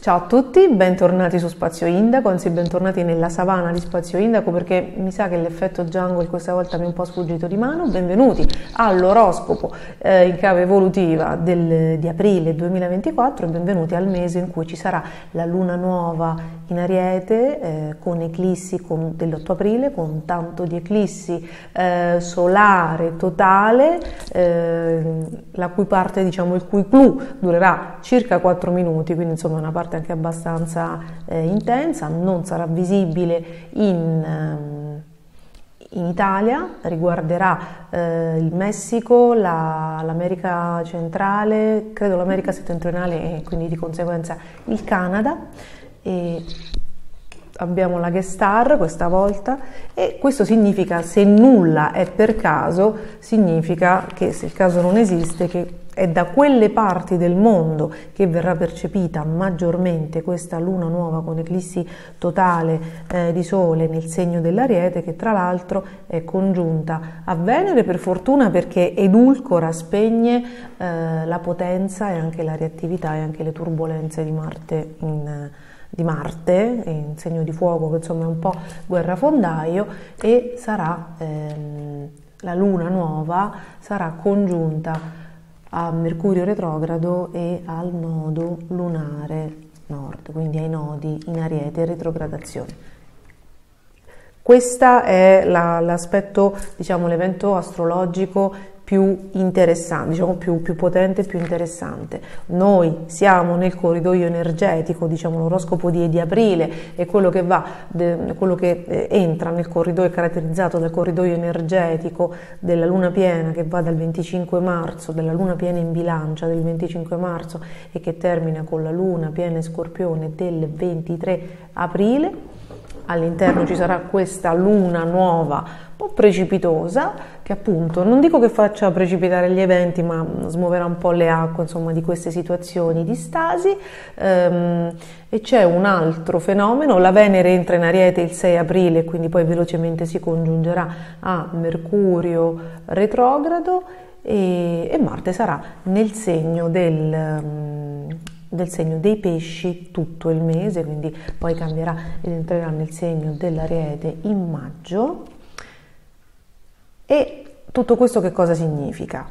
Ciao a tutti, bentornati su Spazio Indaco, anzi bentornati nella savana di Spazio Indaco, perché mi sa che l'effetto jungle questa volta mi è un po' sfuggito di mano. Benvenuti all'oroscopo in chiave evolutiva di aprile 2024 e benvenuti al mese in cui ci sarà la luna nuova in Ariete con eclissi dell'8 aprile, con tanto di eclissi solare totale, la cui parte, diciamo, il cui clou durerà circa 4 minuti, quindi insomma una parte anche abbastanza intensa. Non sarà visibile in Italia, riguarderà il Messico, l'America centrale, credo l'America settentrionale e quindi di conseguenza il Canada. E abbiamo la guest star questa volta, e questo significa, se nulla è per caso, significa che, se il caso non esiste, che è da quelle parti del mondo che verrà percepita maggiormente questa luna nuova con eclissi totale di Sole nel segno dell'Ariete, che tra l'altro è congiunta a Venere, per fortuna, perché edulcora, spegne la potenza e anche la reattività e anche le turbolenze di Marte in segno di fuoco, che insomma è un po' guerrafondaio, e sarà la luna nuova sarà congiunta a Mercurio retrogrado e al nodo lunare nord, quindi ai nodi in Ariete e retrogradazione. Questo è l'aspetto, diciamo, l'evento astrologico più interessante, diciamo più potente, più interessante. Noi siamo nel corridoio energetico, diciamo l'oroscopo di aprile, e quello che entra nel corridoio è caratterizzato dal corridoio energetico della luna piena, che va dal 25 marzo, della luna piena in Bilancia del 25 marzo e che termina con la luna piena in Scorpione del 23 aprile. All'interno ci sarà questa luna nuova un po' precipitosa, che appunto, non dico che faccia precipitare gli eventi, ma smuoverà un po' le acque, insomma, di queste situazioni di stasi. E c'è un altro fenomeno: la Venere entra in Ariete il 6 aprile, quindi poi velocemente si congiungerà a Mercurio retrogrado, e Marte sarà nel segno del segno dei pesci tutto il mese, quindi poi cambierà ed entrerà nel segno dell'Ariete in maggio. E tutto questo che cosa significa?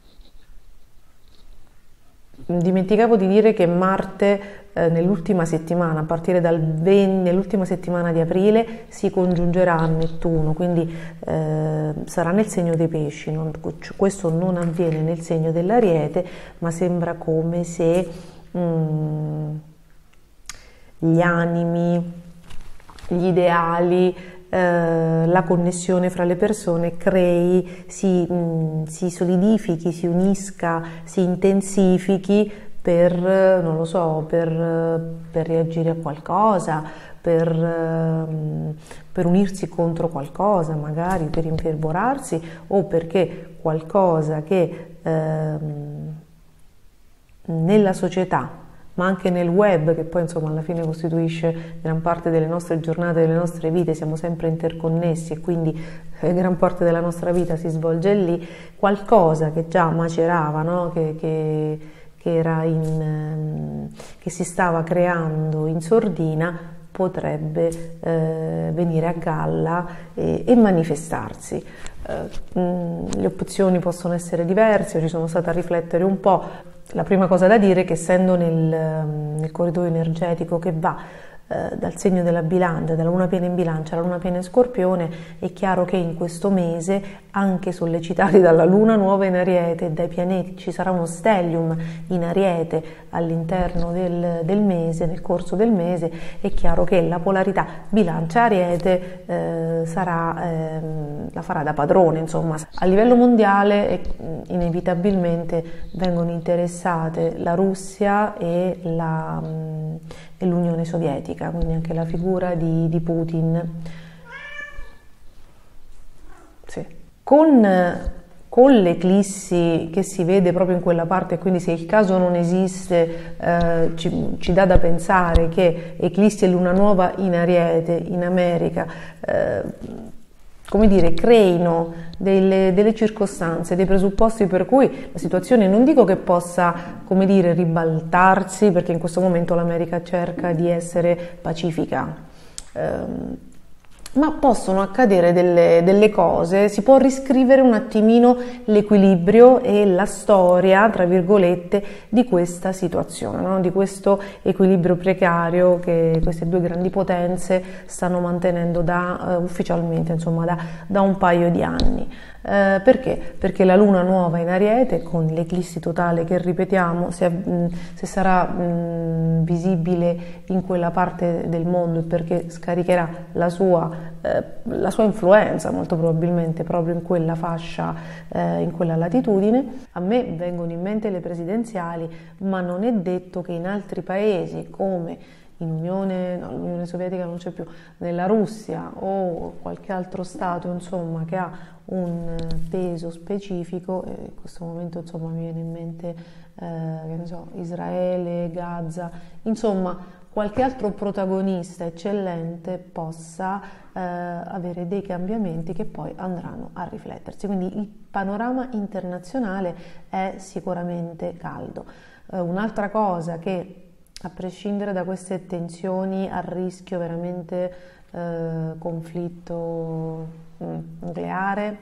Dimenticavo di dire che Marte nell'ultima settimana, a partire nell'ultima settimana di aprile, si congiungerà a Nettuno, quindi sarà nel segno dei pesci. Questo non avviene nel segno dell'Ariete, ma sembra come se gli animi, gli ideali, la connessione fra le persone si solidifichi, si unisca, si intensifichi per, non lo so, per reagire a qualcosa, per unirsi contro qualcosa, magari per infervorarsi, o perché qualcosa che nella società, ma anche nel web, che poi insomma alla fine costituisce gran parte delle nostre giornate, delle nostre vite, siamo sempre interconnessi e quindi gran parte della nostra vita si svolge lì, qualcosa che già macerava, no? che si stava creando in sordina, potrebbe venire a galla e manifestarsi. Le opzioni possono essere diverse, ci sono stata a riflettere un po'. La prima cosa da dire è che, essendo nel corridoio energetico che va dal segno della Bilancia, dalla luna piena in Bilancia alla luna piena in Scorpione, è chiaro che in questo mese, anche sollecitati dalla luna nuova in Ariete e dai pianeti, ci sarà uno stellium in Ariete all'interno del mese, nel corso del mese. È chiaro che la polarità Bilancia-Ariete la farà da padrone, insomma. A livello mondiale inevitabilmente vengono interessate la Russia e l'Unione Sovietica, quindi anche la figura di Putin. Sì. Con l'eclissi che si vede proprio in quella parte, quindi se il caso non esiste, ci dà da pensare che eclissi e luna nuova in Ariete in America come dire, creino delle circostanze, dei presupposti per cui la situazione non dico che possa, come dire, ribaltarsi, perché in questo momento l'America cerca di essere pacifica, ma possono accadere delle cose, si può riscrivere un attimino l'equilibrio e la storia, tra virgolette, di questa situazione, no? Di questo equilibrio precario che queste due grandi potenze stanno mantenendo ufficialmente, insomma, da un paio di anni. Perché? Perché la luna nuova in Ariete, con l'eclissi totale che ripetiamo, se sarà visibile in quella parte del mondo, è perché scaricherà la sua influenza molto probabilmente proprio in quella fascia, in quella latitudine. A me vengono in mente le presidenziali, ma non è detto che in altri paesi come l'Unione Sovietica non c'è più, nella Russia o qualche altro stato, insomma, che ha un peso specifico, in questo momento, insomma, mi viene in mente che ne so, Israele, Gaza, insomma qualche altro protagonista eccellente possa avere dei cambiamenti che poi andranno a riflettersi. Quindi il panorama internazionale è sicuramente caldo. Un'altra cosa che, a prescindere da queste tensioni a rischio veramente conflitto nucleare,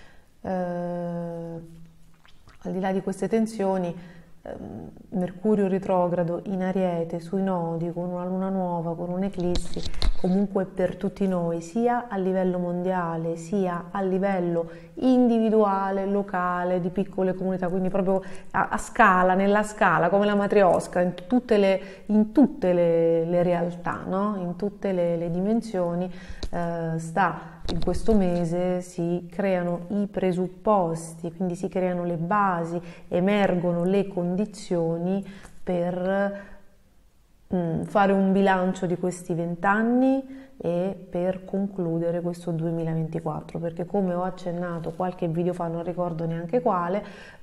al di là di queste tensioni, Mercurio retrogrado in Ariete sui nodi, con una luna nuova, con un'eclissi, comunque per tutti noi, sia a livello mondiale sia a livello individuale, locale, di piccole comunità, quindi proprio a scala, nella scala, come la matriosca, in tutte le realtà, no? In tutte le dimensioni, in questo mese si creano i presupposti, quindi si creano le basi, emergono le condizioni per fare un bilancio di questi 20 anni e per concludere questo 2024, perché come ho accennato qualche video fa, non ricordo neanche quale,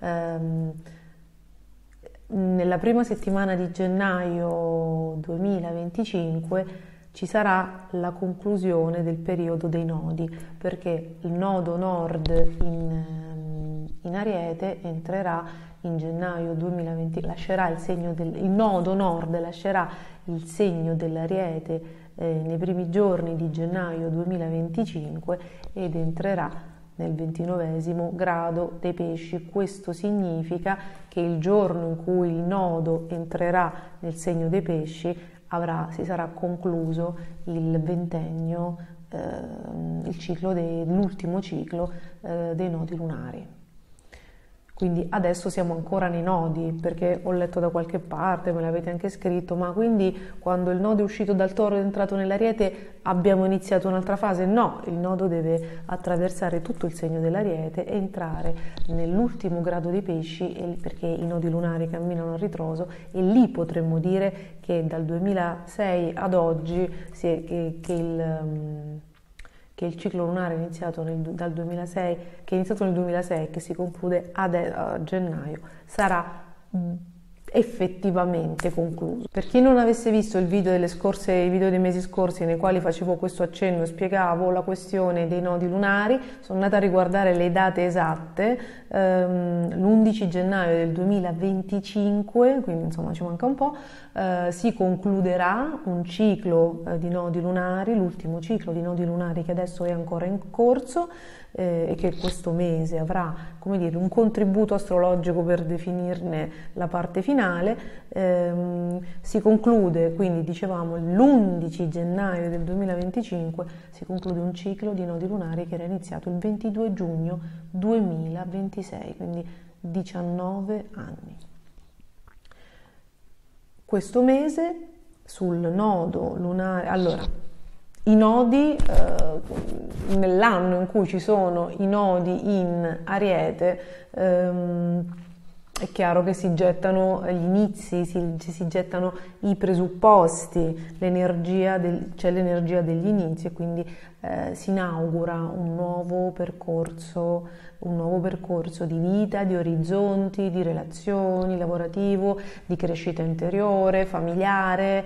nella prima settimana di gennaio 2025 ci sarà la conclusione del periodo dei nodi, perché il nodo nord in Ariete entrerà in gennaio 2020, il nodo nord lascerà il segno dell'Ariete nei primi giorni di gennaio 2025 ed entrerà nel 29° grado dei Pesci. Questo significa che il giorno in cui il nodo entrerà nel segno dei Pesci si sarà concluso il ventennio, l'ultimo ciclo dei nodi lunari. Quindi adesso siamo ancora nei nodi, perché ho letto da qualche parte, me l'avete anche scritto, ma quindi quando il nodo è uscito dal Toro ed è entrato nell'Ariete abbiamo iniziato un'altra fase? No, il nodo deve attraversare tutto il segno dell'Ariete e entrare nell'ultimo grado dei Pesci, perché i nodi lunari camminano a ritroso, e lì potremmo dire che dal 2006 ad oggi che il ciclo lunare è iniziato nel 2006 e che si conclude a gennaio, sarà effettivamente concluso. Per chi non avesse visto i video dei mesi scorsi nei quali facevo questo accenno e spiegavo la questione dei nodi lunari, sono andata a riguardare le date esatte. L'11 gennaio del 2025, quindi insomma ci manca un po', si concluderà un ciclo di nodi lunari, l'ultimo ciclo di nodi lunari che adesso è ancora in corso e che questo mese avrà, come dire, un contributo astrologico per definirne la parte finale. Si conclude, quindi dicevamo l'11 gennaio del 2025 si conclude un ciclo di nodi lunari che era iniziato il 22 giugno 2026, quindi 19 anni. Questo mese sul nodo lunare, allora, i nodi, nell'anno in cui ci sono i nodi in Ariete, è chiaro che si gettano gli inizi, si gettano i presupposti, c'è l'energia degli inizi, e quindi si inaugura un nuovo percorso di vita, di orizzonti, di relazioni, lavorativo, di crescita interiore, familiare,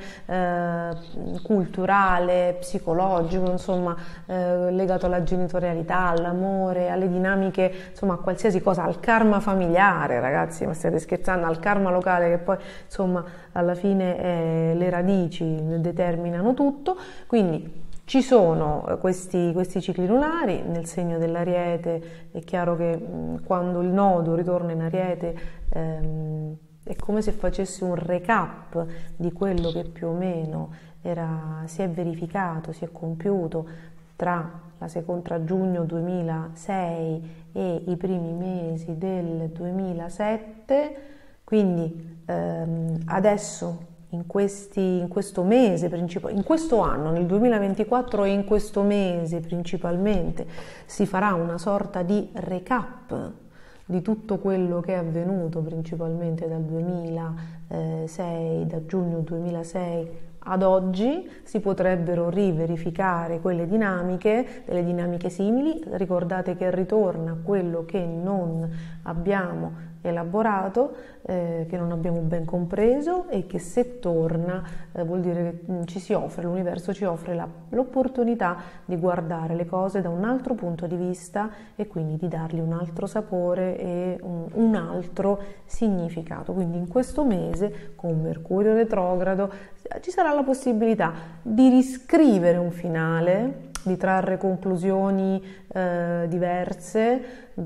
culturale, psicologico, insomma, legato alla genitorialità, all'amore, alle dinamiche, insomma, a qualsiasi cosa, al karma familiare, ragazzi, ma state scherzando, al karma locale, che poi, insomma, alla fine le radici determinano tutto. Quindi ci sono questi cicli lunari nel segno dell'Ariete. È chiaro che quando il nodo ritorna in Ariete è come se facesse un recap di quello che più o meno si è verificato, si è compiuto tra giugno 2006 e i primi mesi del 2007. Quindi adesso in questo mese, in questo anno, nel 2024 e in questo mese principalmente, si farà una sorta di recap di tutto quello che è avvenuto principalmente dal 2006, da giugno 2006 ad oggi. Si potrebbero riverificare delle dinamiche simili. Ricordate che ritorna quello che non abbiamo elaborato, che non abbiamo ben compreso, e che se torna vuol dire che l'universo ci offre l'opportunità di guardare le cose da un altro punto di vista e quindi di dargli un altro sapore e un altro significato. Quindi in questo mese, con Mercurio retrogrado, ci sarà la possibilità di riscrivere un finale, di trarre conclusioni diverse,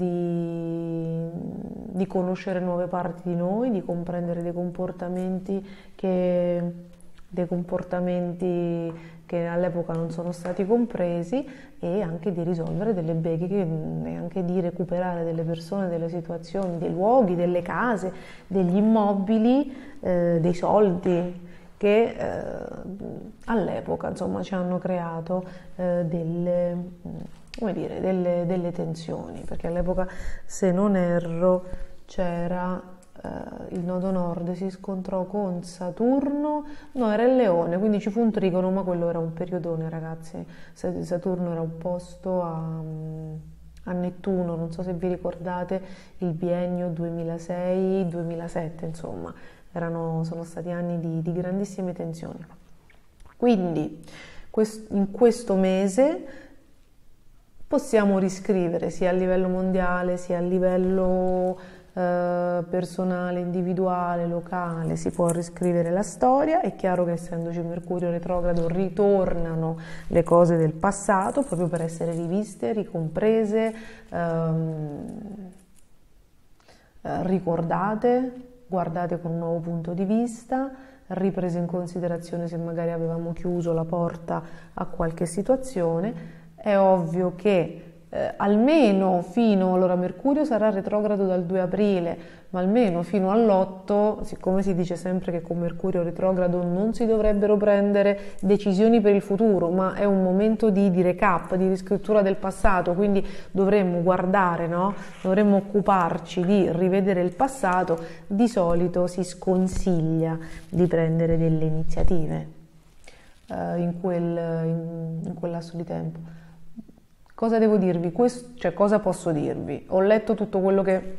di conoscere nuove parti di noi, di comprendere dei comportamenti che all'epoca non sono stati compresi, e anche di risolvere delle beghe, e anche di recuperare delle persone, delle situazioni, dei luoghi, delle case, degli immobili, dei soldi che all'epoca, insomma, ci hanno creato delle tensioni, perché all'epoca, se non erro, c'era il nodo nord si scontrò con Saturno, no, era il Leone, quindi ci fu un trigono, ma quello era un periodone, ragazzi. Saturno era opposto a Nettuno, non so se vi ricordate il biennio 2006-2007, insomma, sono stati anni di grandissime tensioni. Quindi in questo mese possiamo riscrivere, sia a livello mondiale sia a livello personale, individuale, locale, si può riscrivere la storia. È chiaro che, essendoci Mercurio retrogrado, ritornano le cose del passato proprio per essere riviste, ricomprese, ricordate, guardate con un nuovo punto di vista, riprese in considerazione se magari avevamo chiuso la porta a qualche situazione. È ovvio che almeno allora Mercurio sarà retrogrado dal 2 aprile, ma almeno fino all'8, siccome si dice sempre che con Mercurio retrogrado non si dovrebbero prendere decisioni per il futuro, ma è un momento di recap, di riscrittura del passato, quindi dovremmo guardare, no? Dovremmo occuparci di rivedere il passato. Di solito si sconsiglia di prendere delle iniziative in quel lasso di tempo. Cosa devo dirvi? Cosa posso dirvi? Ho letto tutto quello che...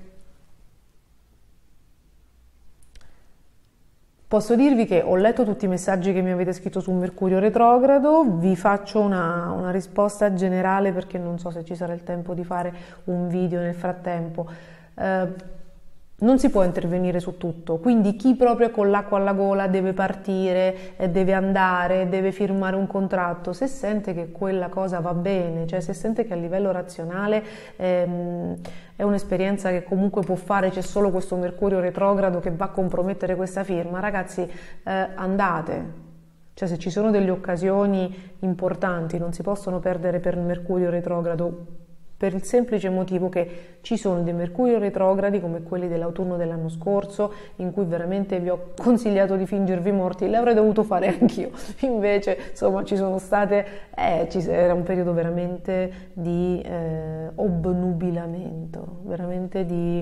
Posso dirvi che ho letto tutti i messaggi che mi avete scritto su Mercurio retrogrado, vi faccio una risposta generale perché non so se ci sarà il tempo di fare un video nel frattempo. Non si può intervenire su tutto, quindi chi proprio è con l'acqua alla gola deve partire, deve andare, deve firmare un contratto, se sente che quella cosa va bene, cioè se sente che a livello razionale è un'esperienza che comunque può fare, c'è solo questo Mercurio retrogrado che va a compromettere questa firma, ragazzi, andate. Cioè, se ci sono delle occasioni importanti non si possono perdere per il Mercurio retrogrado, per il semplice motivo che ci sono dei Mercurio retrogradi come quelli dell'autunno dell'anno scorso, in cui veramente vi ho consigliato di fingervi morti, l'avrei dovuto fare anch'io. Invece, insomma, ci sono state, era un periodo veramente di obnubilamento, veramente di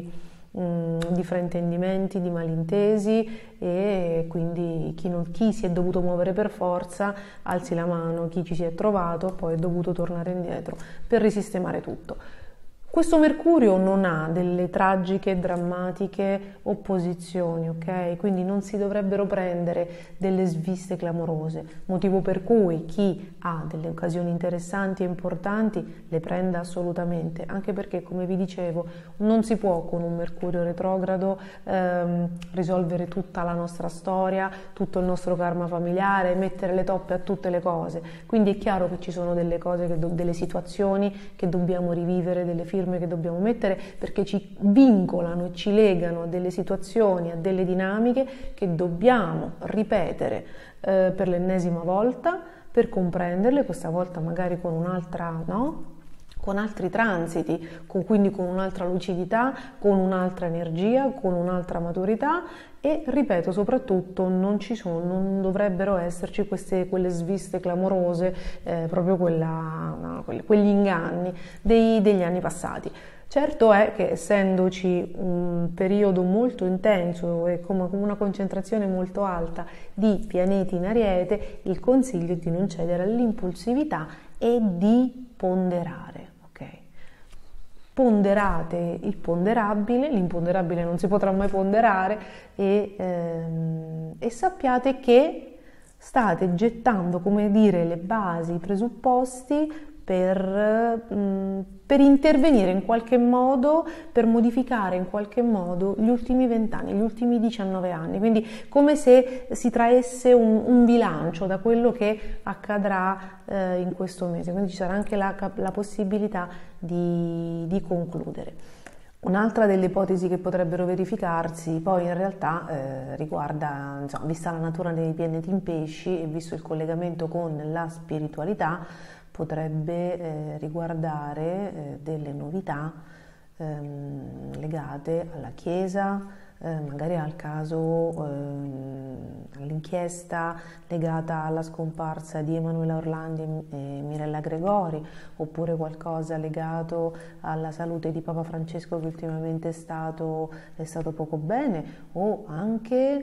di fraintendimenti, di malintesi, e quindi chi si è dovuto muovere per forza alzi la mano, chi ci si è trovato poi è dovuto tornare indietro per risistemare tutto. Questo Mercurio non ha delle tragiche, drammatiche opposizioni, ok? Quindi non si dovrebbero prendere delle sviste clamorose, motivo per cui chi ha delle occasioni interessanti e importanti le prenda assolutamente, anche perché, come vi dicevo, non si può con un Mercurio retrogrado risolvere tutta la nostra storia, tutto il nostro karma familiare, mettere le toppe a tutte le cose. Quindi è chiaro che ci sono delle cose, delle situazioni che dobbiamo rivivere, delle firme che dobbiamo mettere, perché ci vincolano e ci legano a delle situazioni, a delle dinamiche che dobbiamo ripetere per l'ennesima volta per comprenderle, questa volta magari con un'altra, no? Con altri transiti, quindi con un'altra lucidità, con un'altra energia, con un'altra maturità, e ripeto, soprattutto non dovrebbero esserci quelle sviste clamorose, proprio quegli inganni degli anni passati. Certo è che, essendoci un periodo molto intenso e con una concentrazione molto alta di pianeti in Ariete, il consiglio è di non cedere all'impulsività e di ponderare. Ponderate il ponderabile, l'imponderabile non si potrà mai ponderare, e sappiate che state gettando, come dire, le basi, i presupposti per intervenire in qualche modo, per modificare in qualche modo gli ultimi 20 anni, gli ultimi 19 anni, quindi come se si traesse un bilancio da quello che accadrà in questo mese, quindi ci sarà anche la possibilità di concludere. Un'altra delle ipotesi che potrebbero verificarsi poi in realtà riguarda, insomma, vista la natura dei pianeti in pesci e visto il collegamento con la spiritualità, potrebbe riguardare delle novità legate alla Chiesa, magari al caso, all'inchiesta legata alla scomparsa di Emanuela Orlandi e Mirella Gregori, oppure qualcosa legato alla salute di Papa Francesco che ultimamente è stato poco bene, o anche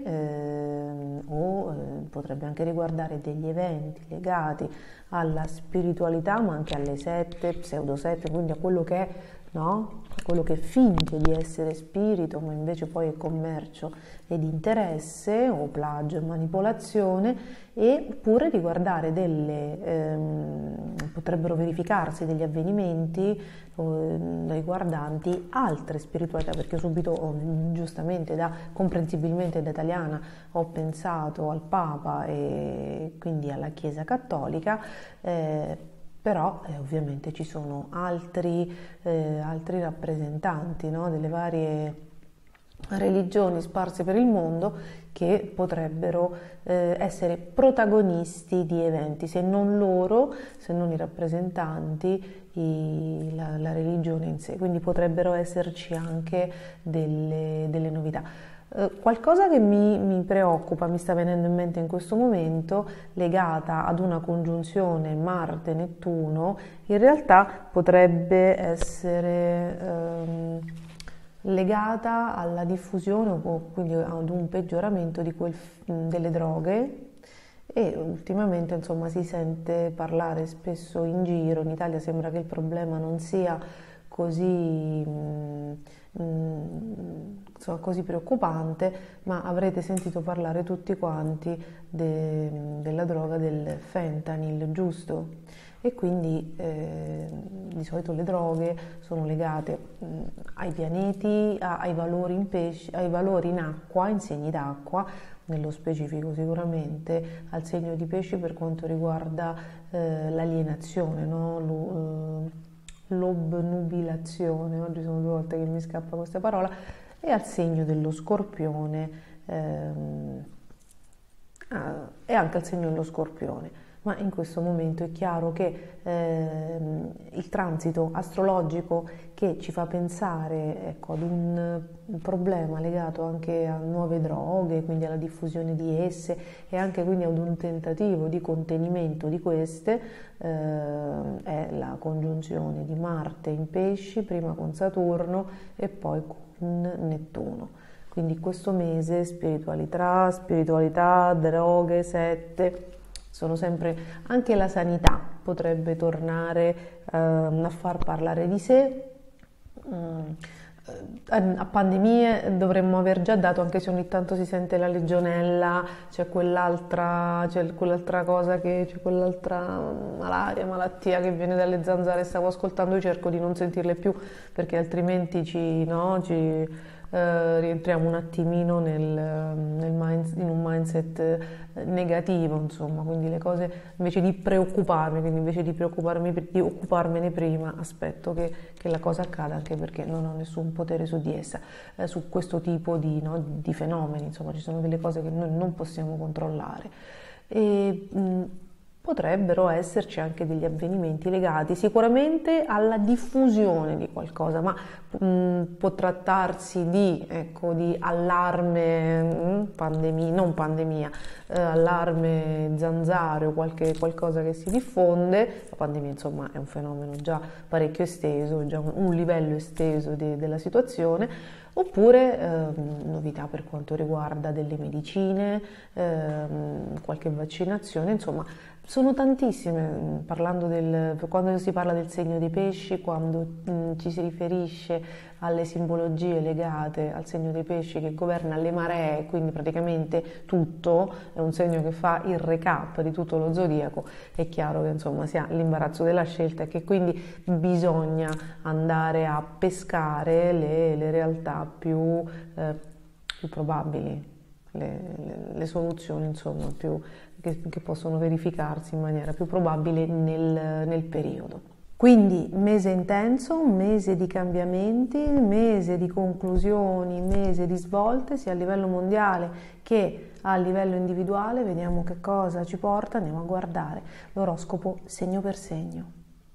potrebbe anche riguardare degli eventi legati alla spiritualità, ma anche alle sette, pseudosette, quindi a quello che è, no? Quello che finge di essere spirito, ma invece poi è commercio ed interesse, o plagio e manipolazione, eppure riguardare potrebbero verificarsi degli avvenimenti riguardanti altre spiritualità, perché subito, giustamente, comprensibilmente da italiana, ho pensato al Papa e quindi alla Chiesa Cattolica, però ovviamente ci sono altri rappresentanti, no, delle varie religioni sparse per il mondo che potrebbero essere protagonisti di eventi, se non loro, se non i rappresentanti, la religione in sé, quindi potrebbero esserci anche delle novità. Qualcosa che mi preoccupa, mi sta venendo in mente in questo momento, legata ad una congiunzione Marte-Nettuno, in realtà potrebbe essere legata alla diffusione, o quindi ad un peggioramento delle droghe, e ultimamente, insomma, si sente parlare spesso in giro. In Italia sembra che il problema non sia così così preoccupante, ma avrete sentito parlare tutti quanti della droga del fentanyl, giusto? E quindi di solito le droghe sono legate ai pianeti, ai valori in pesci, ai valori in acqua, in segni d'acqua, nello specifico sicuramente al segno di pesci per quanto riguarda l'alienazione, no? L'obnubilazione, oggi sono 2 volte che mi scappa questa parola, e al segno dello Scorpione, e anche al segno dello Scorpione. Ma in questo momento è chiaro che il transito astrologico che ci fa pensare, ecco, ad un problema legato anche a nuove droghe, quindi alla diffusione di esse, e anche quindi ad un tentativo di contenimento di queste, è la congiunzione di Marte in Pesci, prima con Saturno e poi in Nettuno. Quindi questo mese spiritualità, droghe, sette, sono sempre, anche la sanità potrebbe tornare a far parlare di sé. A pandemie dovremmo aver già dato, anche se ogni tanto si sente la legionella, c'è quell'altra cosa, c'è quell'altra malattia che viene dalle zanzare. Stavo ascoltando, io cerco di non sentirle più perché altrimenti rientriamo un attimino in un mindset negativo, insomma. Quindi le cose, invece di occuparmene prima, aspetto che la cosa accada, anche perché non ho nessun potere su di essa, su questo tipo di fenomeni. Insomma, ci sono delle cose che noi non possiamo controllare e potrebbero esserci anche degli avvenimenti legati sicuramente alla diffusione di qualcosa, ma può trattarsi di allarme, allarme zanzare o qualcosa che si diffonde. La pandemia, insomma, è un fenomeno già parecchio esteso, già un livello esteso della situazione, oppure novità per quanto riguarda delle medicine, qualche vaccinazione, insomma. Sono tantissime, quando si parla del segno dei pesci, quando ci si riferisce alle simbologie legate al segno dei pesci che governa le maree, quindi praticamente tutto, è un segno che fa il recap di tutto lo zodiaco. È chiaro che insomma si ha l'imbarazzo della scelta e che quindi bisogna andare a pescare le realtà più probabili, le soluzioni, insomma, che possono verificarsi in maniera più probabile nel periodo. Quindi mese intenso, mese di cambiamenti, mese di conclusioni, mese di svolte sia a livello mondiale che a livello individuale. Vediamo che cosa ci porta, andiamo a guardare l'oroscopo segno per segno.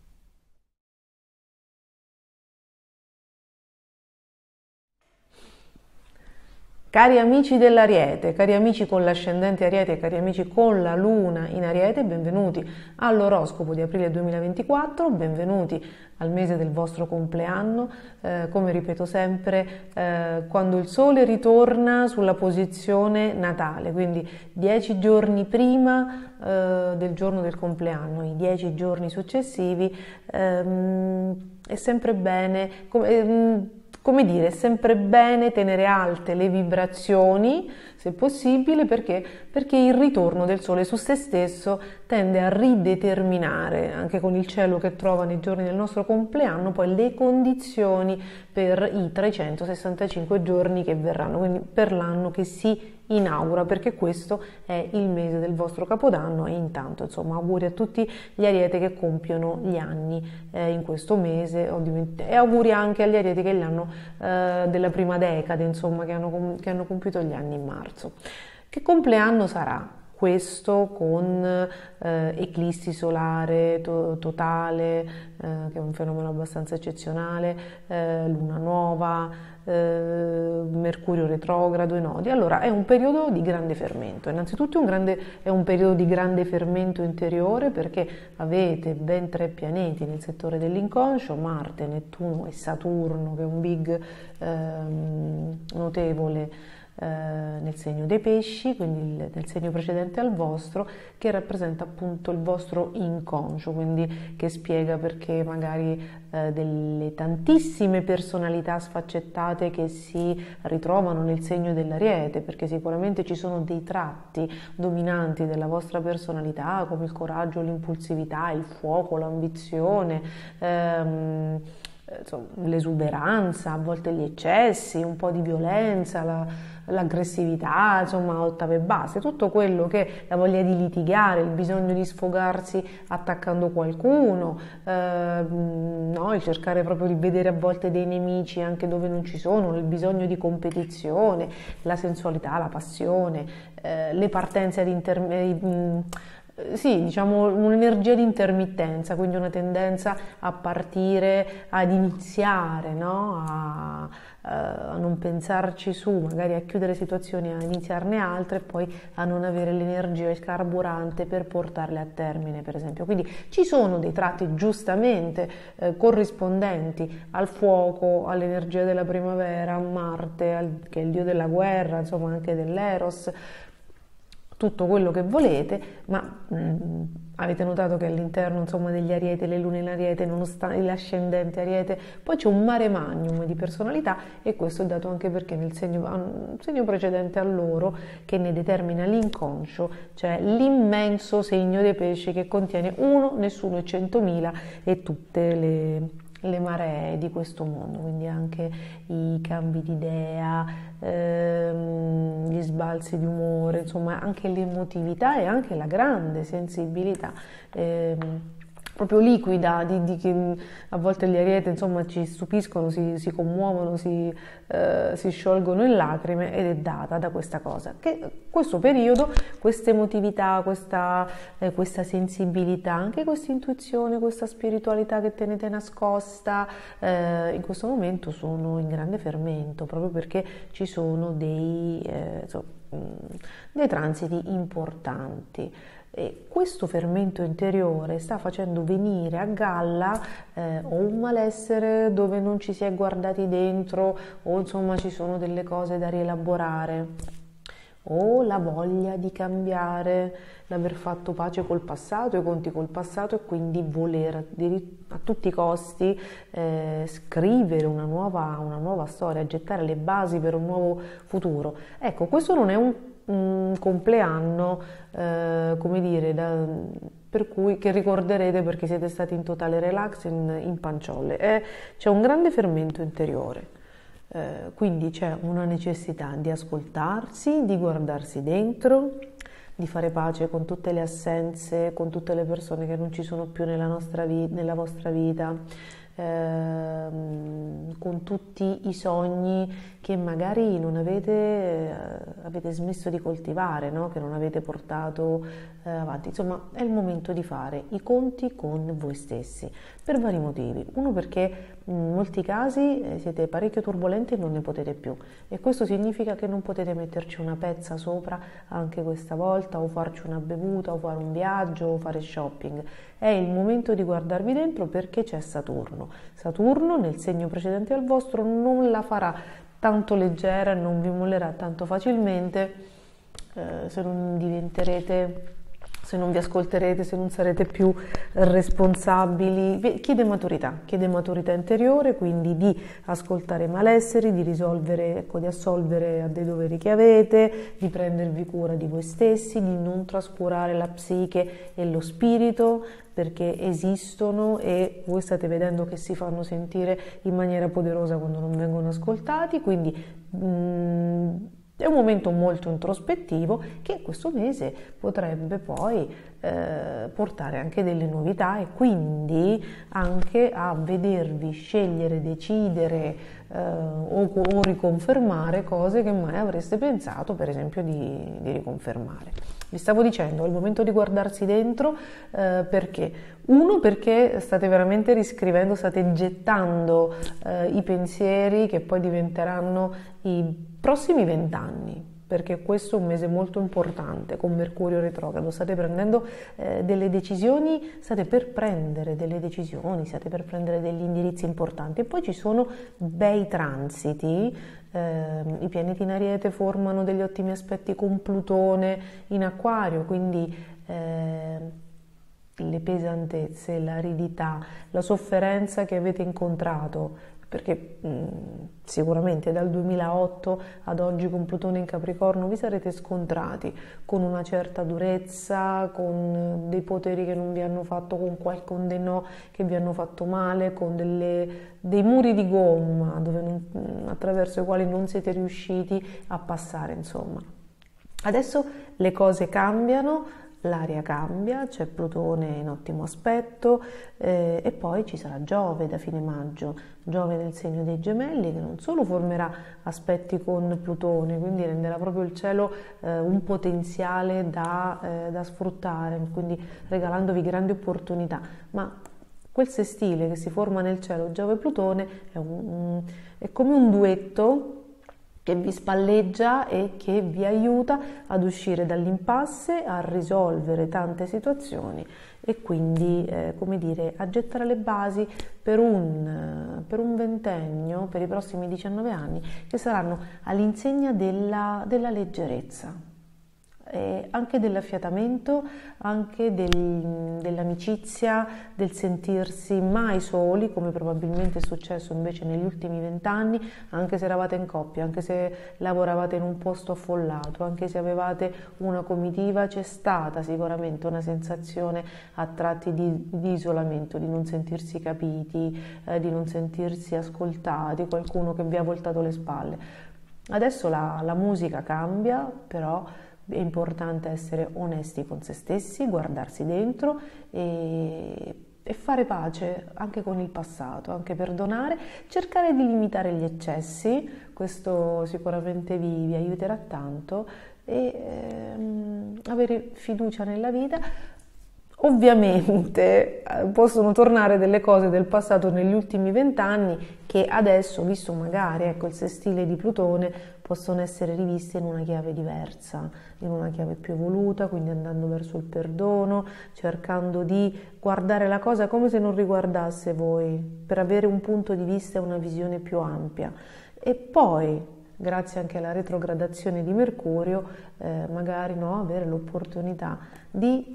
Cari amici dell'Ariete, cari amici con l'ascendente Ariete, cari amici con la Luna in Ariete, benvenuti all'oroscopo di aprile 2024, benvenuti al mese del vostro compleanno. Come ripeto sempre, quando il Sole ritorna sulla posizione natale, quindi 10 giorni prima del giorno del compleanno, i 10 giorni successivi, è sempre bene, è sempre bene tenere alte le vibrazioni, se possibile, perché il ritorno del Sole su se stesso tende a rideterminare, anche con il cielo che trova nei giorni del nostro compleanno, poi le condizioni per i 365 giorni che verranno, quindi per l'anno che si inaugura, perché questo è il mese del vostro capodanno. E intanto, insomma, auguri a tutti gli Ariete che compiono gli anni in questo mese, ovviamente, e auguri anche agli Ariete che l'anno della prima decade, insomma, che hanno compiuto gli anni in marzo. Che compleanno sarà questo, con eclissi solare totale, che è un fenomeno abbastanza eccezionale, luna nuova, Mercurio retrogrado e nodi? Allora, è un periodo di grande fermento. Innanzitutto è un periodo di grande fermento interiore, perché avete ben 3 pianeti nel settore dell'inconscio: Marte, Nettuno e Saturno, che è un big notevole nel segno dei pesci, quindi nel segno precedente al vostro, che rappresenta appunto il vostro inconscio, quindi che spiega perché magari delle tantissime personalità sfaccettate che si ritrovano nel segno dell'Ariete, perché sicuramente ci sono dei tratti dominanti della vostra personalità, come il coraggio, l'impulsività, il fuoco, l'ambizione, l'esuberanza, a volte gli eccessi, un po' di violenza, l'aggressività, insomma, a ottave basse, tutto quello che la voglia di litigare, il bisogno di sfogarsi attaccando qualcuno, il cercare proprio di vedere a volte dei nemici anche dove non ci sono, il bisogno di competizione, la sensualità, la passione, le partenze sì, diciamo un'energia di intermittenza, quindi una tendenza a partire, ad iniziare, no? A non pensarci su, magari a chiudere situazioni, a iniziarne altre e poi a non avere l'energia, il carburante per portarle a termine, per esempio. Quindi ci sono dei tratti giustamente corrispondenti al fuoco, all'energia della primavera, a Marte, che è il dio della guerra, insomma anche dell'Eros, tutto quello che volete, ma avete notato che all'interno, insomma, degli Ariete, le lune in Ariete, nonostante l'ascendente Ariete, poi c'è un mare magnum di personalità, e questo è dato anche perché nel segno precedente a loro, che ne determina l'inconscio, c'è l'immenso segno dei pesci che contiene uno, nessuno e 100.000 e tutte le maree di questo mondo, quindi anche i cambi di idea, gli sbalzi di umore, insomma anche l'emotività e anche la grande sensibilità proprio liquida, che a volte gli Ariete, insomma, ci stupiscono, si commuovono, si sciolgono in lacrime, ed è data da questa cosa. Che questo periodo, questa emotività, questa sensibilità, anche questa intuizione, questa spiritualità che tenete nascosta, in questo momento sono in grande fermento, proprio perché ci sono dei transiti importanti. E questo fermento interiore sta facendo venire a galla o un malessere dove non ci si è guardati dentro, o insomma ci sono delle cose da rielaborare, o la voglia di cambiare, l'aver fatto pace col passato, i conti col passato, e quindi voler a tutti i costi scrivere una nuova storia, gettare le basi per un nuovo futuro. Ecco, questo non è un compleanno, come dire, per cui che ricorderete perché siete stati in totale relax, in panciolle. C'è un grande fermento interiore, quindi c'è una necessità di ascoltarsi, di guardarsi dentro, di fare pace con tutte le assenze, con tutte le persone che non ci sono più nella vostra vita, con tutti i sogni che magari non avete smesso di coltivare, no? Che non avete portato avanti. Insomma, è il momento di fare i conti con voi stessi, per vari motivi. Uno, perché in molti casi siete parecchio turbolenti e non ne potete più, e questo significa che non potete metterci una pezza sopra anche questa volta, o farci una bevuta, o fare un viaggio, o fare shopping. È il momento di guardarvi dentro, perché c'è Saturno. Saturno nel segno precedente al vostro non la farà tanto leggera, non vi mollerà tanto facilmente se non vi ascolterete, se non sarete più responsabili. Chiede maturità interiore, quindi di ascoltare i malesseri, di risolvere, di assolvere a dei doveri che avete, di prendervi cura di voi stessi, di non trascurare la psiche e lo spirito, perché esistono e voi state vedendo che si fanno sentire in maniera poderosa quando non vengono ascoltati. Quindi è un momento molto introspettivo, che questo mese potrebbe poi portare anche delle novità, e quindi anche a vedervi scegliere, decidere o riconfermare cose che mai avreste pensato, per esempio, di riconfermare. Vi stavo dicendo, è il momento di guardarsi dentro, perché? Uno, perché state veramente riscrivendo, state gettando i pensieri che poi diventeranno i prossimi 20 anni, perché questo è un mese molto importante con Mercurio retrogrado. State prendendo delle decisioni, state per prendere degli indirizzi importanti, e poi ci sono bei transiti. I pianeti in Ariete formano degli ottimi aspetti con Plutone in Acquario, quindi le pesantezze, l'aridità, la sofferenza che avete incontrato, perché sicuramente dal 2008 ad oggi con Plutone in Capricorno vi sarete scontrati con una certa durezza, con dei poteri che non vi hanno fatto, con dei no che vi hanno fatto male, con dei muri di gomma attraverso i quali non siete riusciti a passare, insomma. Adesso le cose cambiano, l'aria cambia, c'è Plutone in ottimo aspetto e poi ci sarà Giove da fine maggio, Giove nel segno dei Gemelli, che non solo formerà aspetti con Plutone, quindi renderà proprio il cielo un potenziale da sfruttare, quindi regalandovi grandi opportunità, ma quel sestile che si forma nel cielo Giove-Plutone è come un duetto che vi spalleggia e che vi aiuta ad uscire dall'impasse, a risolvere tante situazioni e quindi, come dire, a gettare le basi per un ventennio, per i prossimi 19 anni, che saranno all'insegna della leggerezza. Anche dell'affiatamento, anche dell'amicizia, del sentirsi mai soli, come probabilmente è successo invece negli ultimi 20 anni, anche se eravate in coppia, anche se lavoravate in un posto affollato, anche se avevate una comitiva, c'è stata sicuramente una sensazione a tratti di isolamento, di non sentirsi capiti, di non sentirsi ascoltati, qualcuno che vi ha voltato le spalle. Adesso la musica cambia, però è importante essere onesti con se stessi, guardarsi dentro e fare pace anche con il passato, anche perdonare, cercare di limitare gli eccessi, questo sicuramente vi aiuterà tanto e avere fiducia nella vita. Ovviamente possono tornare delle cose del passato negli ultimi 20 anni che adesso, visto magari il sestile di Plutone, possono essere riviste in una chiave diversa, in una chiave più evoluta, quindi andando verso il perdono, cercando di guardare la cosa come se non riguardasse voi, per avere un punto di vista e una visione più ampia. E poi, grazie anche alla retrogradazione di Mercurio, magari avere l'opportunità di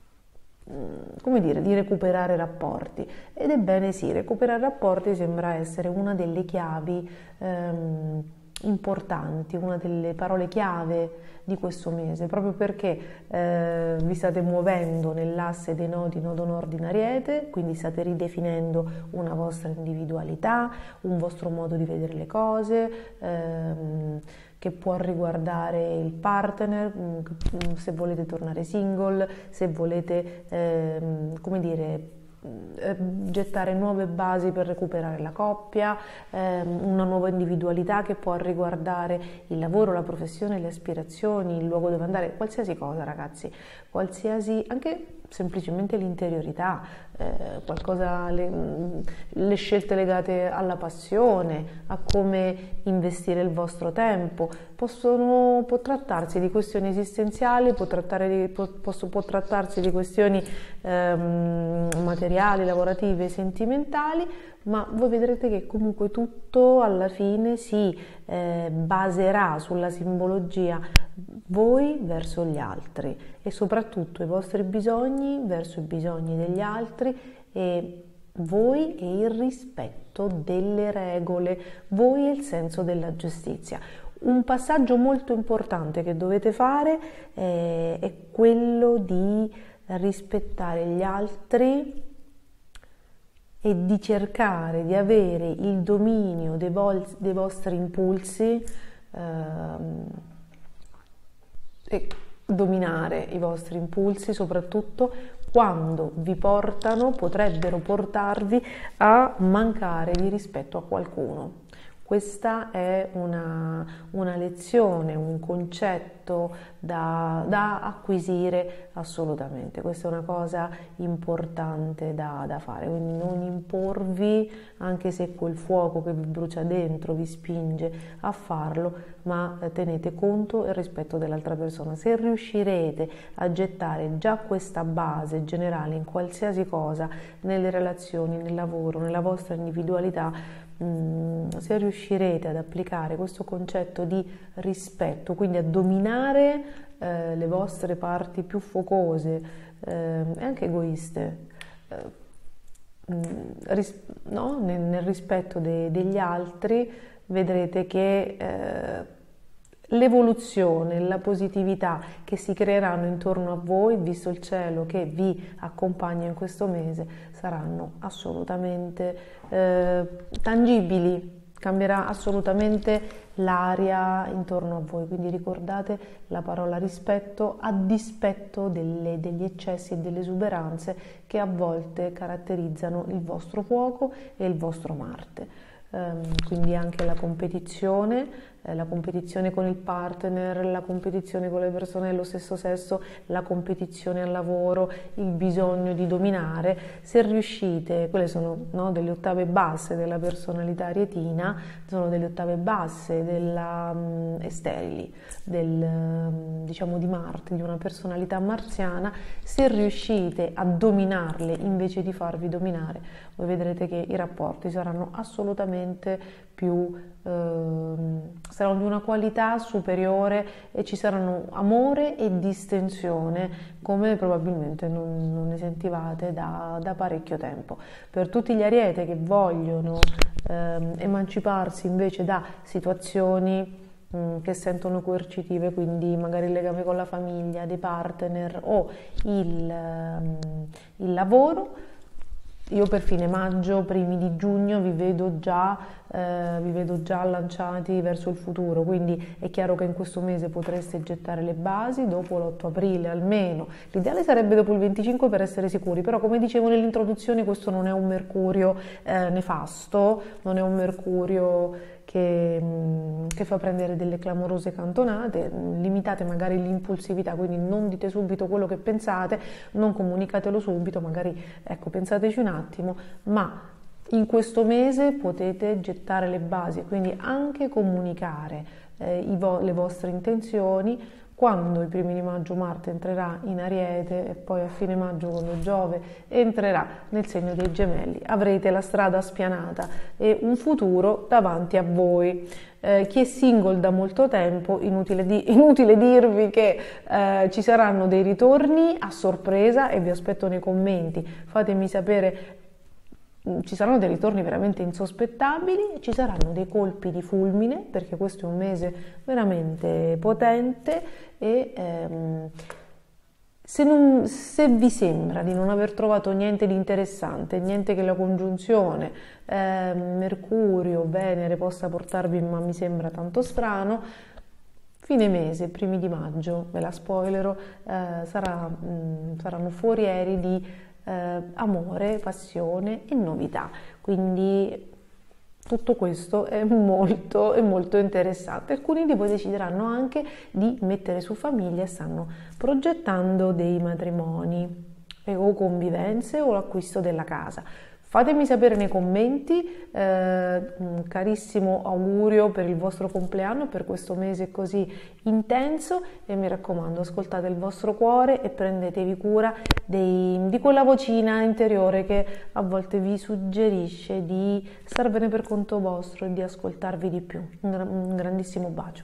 recuperare rapporti. Ed ebbene sì, recuperare rapporti sembra essere una delle chiavi importanti, una delle parole chiave di questo mese, proprio perché vi state muovendo nell'asse dei nodi nodo nord in Ariete, quindi state ridefinendo una vostra individualità, un vostro modo di vedere le cose, che può riguardare il partner, se volete tornare single, se volete, gettare nuove basi per recuperare la coppia, una nuova individualità che può riguardare il lavoro, la professione, le aspirazioni, il luogo dove andare, qualsiasi cosa ragazzi, qualsiasi, anche semplicemente l'interiorità, le scelte legate alla passione, a come investire il vostro tempo, può trattarsi di questioni esistenziali, può trattarsi di questioni materiali, lavorative, sentimentali, ma voi vedrete che comunque tutto alla fine si baserà sulla simbologia voi verso gli altri e soprattutto i vostri bisogni verso i bisogni degli altri e voi e il rispetto delle regole, voi e il senso della giustizia. Un passaggio molto importante che dovete fare è quello di rispettare gli altri e di cercare di avere il dominio dei vostri impulsi e dominare i vostri impulsi, soprattutto quando potrebbero portarvi a mancare di rispetto a qualcuno. Questa è una lezione, un concetto da acquisire assolutamente. Questa è una cosa importante da fare, quindi non imporvi, anche se quel fuoco che vi brucia dentro vi spinge a farlo, ma tenete conto e rispetto dell'altra persona. Se riuscirete a gettare già questa base generale in qualsiasi cosa, nelle relazioni, nel lavoro, nella vostra individualità, se riuscirete ad applicare questo concetto di rispetto, quindi a dominare le vostre parti più focose e anche egoiste, nel rispetto degli altri, vedrete che l'evoluzione, la positività che si creeranno intorno a voi, visto il cielo che vi accompagna in questo mese, saranno assolutamente tangibili cambierà assolutamente l'aria intorno a voi, quindi ricordate la parola rispetto a dispetto degli eccessi e delle esuberanze che a volte caratterizzano il vostro fuoco e il vostro Marte. Quindi anche la competizione con il partner, la competizione con le persone dello stesso sesso, la competizione al lavoro, il bisogno di dominare. Se riuscite, quelle sono, no, delle ottave basse della personalità arietina, sono delle ottave basse della sterili, diciamo di Marte, di una personalità marziana. Se riuscite a dominarle invece di farvi dominare, voi vedrete che i rapporti saranno assolutamente più saranno di una qualità superiore e ci saranno amore e distensione come probabilmente non ne sentivate da parecchio tempo. Per tutti gli Ariete che vogliono emanciparsi invece da situazioni che sentono coercitive, quindi magari il legame con la famiglia, dei partner o il lavoro, io per fine maggio, primi di giugno vi vedo già lanciati verso il futuro, quindi è chiaro che in questo mese potreste gettare le basi, dopo l'8 aprile almeno. L'ideale sarebbe dopo il 25 per essere sicuri, però come dicevo nell'introduzione questo non è un mercurio nefasto, non è un mercurio che fa prendere delle clamorose cantonate. Limitate magari l'impulsività, quindi non dite subito quello che pensate, non comunicatelo subito, magari ecco, pensateci un attimo, ma in questo mese potete gettare le basi, quindi anche comunicare le vostre intenzioni. Quando i primi di maggio Marte entrerà in Ariete e poi a fine maggio quando Giove entrerà nel segno dei Gemelli, avrete la strada spianata e un futuro davanti a voi. Chi è single da molto tempo, inutile dirvi che ci saranno dei ritorni a sorpresa e vi aspetto nei commenti, fatemi sapere. Ci saranno dei ritorni veramente insospettabili, ci saranno dei colpi di fulmine perché questo è un mese veramente potente e se vi sembra di non aver trovato niente di interessante, niente che la congiunzione Mercurio, Venere possa portarvi, ma mi sembra tanto strano, fine mese, primi di maggio, ve la spoilerò, saranno forieri di amore, passione e novità, quindi tutto questo è molto interessante. Alcuni di voi decideranno anche di mettere su famiglia e stanno progettando dei matrimoni o convivenze o l'acquisto della casa. Fatemi sapere nei commenti, un carissimo augurio per il vostro compleanno, per questo mese così intenso e mi raccomando ascoltate il vostro cuore e prendetevi cura di quella vocina interiore che a volte vi suggerisce di starvene per conto vostro e di ascoltarvi di più. Un grandissimo bacio.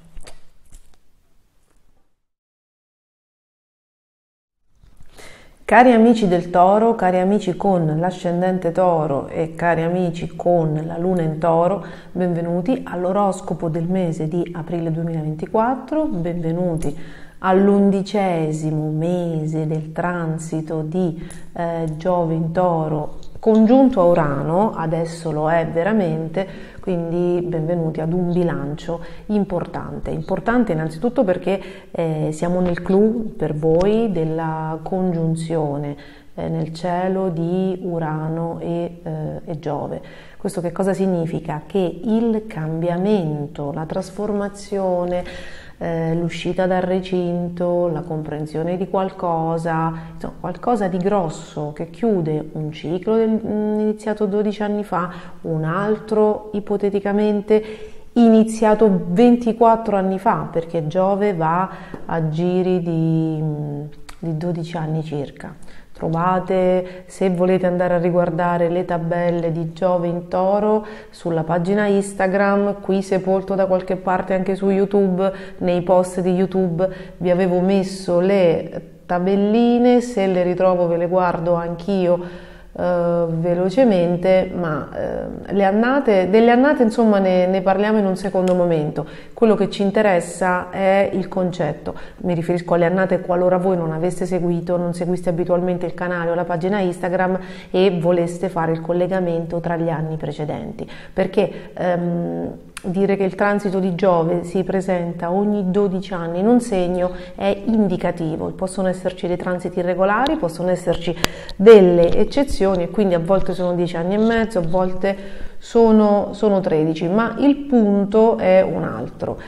Cari amici del Toro, cari amici con l'ascendente Toro e cari amici con la Luna in Toro, benvenuti all'oroscopo del mese di aprile 2024, benvenuti all'11° mese del transito di Giove in Toro congiunto a Urano, adesso lo è veramente, quindi benvenuti ad un bilancio importante innanzitutto perché siamo nel clou per voi della congiunzione nel cielo di Urano e Giove. Questo che cosa significa? Che il cambiamento, la trasformazione, l'uscita dal recinto, la comprensione di qualcosa, insomma, qualcosa di grosso che chiude un ciclo iniziato 12 anni fa, un altro ipoteticamente iniziato 24 anni fa, perché Giove va a giri di 12 anni circa. Trovate, se volete andare a riguardare le tabelle di Giove in Toro, sulla pagina Instagram, qui sepolto da qualche parte anche su YouTube, nei post di YouTube vi avevo messo le tabelline, se le ritrovo ve le guardo anch'io velocemente, ma delle annate insomma ne parliamo in un secondo momento. Quello che ci interessa è il concetto, mi riferisco alle annate qualora voi non aveste seguito, non seguiste abitualmente il canale o la pagina Instagram e voleste fare il collegamento tra gli anni precedenti, perché dire che il transito di Giove si presenta ogni 12 anni in un segno è indicativo. Possono esserci dei transiti irregolari, possono esserci delle eccezioni e quindi a volte sono 10 anni e mezzo, a volte sono 13, ma il punto è un altro.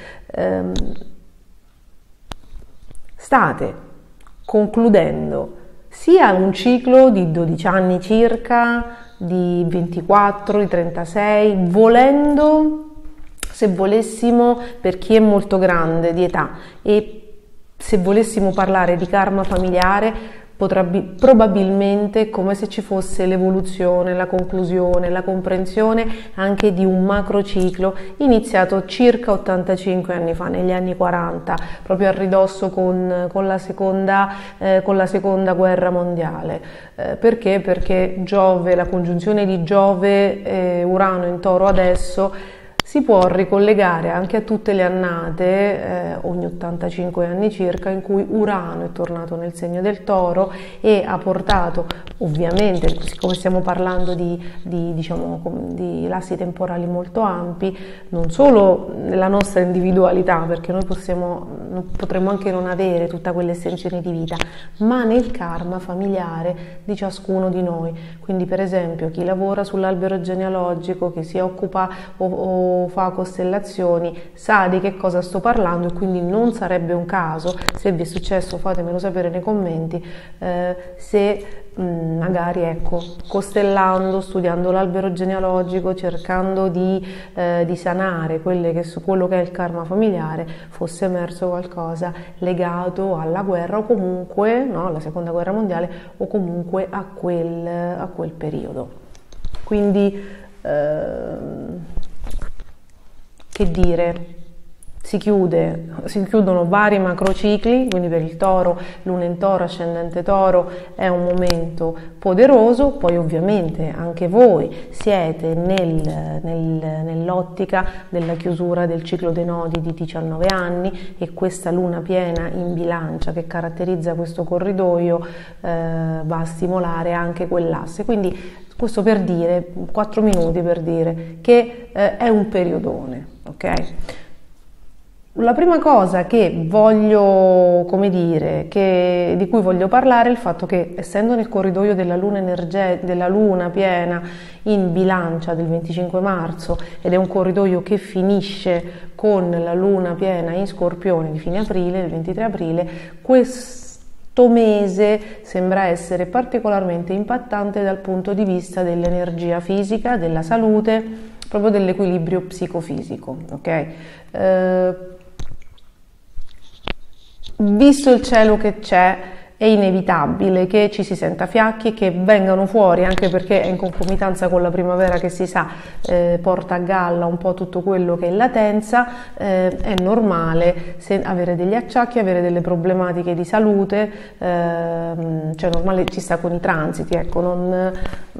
State concludendo sia un ciclo di 12 anni circa, di 24, di 36, volendo, se volessimo, per chi è molto grande di età, e se volessimo parlare di karma familiare, probabilmente come se ci fosse l'evoluzione, la conclusione, la comprensione anche di un macrociclo iniziato circa 85 anni fa, negli anni 40, proprio a ridosso con la seconda guerra mondiale. Perché? Perché Giove, la congiunzione di Giove e Urano in Toro adesso si può ricollegare anche a tutte le annate, ogni 85 anni circa, in cui Urano è tornato nel segno del Toro e ha portato, ovviamente, siccome stiamo parlando di lassi temporali molto ampi, non solo nella nostra individualità, perché noi potremmo anche non avere tutta quell'estensione di vita, ma nel karma familiare di ciascuno di noi. Quindi, per esempio, chi lavora sull'albero genealogico, chi si occupa o fa costellazioni, sa di che cosa sto parlando, e quindi non sarebbe un caso, se vi è successo fatemelo sapere nei commenti, se magari, ecco, costellando, studiando l'albero genealogico, cercando di sanare quello che è il karma familiare, fosse emerso qualcosa legato alla guerra o comunque, no, alla seconda guerra mondiale, o comunque a quel periodo. Quindi che dire, si chiudono vari macrocicli, quindi per il Toro, Luna in Toro, ascendente Toro, è un momento poderoso. Poi ovviamente anche voi siete nell'ottica della chiusura del ciclo dei nodi di 19 anni, e questa luna piena in bilancia che caratterizza questo corridoio va a stimolare anche quell'asse. Quindi questo per dire, 4 minuti per dire che è un periodone, ok? La prima cosa che voglio, di cui voglio parlare è il fatto che, essendo nel corridoio della luna piena in bilancia del 25 marzo, ed è un corridoio che finisce con la luna piena in Scorpione di fine aprile, il 23 aprile, questo mese sembra essere particolarmente impattante dal punto di vista dell'energia fisica, della salute, proprio dell'equilibrio psicofisico, ok? Visto il cielo che c'è, è inevitabile che ci si senta fiacchi, che vengano fuori, anche perché è in concomitanza con la primavera che si sa porta a galla un po' tutto quello che è latenza. È normale avere degli acciacchi, avere delle problematiche di salute, cioè normale, ci sta con i transiti, ecco,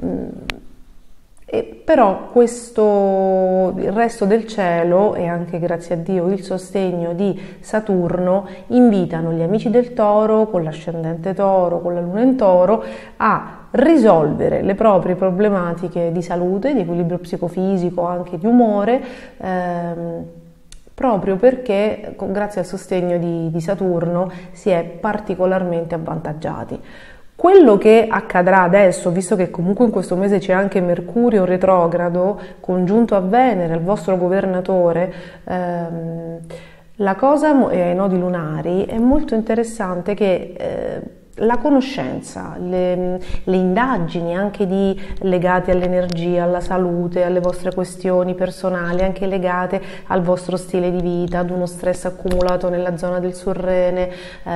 però il resto del cielo, e anche grazie a Dio il sostegno di Saturno, invitano gli amici del Toro, con l'ascendente Toro, con la luna in Toro, a risolvere le proprie problematiche di salute, di equilibrio psicofisico, anche di umore, proprio perché grazie al sostegno di Saturno si è particolarmente avvantaggiati. Quello che accadrà adesso, visto che comunque in questo mese c'è anche Mercurio retrogrado congiunto a Venere, al vostro governatore, la cosa ai nodi lunari è molto interessante che la conoscenza, le indagini anche legate all'energia, alla salute, alle vostre questioni personali, anche legate al vostro stile di vita, ad uno stress accumulato nella zona del surrene,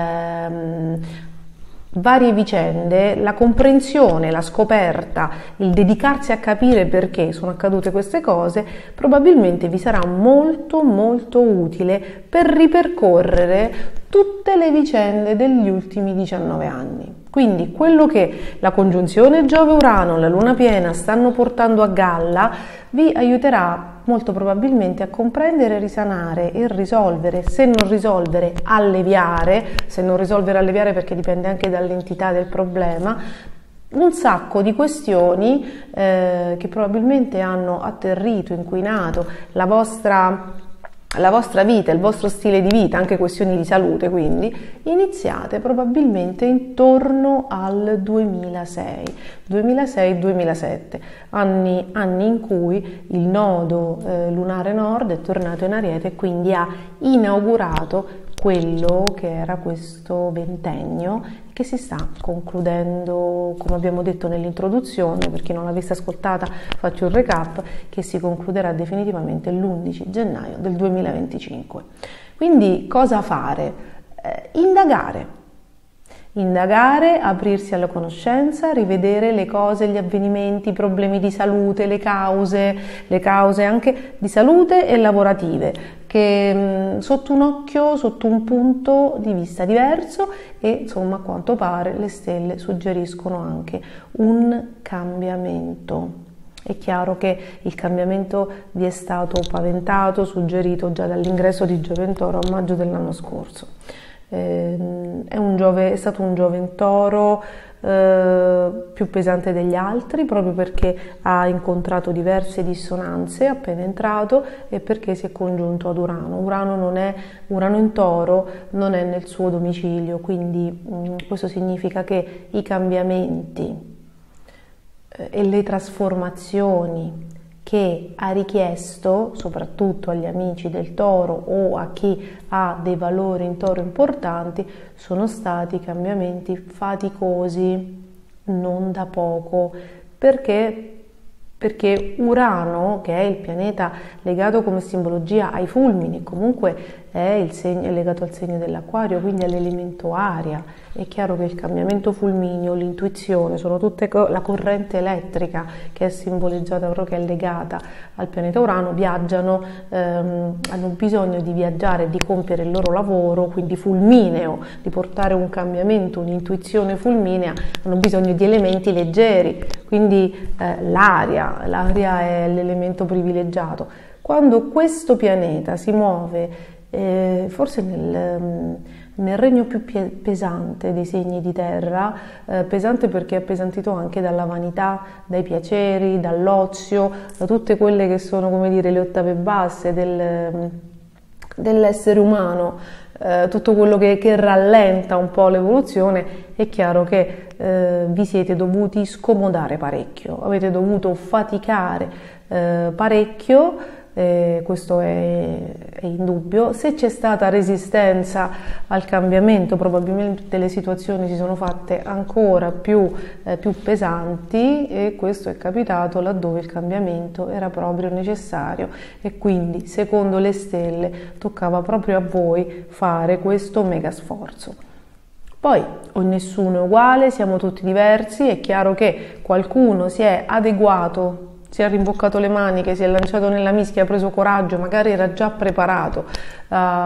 varie vicende, la comprensione, la scoperta, il dedicarsi a capire perché sono accadute queste cose, probabilmente vi sarà molto molto utile per ripercorrere tutte le vicende degli ultimi 19 anni. Quindi quello che la congiunzione Giove-Urano, la luna piena stanno portando a galla vi aiuterà molto probabilmente a comprendere, risanare e risolvere, se non risolvere alleviare, se non risolvere alleviare perché dipende anche dall'entità del problema, un sacco di questioni che probabilmente hanno atterrito, inquinato la vostra vita, il vostro stile di vita, anche questioni di salute, quindi iniziate probabilmente intorno al 2006-2007, anni in cui il nodo lunare nord è tornato in Ariete e quindi ha inaugurato quello che era questo ventennio che si sta concludendo, come abbiamo detto nell'introduzione, per chi non l'avesse ascoltata faccio un recap, che si concluderà definitivamente l'11 gennaio del 2025. Quindi cosa fare? Indagare, aprirsi alla conoscenza, rivedere le cose, gli avvenimenti, i problemi di salute, le cause anche di salute e lavorative, che sotto un occhio, sotto un punto di vista diverso e insomma a quanto pare le stelle suggeriscono anche un cambiamento. È chiaro che il cambiamento vi è stato paventato, suggerito già dall'ingresso di Giove in Toro a maggio dell'anno scorso. È stato un Giove in Toro più pesante degli altri, proprio perché ha incontrato diverse dissonanze appena entrato e perché si è congiunto ad Urano. Urano in Toro non è nel suo domicilio, quindi questo significa che i cambiamenti e le trasformazioni che ha richiesto, soprattutto agli amici del Toro o a chi ha dei valori in Toro importanti, sono stati cambiamenti faticosi, non da poco, perché Urano, che è il pianeta legato come simbologia ai fulmini, comunque è legato al segno dell'Acquario, quindi all'elemento aria. È chiaro che il cambiamento fulmineo, l'intuizione, sono tutte la corrente elettrica che è simboleggiata, proprio che è legata al pianeta Urano, viaggiano, hanno bisogno di viaggiare, di compiere il loro lavoro, quindi fulmineo, di portare un cambiamento, un'intuizione fulminea, hanno bisogno di elementi leggeri, quindi l'aria è l'elemento privilegiato. Quando questo pianeta si muove forse nel regno più pesante dei segni di terra, pesante perché è appesantito anche dalla vanità, dai piaceri, dall'ozio, da tutte quelle che sono, come dire, le ottave basse dell'essere umano, tutto quello che rallenta un po' l'evoluzione. È chiaro che vi siete dovuti scomodare parecchio, avete dovuto faticare parecchio. Questo è indubbio. Se c'è stata resistenza al cambiamento, probabilmente le situazioni si sono fatte ancora più pesanti, e questo è capitato laddove il cambiamento era proprio necessario e quindi, secondo le stelle, toccava proprio a voi fare questo mega sforzo. Poi nessuno è uguale, siamo tutti diversi, è chiaro che qualcuno si è adeguato, si è rimboccato le maniche, si è lanciato nella mischia, ha preso coraggio, magari era già preparato a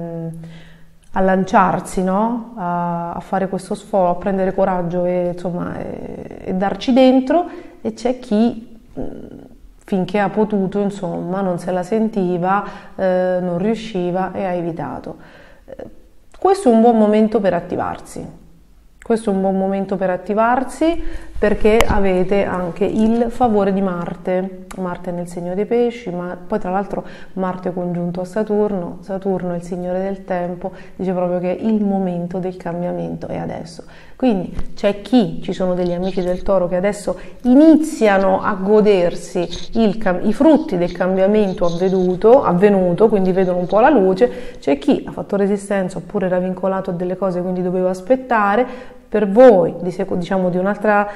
lanciarsi, no? A fare questo sforzo, a prendere coraggio e darci dentro, e c'è chi finché ha potuto, insomma, non se la sentiva, non riusciva e ha evitato. Questo è un buon momento per attivarsi. Questo è un buon momento per attivarsi perché avete anche il favore di Marte. Marte è nel segno dei pesci, ma poi tra l'altro Marte congiunto a Saturno. Saturno è il signore del tempo, dice proprio che il momento del cambiamento è adesso. Quindi ci sono degli amici del Toro che adesso iniziano a godersi i frutti del cambiamento avvenuto, quindi vedono un po' la luce. C'è chi ha fatto resistenza oppure era vincolato a delle cose, quindi doveva aspettare. Per voi, diciamo di un'altra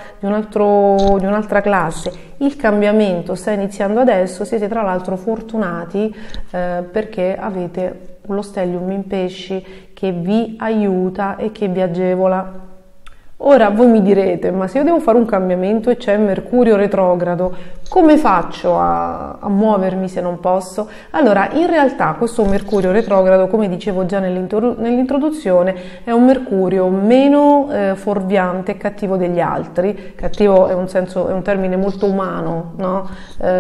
classe, il cambiamento sta iniziando adesso. Siete tra l'altro fortunati perché avete lo stellium in pesci che vi aiuta e che vi agevola. Ora voi mi direte, ma se io devo fare un cambiamento e c'è Mercurio retrogrado, come faccio a muovermi se non posso? Allora, in realtà questo Mercurio retrogrado, come dicevo già nell'introduzione, è un Mercurio meno fuorviante e cattivo degli altri. Cattivo è un termine molto umano, no?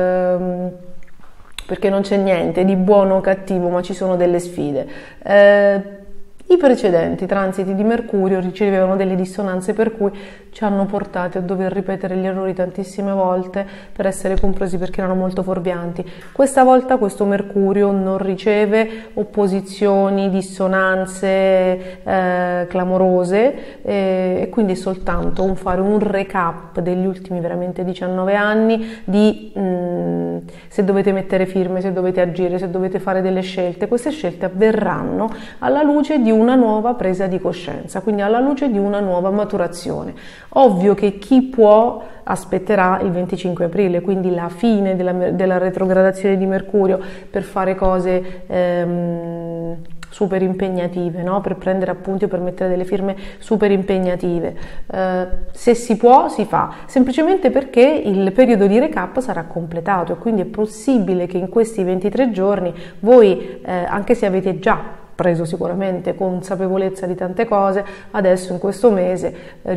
Perché non c'è niente di buono o cattivo, ma ci sono delle sfide. I precedenti transiti di Mercurio ricevevano delle dissonanze per cui ci hanno portati a dover ripetere gli errori tantissime volte per essere compresi perché erano molto fuorvianti. Questa volta questo Mercurio non riceve opposizioni, dissonanze clamorose e quindi è soltanto fare un recap degli ultimi veramente 19 anni di se dovete mettere firme, se dovete agire, se dovete fare delle scelte. Queste scelte avverranno alla luce di una nuova presa di coscienza, quindi alla luce di una nuova maturazione. Ovvio che chi può aspetterà il 25 aprile, quindi la fine della retrogradazione di Mercurio, per fare cose super impegnative, no? Per prendere appunti o per mettere delle firme super impegnative. Se si può, si fa, semplicemente perché il periodo di recap sarà completato e quindi è possibile che in questi 23 giorni voi, anche se avete già preso sicuramente consapevolezza di tante cose, adesso in questo mese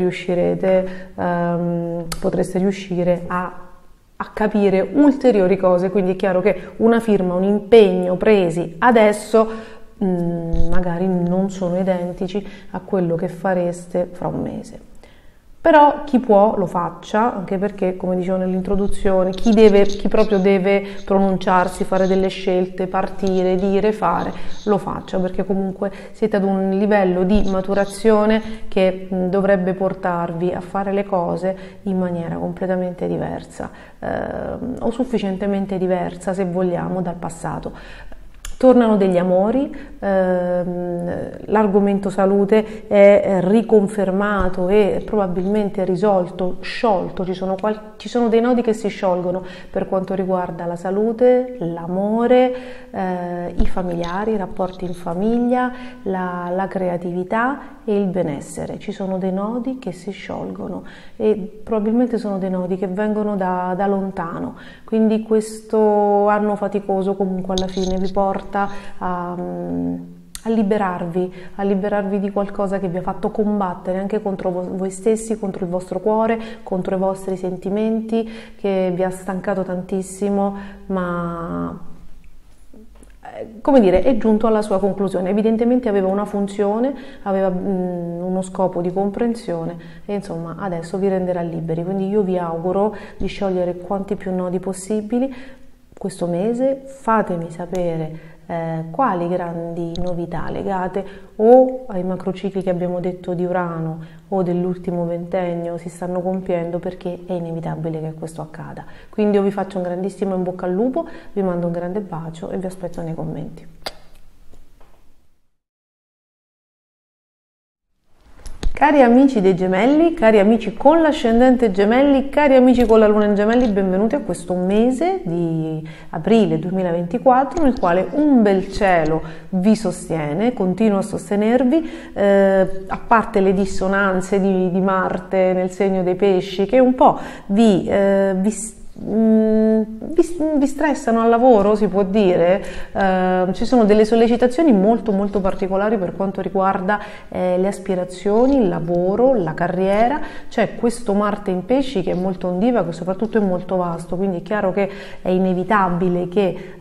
potreste riuscire a capire ulteriori cose, quindi è chiaro che una firma, un impegno presi adesso magari non sono identici a quello che fareste fra un mese. Però chi può lo faccia, anche perché, come dicevo nell'introduzione, chi proprio deve pronunciarsi, fare delle scelte, partire, dire, fare, lo faccia, perché comunque siete ad un livello di maturazione che dovrebbe portarvi a fare le cose in maniera completamente diversa, o sufficientemente diversa, se vogliamo, dal passato. Tornano degli amori, l'argomento salute è riconfermato e probabilmente risolto, sciolto, ci sono dei nodi che si sciolgono per quanto riguarda la salute, l'amore, i familiari, i rapporti in famiglia, la creatività e il benessere. Ci sono dei nodi che si sciolgono e probabilmente sono dei nodi che vengono da lontano, quindi questo anno faticoso comunque alla fine vi porta a liberarvi di qualcosa che vi ha fatto combattere anche contro voi stessi, contro il vostro cuore, contro i vostri sentimenti, che vi ha stancato tantissimo, ma come dire, è giunto alla sua conclusione. Evidentemente aveva una funzione, aveva uno scopo di comprensione e insomma adesso vi renderà liberi. Quindi io vi auguro di sciogliere quanti più nodi possibili questo mese. Fatemi sapere quali grandi novità legate o ai macrocicli che abbiamo detto di Urano o dell'ultimo ventennio si stanno compiendo, perché è inevitabile che questo accada. Quindi io vi faccio un grandissimo in bocca al lupo, vi mando un grande bacio e vi aspetto nei commenti. Cari amici dei Gemelli, cari amici con l'ascendente Gemelli, cari amici con la Luna in Gemelli, benvenuti a questo mese di aprile 2024 nel quale un bel cielo vi sostiene, continua a sostenervi, a parte le dissonanze di Marte nel segno dei pesci che un po' vi stressano al lavoro, si può dire. Ci sono delle sollecitazioni molto molto particolari per quanto riguarda le aspirazioni, il lavoro, la carriera. C'è questo Marte in pesci che è molto ondivago e soprattutto è molto vasto, quindi è chiaro che è inevitabile che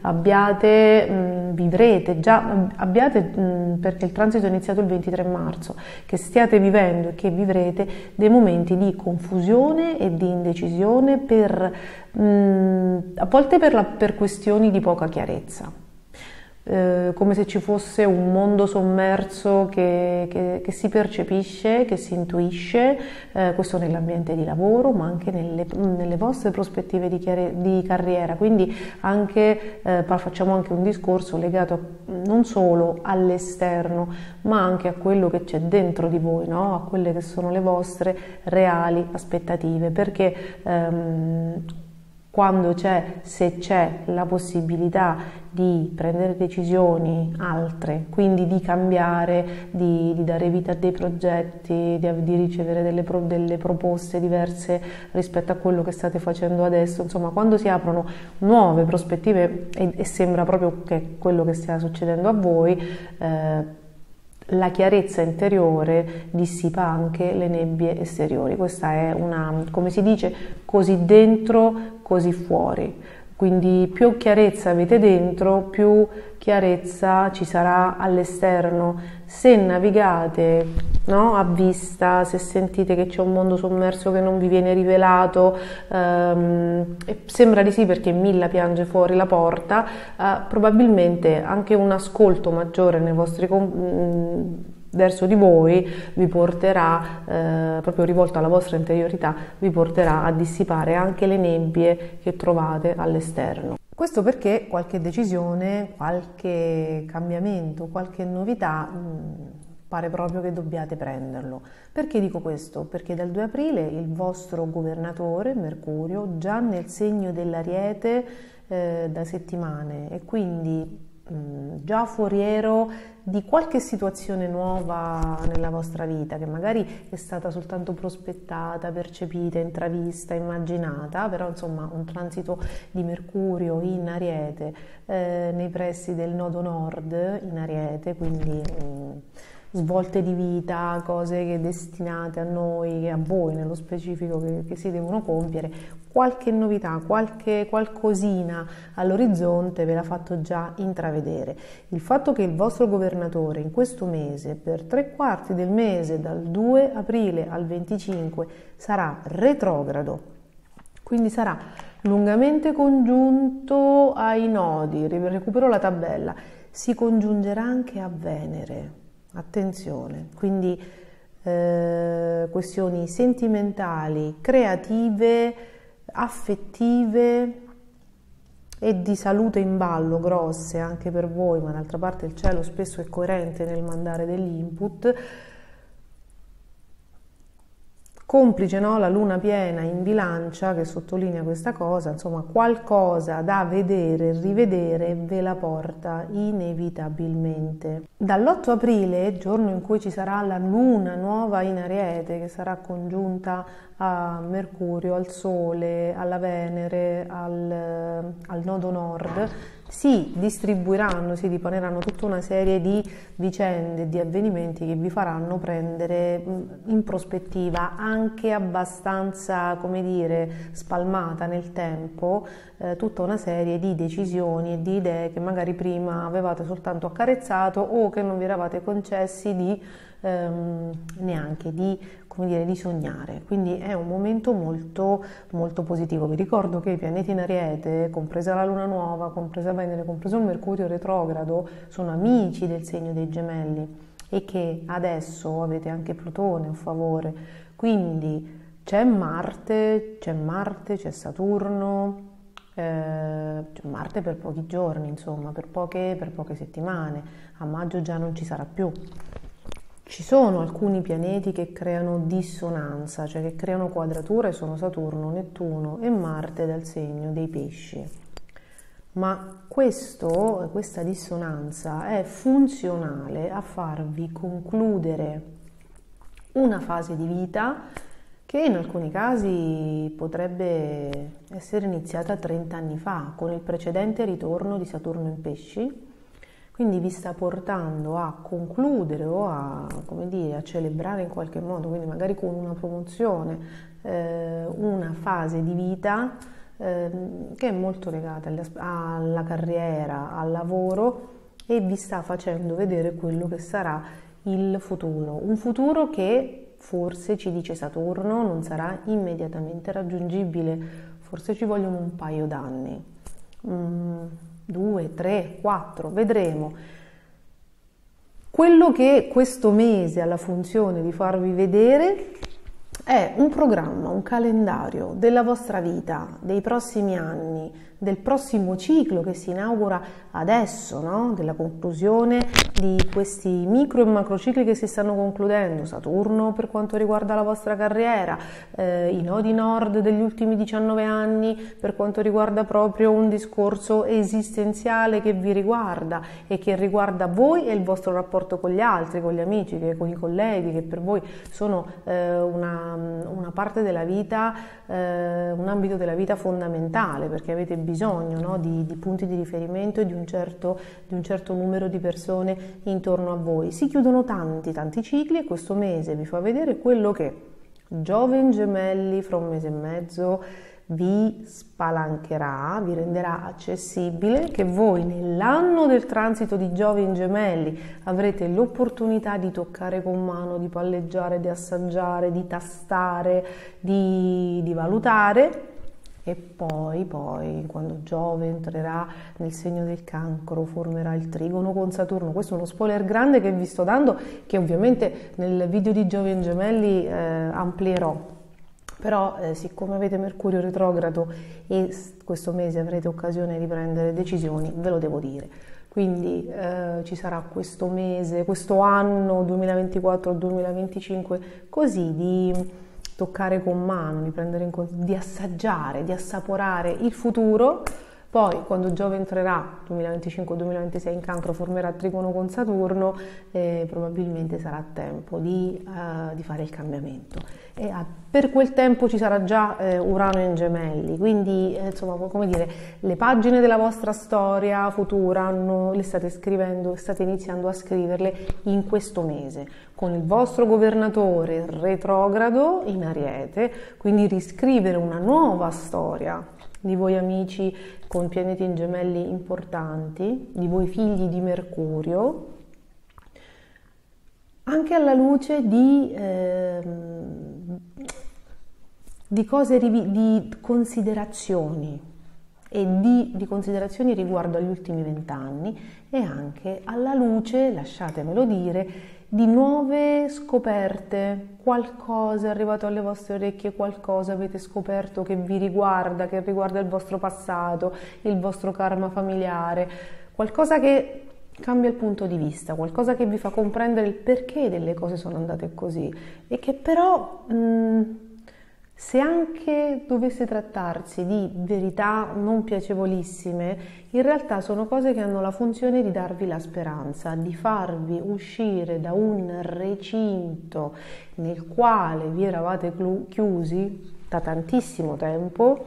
perché il transito è iniziato il 23 marzo, che stiate vivendo e che vivrete dei momenti di confusione e di indecisione a volte per questioni di poca chiarezza, come se ci fosse un mondo sommerso che si percepisce, che si intuisce, questo nell'ambiente di lavoro ma anche nelle vostre prospettive di carriera. Quindi facciamo anche un discorso legato non solo all'esterno ma anche a quello che c'è dentro di voi, no? A quelle che sono le vostre reali aspettative, perché quando c'è, se c'è la possibilità di prendere decisioni altre, quindi di cambiare, di dare vita a dei progetti, di ricevere delle proposte diverse rispetto a quello che state facendo adesso, insomma quando si aprono nuove prospettive e sembra proprio che quello che stia succedendo a voi, la chiarezza interiore dissipa anche le nebbie esteriori. Questa è una, come si dice, così dentro, così fuori. Quindi più chiarezza avete dentro, più chiarezza ci sarà all'esterno. Se navigate, no, a vista, se sentite che c'è un mondo sommerso che non vi viene rivelato, e sembra di sì perché Milla piange fuori la porta, probabilmente anche un ascolto maggiore nei vostri verso di voi vi porterà, proprio rivolto alla vostra interiorità, vi porterà a dissipare anche le nebbie che trovate all'esterno. Questo perché qualche decisione, qualche cambiamento, qualche novità pare proprio che dobbiate prenderlo. Perché dico questo? Perché dal 2 aprile il vostro governatore, Mercurio, già nel segno dell'Ariete da settimane e quindi già foriero di qualche situazione nuova nella vostra vita che magari è stata soltanto prospettata, percepita, intravista, immaginata, però insomma un transito di Mercurio in Ariete nei pressi del nodo nord in Ariete, quindi svolte di vita, cose che destinate a noi, a voi nello specifico che si devono compiere, qualche novità, qualcosina all'orizzonte ve l'ha fatto già intravedere. Il fatto che il vostro governatore in questo mese, per 3/4 del mese, dal 2 aprile al 25, sarà retrogrado, quindi sarà lungamente congiunto ai nodi, recupero la tabella, si congiungerà anche a Venere. Attenzione, quindi questioni sentimentali, creative, affettive e di salute in ballo grosse anche per voi, ma d'altra parte il cielo spesso è coerente nel mandare degli input. Complice, no? La luna piena in bilancia che sottolinea questa cosa, insomma qualcosa da vedere e rivedere ve la porta inevitabilmente. Dall'8 aprile, giorno in cui ci sarà la luna nuova in Ariete, che sarà congiunta a Mercurio, al Sole, alla Venere, al nodo nord, si distribuiranno, si dipaneranno tutta una serie di vicende, di avvenimenti che vi faranno prendere in prospettiva anche abbastanza, come dire, spalmata nel tempo, tutta una serie di decisioni e di idee che magari prima avevate soltanto accarezzato o che non vi eravate concessi di neanche di, come dire, di sognare. Quindi è un momento molto molto positivo. Vi ricordo che i pianeti in Ariete, compresa la luna nuova, compresa Venere, compreso il Mercurio retrogrado, sono amici del segno dei Gemelli e che adesso avete anche Plutone a favore, quindi c'è Marte, c'è Saturno, Marte per pochi giorni, insomma, per poche settimane. A maggio già non ci sarà più. Ci sono alcuni pianeti che creano dissonanza, cioè che creano quadrature, sono Saturno, Nettuno e Marte dal segno dei Pesci. Ma questa dissonanza è funzionale a farvi concludere una fase di vita che in alcuni casi potrebbe essere iniziata 30 anni fa, con il precedente ritorno di Saturno in Pesci. Quindi vi sta portando a concludere o a, come dire, a celebrare in qualche modo, quindi magari con una promozione, una fase di vita che è molto legata alla carriera, al lavoro e vi sta facendo vedere quello che sarà il futuro. Un futuro che forse, ci dice Saturno, non sarà immediatamente raggiungibile, forse ci vogliono un paio d'anni. 2, 3, 4, vedremo. Quello che questo mese ha la funzione di farvi vedere è un programma, un calendario della vostra vita, dei prossimi anni, del prossimo ciclo che si inaugura adesso, no? Della conclusione di questi micro e macro cicli che si stanno concludendo, Saturno per quanto riguarda la vostra carriera, i nodi nord degli ultimi 19 anni per quanto riguarda proprio un discorso esistenziale che vi riguarda e che riguarda voi e il vostro rapporto con gli altri, con gli amici, con i colleghi, che per voi sono una parte della vita, un ambito della vita fondamentale, perché avete bisogno, no, di punti di riferimento e di un certo numero di persone intorno a voi. Si chiudono tanti cicli e questo mese vi fa vedere quello che Giove in Gemelli fra un mese e mezzo vi spalancherà, vi renderà accessibile, che voi nell'anno del transito di Giove in Gemelli avrete l'opportunità di toccare con mano, di palleggiare, di assaggiare, di tastare, di valutare. E poi quando Giove entrerà nel segno del Cancro formerà il trigono con Saturno. Questo è uno spoiler grande che vi sto dando, che ovviamente nel video di Giove in Gemelli amplierò. Però siccome avete Mercurio retrogrado e questo mese avrete occasione di prendere decisioni, ve lo devo dire. Quindi ci sarà questo mese, questo anno 2024-2025 così di toccare con mano, di prendere in conto, di assaggiare, di assaporare il futuro. Poi quando Giove entrerà 2025-2026 in Cancro, formerà trigono con Saturno, probabilmente sarà tempo di fare il cambiamento. E per quel tempo ci sarà già Urano in Gemelli, quindi insomma, come dire, le pagine della vostra storia futura le state scrivendo, state iniziando a scriverle in questo mese, con il vostro governatore retrogrado in Ariete, quindi riscrivere una nuova storia di voi amici con pianeti in Gemelli importanti, di voi figli di Mercurio, anche alla luce di cose, di considerazioni e di considerazioni riguardo agli ultimi 20 anni e anche alla luce, lasciatemelo dire, di nuove scoperte. Qualcosa è arrivato alle vostre orecchie, qualcosa avete scoperto che vi riguarda, che riguarda il vostro passato, il vostro karma familiare, qualcosa che cambia il punto di vista, qualcosa che vi fa comprendere il perché delle cose sono andate così e che però se anche dovesse trattarsi di verità non piacevolissime, in realtà sono cose che hanno la funzione di darvi la speranza, di farvi uscire da un recinto nel quale vi eravate chiusi da tantissimo tempo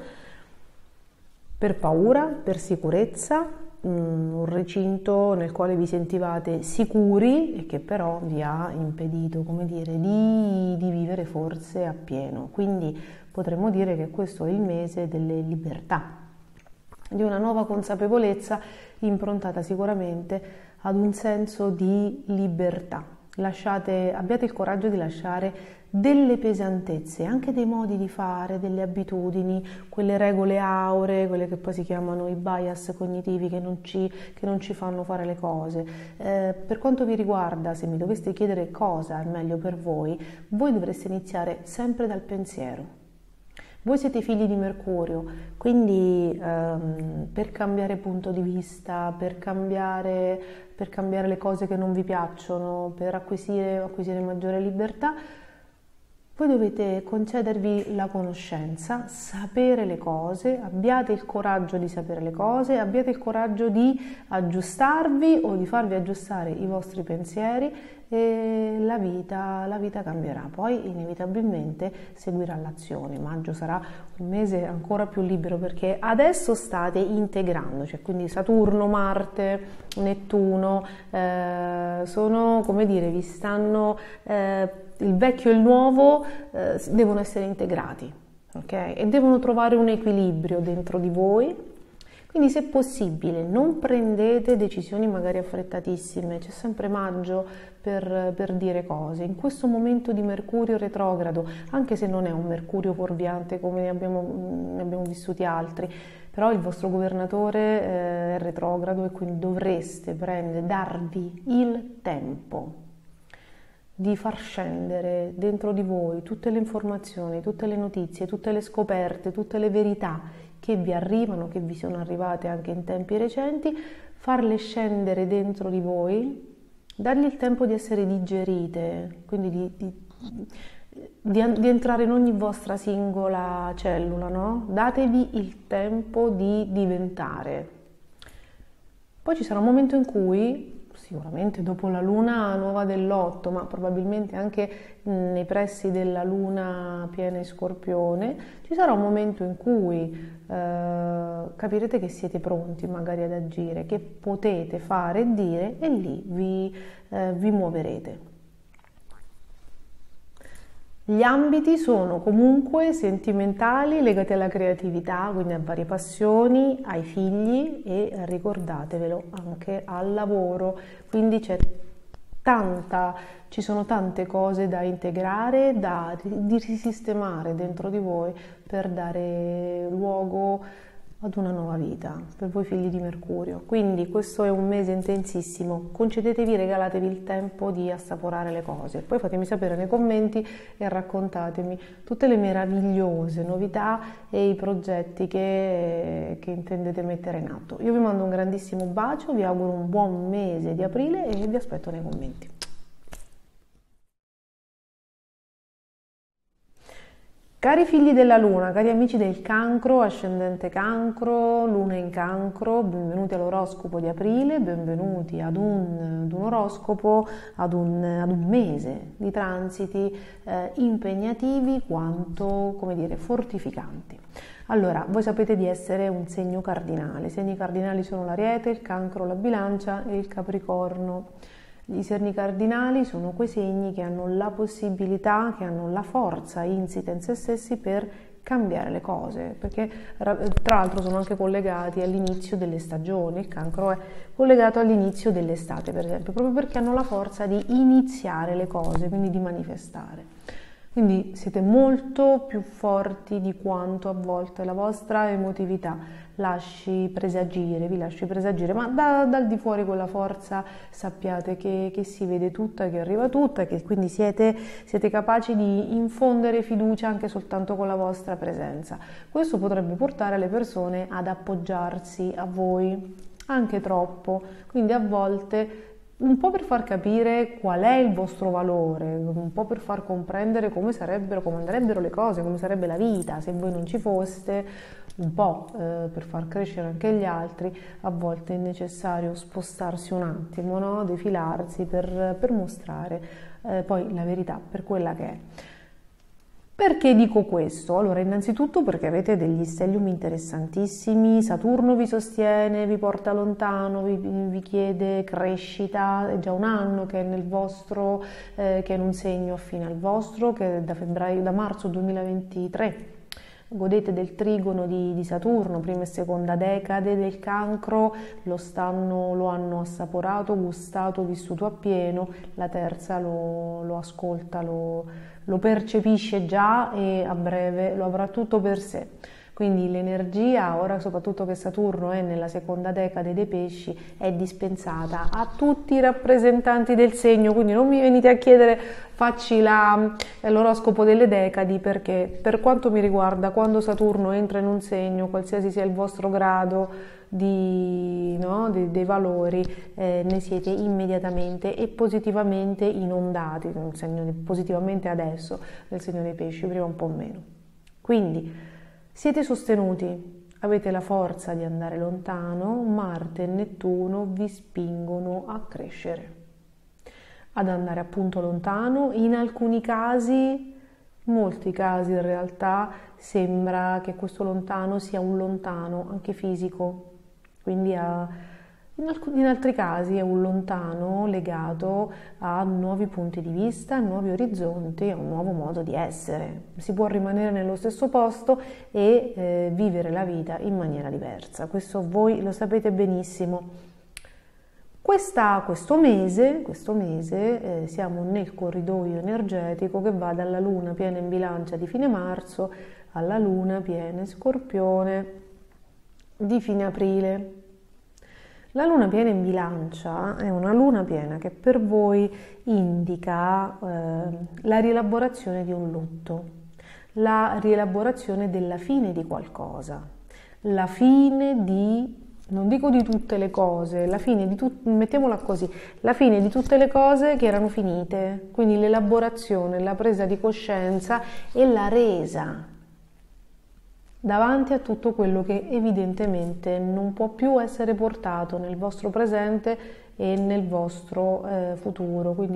per paura, per sicurezza, un recinto nel quale vi sentivate sicuri e che però vi ha impedito, come dire, di vivere forse appieno. Quindi potremmo dire che questo è il mese delle libertà, di una nuova consapevolezza improntata sicuramente ad un senso di libertà. Abbiate il coraggio di lasciare delle pesantezze, anche dei modi di fare, delle abitudini, quelle regole auree, quelle che poi si chiamano i bias cognitivi che non ci fanno fare le cose. Per quanto vi riguarda, se mi doveste chiedere cosa è meglio per voi dovreste iniziare sempre dal pensiero. Voi siete figli di Mercurio, quindi per cambiare punto di vista, per cambiare le cose che non vi piacciono, per acquisire maggiore libertà, voi dovete concedervi la conoscenza, sapere le cose, abbiate il coraggio di sapere le cose, abbiate il coraggio di aggiustarvi o di farvi aggiustare i vostri pensieri e la vita cambierà. Poi inevitabilmente seguirà l'azione. Maggio sarà un mese ancora più libero perché adesso state integrando, cioè quindi Saturno, Marte, Nettuno sono, come dire, vi stanno il vecchio e il nuovo devono essere integrati, ok? E devono trovare un equilibrio dentro di voi. Quindi se possibile non prendete decisioni magari affrettatissime, c'è sempre maggio per dire cose. In questo momento di Mercurio retrogrado, anche se non è un Mercurio fuorviante come ne abbiamo vissuti altri, però il vostro governatore è retrogrado e quindi dovreste darvi il tempo di far scendere dentro di voi tutte le informazioni, tutte le notizie, tutte le scoperte, tutte le verità che vi arrivano, che vi sono arrivate anche in tempi recenti, farle scendere dentro di voi, dargli il tempo di essere digerite, quindi di entrare in ogni vostra singola cellula, no? Datevi il tempo di diventare. Poi ci sarà un momento in cui, sicuramente dopo la luna nuova dell'8, ma probabilmente anche nei pressi della luna piena in Scorpione, ci sarà un momento in cui capirete che siete pronti magari ad agire, che potete fare e dire, e lì vi muoverete. Gli ambiti sono comunque sentimentali, legati alla creatività, quindi a varie passioni, ai figli e ricordatevelo anche al lavoro. Quindi ci sono tante cose da integrare, di risistemare dentro di voi per dare luogo ad una nuova vita per voi figli di Mercurio. Quindi questo è un mese intensissimo, concedetevi, regalatevi il tempo di assaporare le cose. Poi fatemi sapere nei commenti e raccontatemi tutte le meravigliose novità e i progetti che intendete mettere in atto. Io vi mando un grandissimo bacio, vi auguro un buon mese di aprile e vi aspetto nei commenti. Cari figli della Luna, cari amici del Cancro, ascendente Cancro, Luna in Cancro, benvenuti all'oroscopo di aprile, benvenuti ad un oroscopo, ad un mese di transiti impegnativi quanto, come dire, fortificanti. Allora, voi sapete di essere un segno cardinale. I segni cardinali sono l'Ariete, il Cancro, la Bilancia e il Capricorno. I segni cardinali sono quei segni che hanno la possibilità, che hanno la forza insita in se stessi per cambiare le cose, perché tra l'altro sono anche collegati all'inizio delle stagioni. Il Cancro è collegato all'inizio dell'estate, per esempio, proprio perché hanno la forza di iniziare le cose, quindi di manifestare. Quindi siete molto più forti di quanto a volte la vostra emotività vi lasci presagire, ma dal di fuori quella forza sappiate che si vede tutta, che arriva tutta, che quindi siete capaci di infondere fiducia anche soltanto con la vostra presenza. Questo potrebbe portare le persone ad appoggiarsi a voi, anche troppo, quindi a volte un po' per far capire qual è il vostro valore, un po' per far comprendere come andrebbero le cose, come sarebbe la vita se voi non ci foste, un po' per far crescere anche gli altri. A volte è necessario spostarsi un attimo, no? Defilarsi per mostrare poi la verità per quella che è. Perché dico questo? Allora, innanzitutto perché avete degli stellium interessantissimi, Saturno vi sostiene, vi porta lontano, vi chiede crescita, è già un anno che è nel vostro, che è in un segno affine al vostro, che è da marzo 2023. Godete del trigono di Saturno, prima e seconda decade del Cancro, lo hanno assaporato, gustato, vissuto appieno, la terza lo ascolta, lo percepisce già e a breve lo avrà tutto per sé. Quindi l'energia, ora soprattutto che Saturno è nella seconda decade dei pesci, è dispensata a tutti i rappresentanti del segno, quindi non mi venite a chiedere facci l'oroscopo delle decadi, perché per quanto mi riguarda quando Saturno entra in un segno, qualsiasi sia il vostro grado dei valori, ne siete immediatamente e positivamente inondati, positivamente adesso nel segno dei pesci, prima un po' meno. Quindi siete sostenuti, avete la forza di andare lontano, Marte e Nettuno vi spingono a crescere, ad andare appunto lontano. In alcuni casi, in molti casi in realtà, sembra che questo lontano sia un lontano anche fisico, quindi in altri casi è un lontano legato a nuovi punti di vista, a nuovi orizzonti, a un nuovo modo di essere. Si può rimanere nello stesso posto e vivere la vita in maniera diversa. Questo voi lo sapete benissimo. Questo mese siamo nel corridoio energetico che va dalla luna piena in Bilancia di fine marzo alla luna piena in Scorpione di fine aprile. La luna piena in Bilancia è una luna piena che per voi indica la rielaborazione di un lutto, la rielaborazione della fine di qualcosa, la fine di, non dico di tutte le cose, la fine di mettiamola così, la fine di tutte le cose che erano finite, quindi l'elaborazione, la presa di coscienza e la resa davanti a tutto quello che evidentemente non può più essere portato nel vostro presente e nel vostro futuro, quindi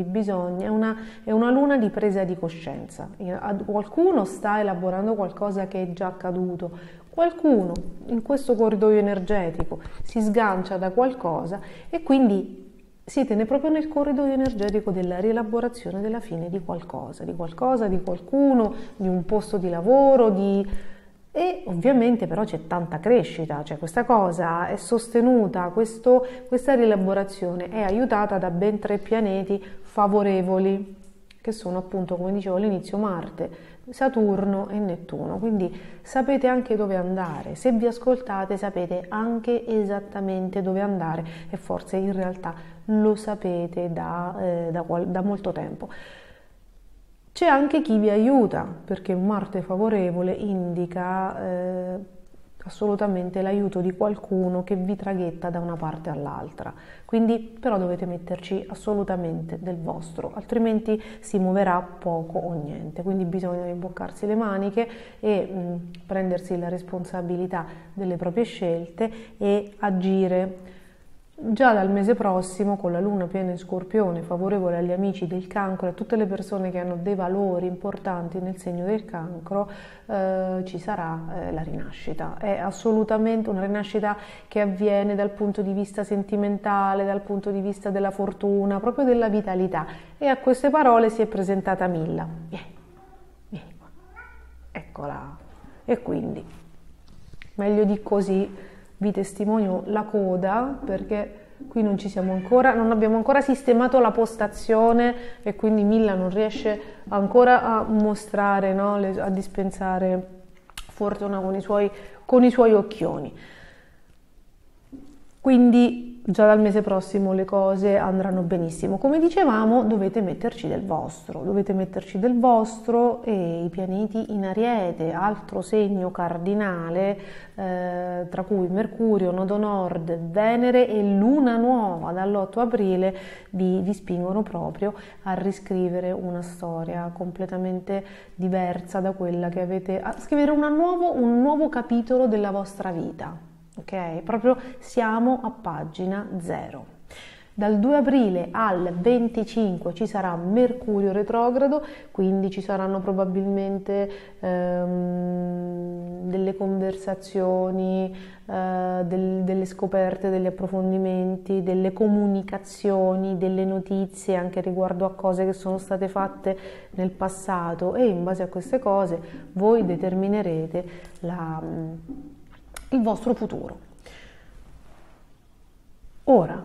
è una luna di presa di coscienza. Qualcuno sta elaborando qualcosa che è già accaduto, qualcuno in questo corridoio energetico si sgancia da qualcosa e quindi siete proprio nel corridoio energetico della rielaborazione della fine di qualcosa, di qualcuno, di un posto di lavoro, e ovviamente però c'è tanta crescita, cioè questa cosa è sostenuta, questa rielaborazione è aiutata da ben 3 pianeti favorevoli, che sono appunto, come dicevo all'inizio, Marte, Saturno e Nettuno, quindi sapete anche dove andare, se vi ascoltate sapete anche esattamente dove andare e forse in realtà lo sapete da molto tempo. C'è anche chi vi aiuta, perché un Marte favorevole indica assolutamente l'aiuto di qualcuno che vi traghetta da una parte all'altra. Quindi però dovete metterci assolutamente del vostro, altrimenti si muoverà poco o niente. Quindi bisogna rimboccarsi le maniche e prendersi la responsabilità delle proprie scelte e agire. Già dal mese prossimo, con la luna piena in Scorpione, favorevole agli amici del Cancro e a tutte le persone che hanno dei valori importanti nel segno del Cancro, ci sarà la rinascita. È assolutamente una rinascita che avviene dal punto di vista sentimentale, dal punto di vista della fortuna, proprio della vitalità. E a queste parole si è presentata Milla. Vieni qua. Eccola. E quindi, meglio di così, vi testimonio la coda, perché qui non abbiamo ancora sistemato la postazione e quindi Milla non riesce ancora a mostrare, no, a dispensare fortuna con i suoi occhioni. Quindi già dal mese prossimo le cose andranno benissimo. Come dicevamo, dovete metterci del vostro e i pianeti in Ariete, altro segno cardinale, tra cui Mercurio, Nodo Nord, Venere e Luna Nuova dall'8 aprile vi spingono proprio a riscrivere una storia completamente diversa da quella che avete, a scrivere un nuovo capitolo della vostra vita. Ok, proprio siamo a pagina 0. Dal 2 aprile al 25 ci sarà Mercurio retrogrado, quindi ci saranno probabilmente delle conversazioni, delle scoperte, degli approfondimenti, delle comunicazioni, delle notizie anche riguardo a cose che sono state fatte nel passato, e in base a queste cose voi determinerete il vostro futuro. Ora,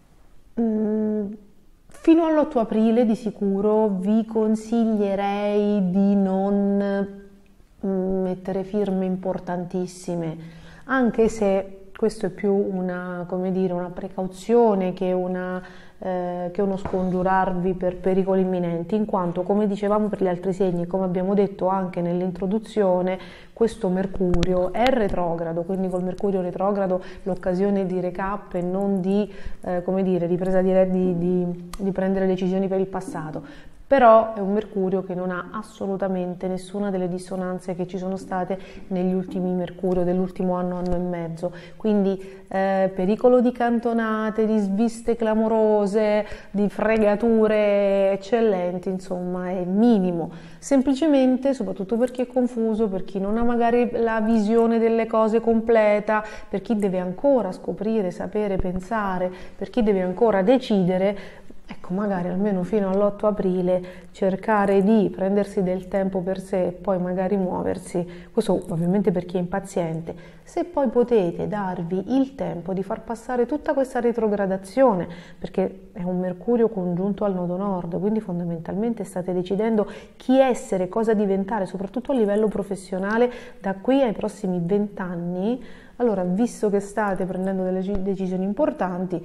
fino all'8 aprile di sicuro vi consiglierei di non mettere firme importantissime, anche se questo è più una precauzione che uno scongiurarvi per pericoli imminenti, in quanto, come dicevamo per gli altri segni, come abbiamo detto anche nell'introduzione, questo Mercurio è retrogrado, quindi col Mercurio retrogrado l'occasione di recap e non di ripresa di prendere decisioni per il passato. Però è un Mercurio che non ha assolutamente nessuna delle dissonanze che ci sono state negli ultimi Mercurio dell'ultimo anno e mezzo, quindi pericolo di cantonate, di sviste clamorose, di fregature eccellenti, insomma è minimo. Semplicemente, soprattutto per chi è confuso, per chi non ha magari la visione delle cose completa, per chi deve ancora scoprire, sapere, pensare, per chi deve ancora decidere, ecco, magari almeno fino all'8 aprile cercare di prendersi del tempo per sé e poi magari muoversi, questo ovviamente per chi è impaziente, se poi potete darvi il tempo di far passare tutta questa retrogradazione, perché è un Mercurio congiunto al nodo nord, quindi fondamentalmente state decidendo chi essere, cosa diventare, soprattutto a livello professionale da qui ai prossimi 20 anni, allora visto che state prendendo delle decisioni importanti,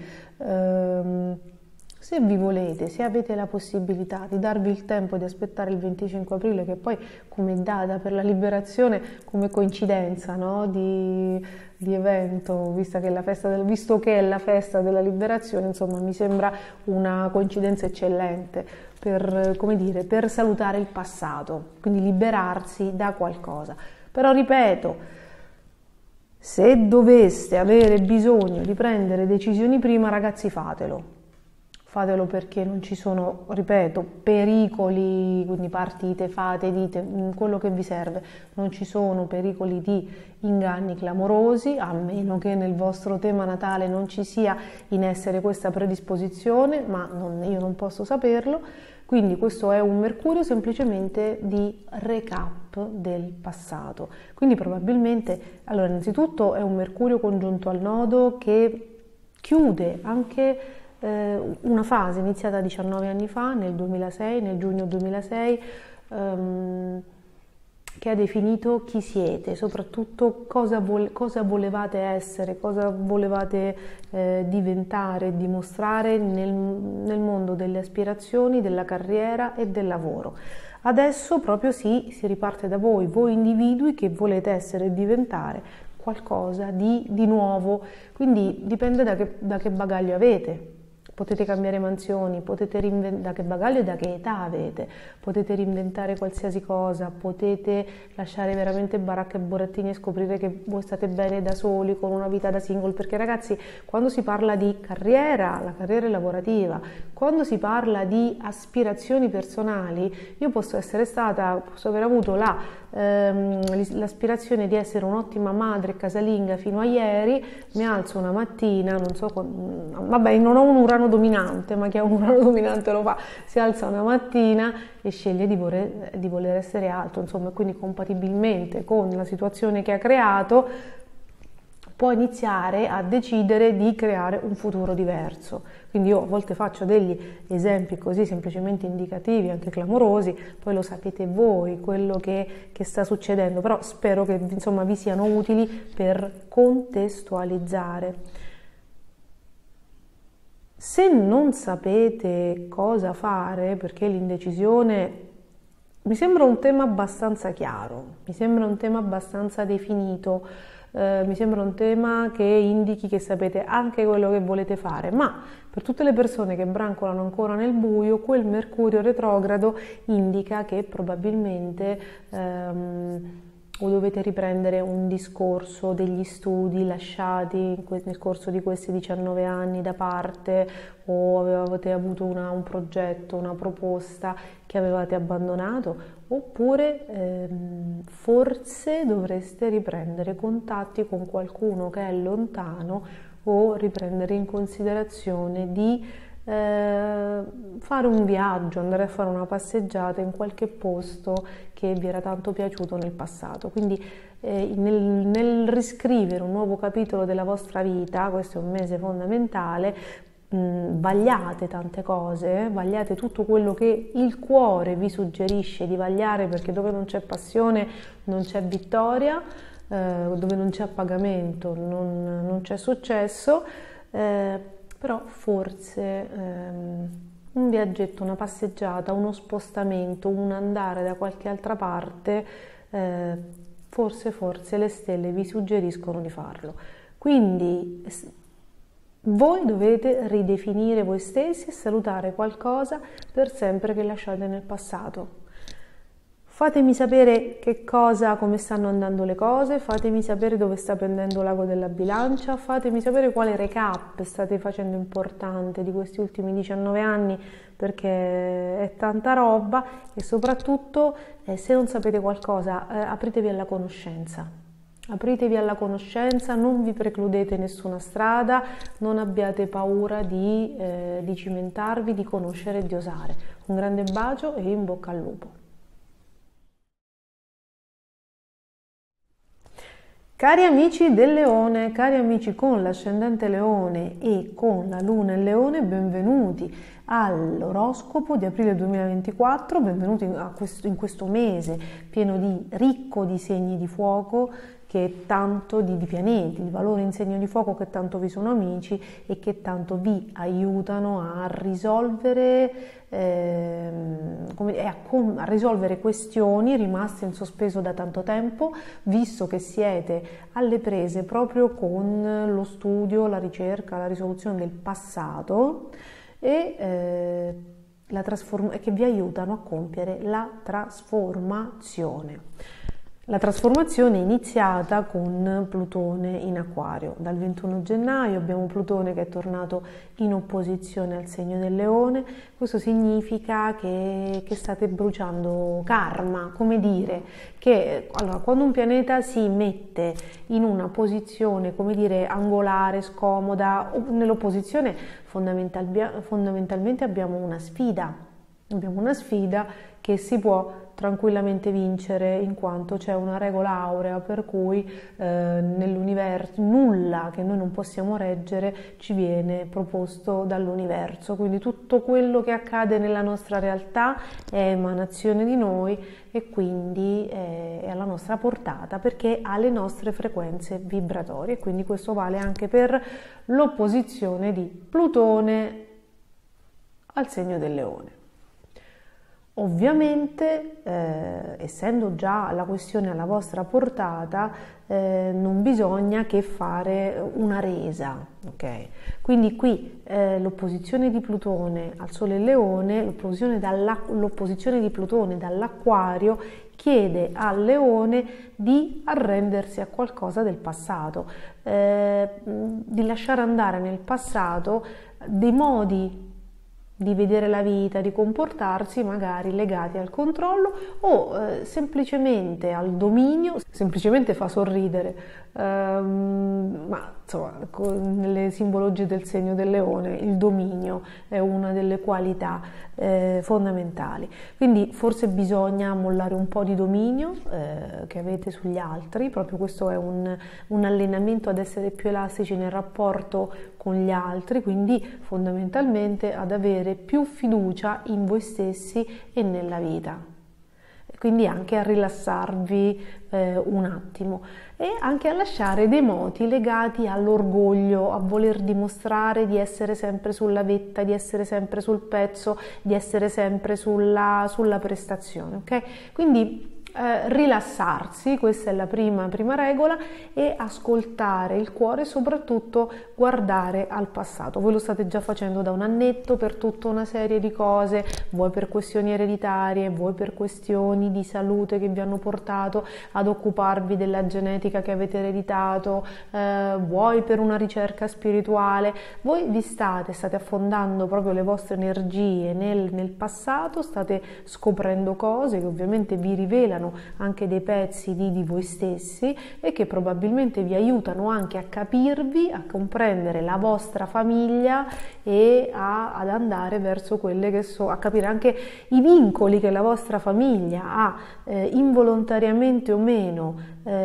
se vi volete, se avete la possibilità di darvi il tempo di aspettare il 25 aprile, che poi come data per la liberazione, come coincidenza, no? di evento, visto che è la festa della liberazione, insomma mi sembra una coincidenza eccellente per, come dire, per salutare il passato, quindi liberarsi da qualcosa. Però ripeto, se doveste avere bisogno di prendere decisioni prima, ragazzi, fatelo. Fatelo perché non ci sono, ripeto, pericoli, quindi partite, fate, dite, quello che vi serve. Non ci sono pericoli di inganni clamorosi, a meno che nel vostro tema natale non ci sia in essere questa predisposizione, ma io non posso saperlo. Quindi questo è un Mercurio semplicemente di recap del passato. Quindi probabilmente, allora innanzitutto è un Mercurio congiunto al nodo che chiude anche una fase iniziata 19 anni fa, nel 2006, nel giugno 2006, che ha definito chi siete, soprattutto cosa volevate essere, cosa volevate diventare, dimostrare nel mondo delle aspirazioni, della carriera e del lavoro. Adesso proprio si riparte da voi individui che volete essere e diventare qualcosa di nuovo, quindi dipende da che bagaglio avete. Potete cambiare mansioni, potete da che bagaglio e da che età avete, potete reinventare qualsiasi cosa, potete lasciare veramente baracca e burattini e scoprire che voi state bene da soli, con una vita da single, perché ragazzi, quando si parla di carriera, la carriera è lavorativa, quando si parla di aspirazioni personali, io posso aver avuto l'aspirazione di essere un'ottima madre casalinga fino a ieri, mi alzo una mattina, non so, vabbè, non ho un urano dominante, ma chi ha un urano dominante lo fa, si alza una mattina e sceglie di voler essere altro, insomma, quindi compatibilmente con la situazione che ha creato può iniziare a decidere di creare un futuro diverso. Quindi io a volte faccio degli esempi così semplicemente indicativi, anche clamorosi, poi lo sapete voi quello che sta succedendo, però spero che insomma vi siano utili per contestualizzare. Se non sapete cosa fare, perché l'indecisione mi sembra un tema abbastanza chiaro, mi sembra un tema abbastanza definito, mi sembra un tema che indichi che sapete anche quello che volete fare, ma per tutte le persone che brancolano ancora nel buio, quel Mercurio retrogrado indica che probabilmente o dovete riprendere un discorso degli studi lasciati nel corso di questi 19 anni da parte, o avete avuto un progetto, una proposta che avevate abbandonato, oppure forse dovreste riprendere contatti con qualcuno che è lontano o riprendere in considerazione di fare un viaggio, andare a fare una passeggiata in qualche posto che vi era tanto piaciuto nel passato. Quindi nel riscrivere un nuovo capitolo della vostra vita, questo è un mese fondamentale, vagliate tante cose, vagliate tutto quello che il cuore vi suggerisce di vagliare, perché dove non c'è passione non c'è vittoria, dove non c'è appagamento non c'è successo, però forse un viaggetto, una passeggiata, uno spostamento, un andare da qualche altra parte, forse le stelle vi suggeriscono di farlo. Quindi voi dovete ridefinire voi stessi e salutare qualcosa per sempre che lasciate nel passato. Fatemi sapere come stanno andando le cose, fatemi sapere dove sta pendendo l'ago della bilancia, fatemi sapere quale recap state facendo importante di questi ultimi 19 anni, perché è tanta roba, e soprattutto se non sapete qualcosa apritevi alla conoscenza. Apritevi alla conoscenza, non vi precludete nessuna strada, non abbiate paura di cimentarvi, di conoscere e di osare. Un grande bacio e in bocca al lupo. Cari amici del Leone, cari amici con l'ascendente Leone e con la Luna in Leone, benvenuti all'oroscopo di aprile 2024, benvenuti in questo mese ricco di segni di fuoco, che tanto di pianeti, di valore in segno di fuoco che tanto vi sono amici e che tanto vi aiutano a risolvere, a risolvere questioni rimaste in sospeso da tanto tempo, visto che siete alle prese proprio con lo studio, la ricerca, la risoluzione del passato e che vi aiutano a compiere la trasformazione. La trasformazione è iniziata con Plutone in Acquario. Dal 21 gennaio abbiamo Plutone che è tornato in opposizione al segno del Leone. Questo significa che state bruciando karma, come dire, che allora, quando un pianeta si mette in una posizione, come dire, angolare, scomoda, nell'opposizione fondamentalmente abbiamo una sfida. Abbiamo una sfida che si può tranquillamente vincere, in quanto c'è una regola aurea per cui nell'universo nulla che noi non possiamo reggere ci viene proposto dall'universo, quindi tutto quello che accade nella nostra realtà è emanazione di noi e quindi è alla nostra portata perché ha le nostre frequenze vibratorie, quindi questo vale anche per l'opposizione di Plutone al segno del Leone. Ovviamente, essendo già la questione alla vostra portata, non bisogna che fare una resa, ok? Quindi qui l'opposizione di Plutone al Sole e Leone, l'opposizione di Plutone dall'Acquario chiede al Leone di arrendersi a qualcosa del passato, di lasciare andare nel passato dei modi di vedere la vita, di comportarsi magari legati al controllo o semplicemente al dominio. Semplicemente fa sorridere, ma insomma nelle simbologie del segno del Leone il dominio è una delle qualità fondamentali, quindi forse bisogna mollare un po' di dominio che avete sugli altri, proprio questo è un allenamento ad essere più elastici nel rapporto con gli altri, quindi fondamentalmente ad avere più fiducia in voi stessi e nella vita. Quindi anche a rilassarvi un attimo e anche a lasciare dei moti legati all'orgoglio, a voler dimostrare di essere sempre sulla vetta, di essere sempre sul pezzo, di essere sempre sulla prestazione, ok? Quindi rilassarsi, questa è la prima regola, e ascoltare il cuore e soprattutto guardare al passato. Voi lo state già facendo da un annetto per tutta una serie di cose, vuoi per questioni ereditarie, vuoi per questioni di salute che vi hanno portato ad occuparvi della genetica che avete ereditato, vuoi per una ricerca spirituale. Voi state affondando proprio le vostre energie nel passato, state scoprendo cose che ovviamente vi rivelano anche dei pezzi di voi stessi e che probabilmente vi aiutano anche a capirvi, a comprendere la vostra famiglia e ad andare verso quelle che a capire anche i vincoli che la vostra famiglia ha involontariamente o meno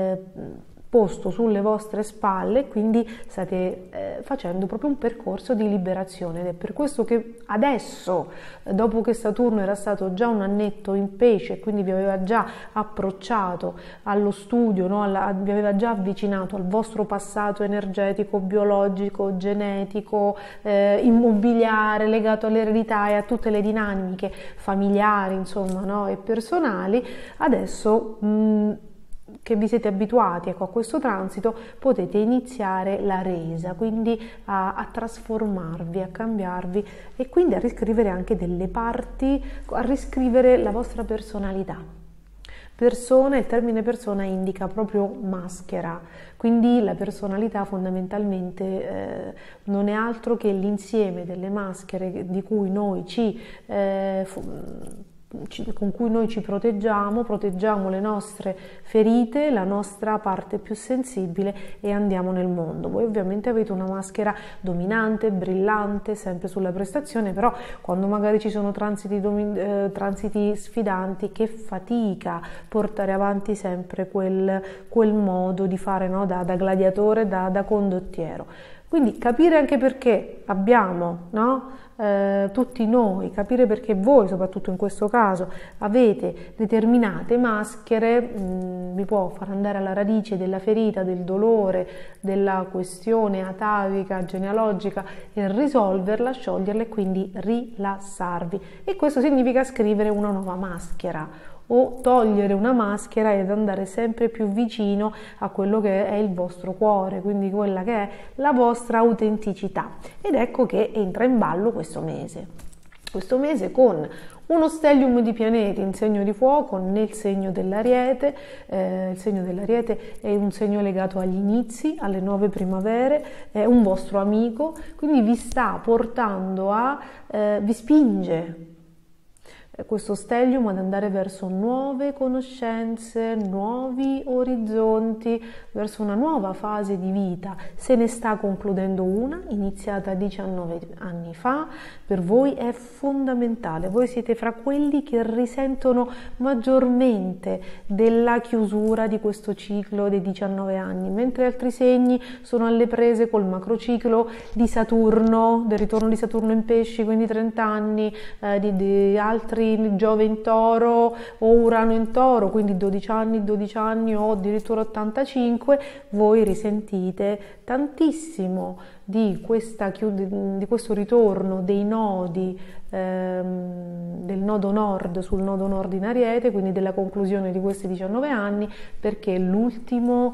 posto sulle vostre spalle, quindi state facendo proprio un percorso di liberazione ed è per questo che adesso, dopo che Saturno era stato già un annetto in Pesce e quindi vi aveva già approcciato allo studio, no? Vi aveva già avvicinato al vostro passato energetico, biologico, genetico, immobiliare, legato all'eredità e a tutte le dinamiche familiari, insomma, no? E personali, adesso che vi siete abituati, ecco, a questo transito, potete iniziare la resa, quindi a trasformarvi, a cambiarvi e quindi a riscrivere anche delle parti, a riscrivere la vostra personalità. Persona, il termine persona indica proprio maschera, quindi la personalità fondamentalmente non è altro che l'insieme delle maschere di cui noi ci con cui noi ci proteggiamo le nostre ferite, la nostra parte più sensibile e andiamo nel mondo. Voi ovviamente avete una maschera dominante, brillante, sempre sulla prestazione, però quando magari ci sono transiti sfidanti, che fatica portare avanti sempre quel modo di fare, no? da gladiatore, da condottiero. Quindi capire anche perché abbiamo, no? Tutti noi, capire perché voi, soprattutto in questo caso, avete determinate maschere, vi può far andare alla radice della ferita, del dolore, della questione atavica, genealogica, e risolverla, scioglierla e quindi rilassarvi. E questo significa scrivere una nuova maschera o togliere una maschera ed andare sempre più vicino a quello che è il vostro cuore, quindi quella che è la vostra autenticità. Ed ecco che entra in ballo questo mese con uno stellium di pianeti in segno di fuoco nel segno dell'Ariete. Il segno dell'Ariete è un segno legato agli inizi, alle nuove primavere, è un vostro amico, quindi vi sta portando vi spinge questo stellium ad andare verso nuove conoscenze, nuovi orizzonti, verso una nuova fase di vita. Se ne sta concludendo una, iniziata 19 anni fa, per voi è fondamentale. Voi siete fra quelli che risentono maggiormente della chiusura di questo ciclo dei 19 anni, mentre altri segni sono alle prese col macrociclo di Saturno, del ritorno di Saturno in Pesci, quindi 30 anni, di altri Giove in Toro o Urano in Toro, quindi 12 anni o addirittura 85. Voi risentite tantissimo di questo ritorno dei nodi, del nodo nord sul nodo nord in Ariete, quindi della conclusione di questi 19 anni, perché l'ultimo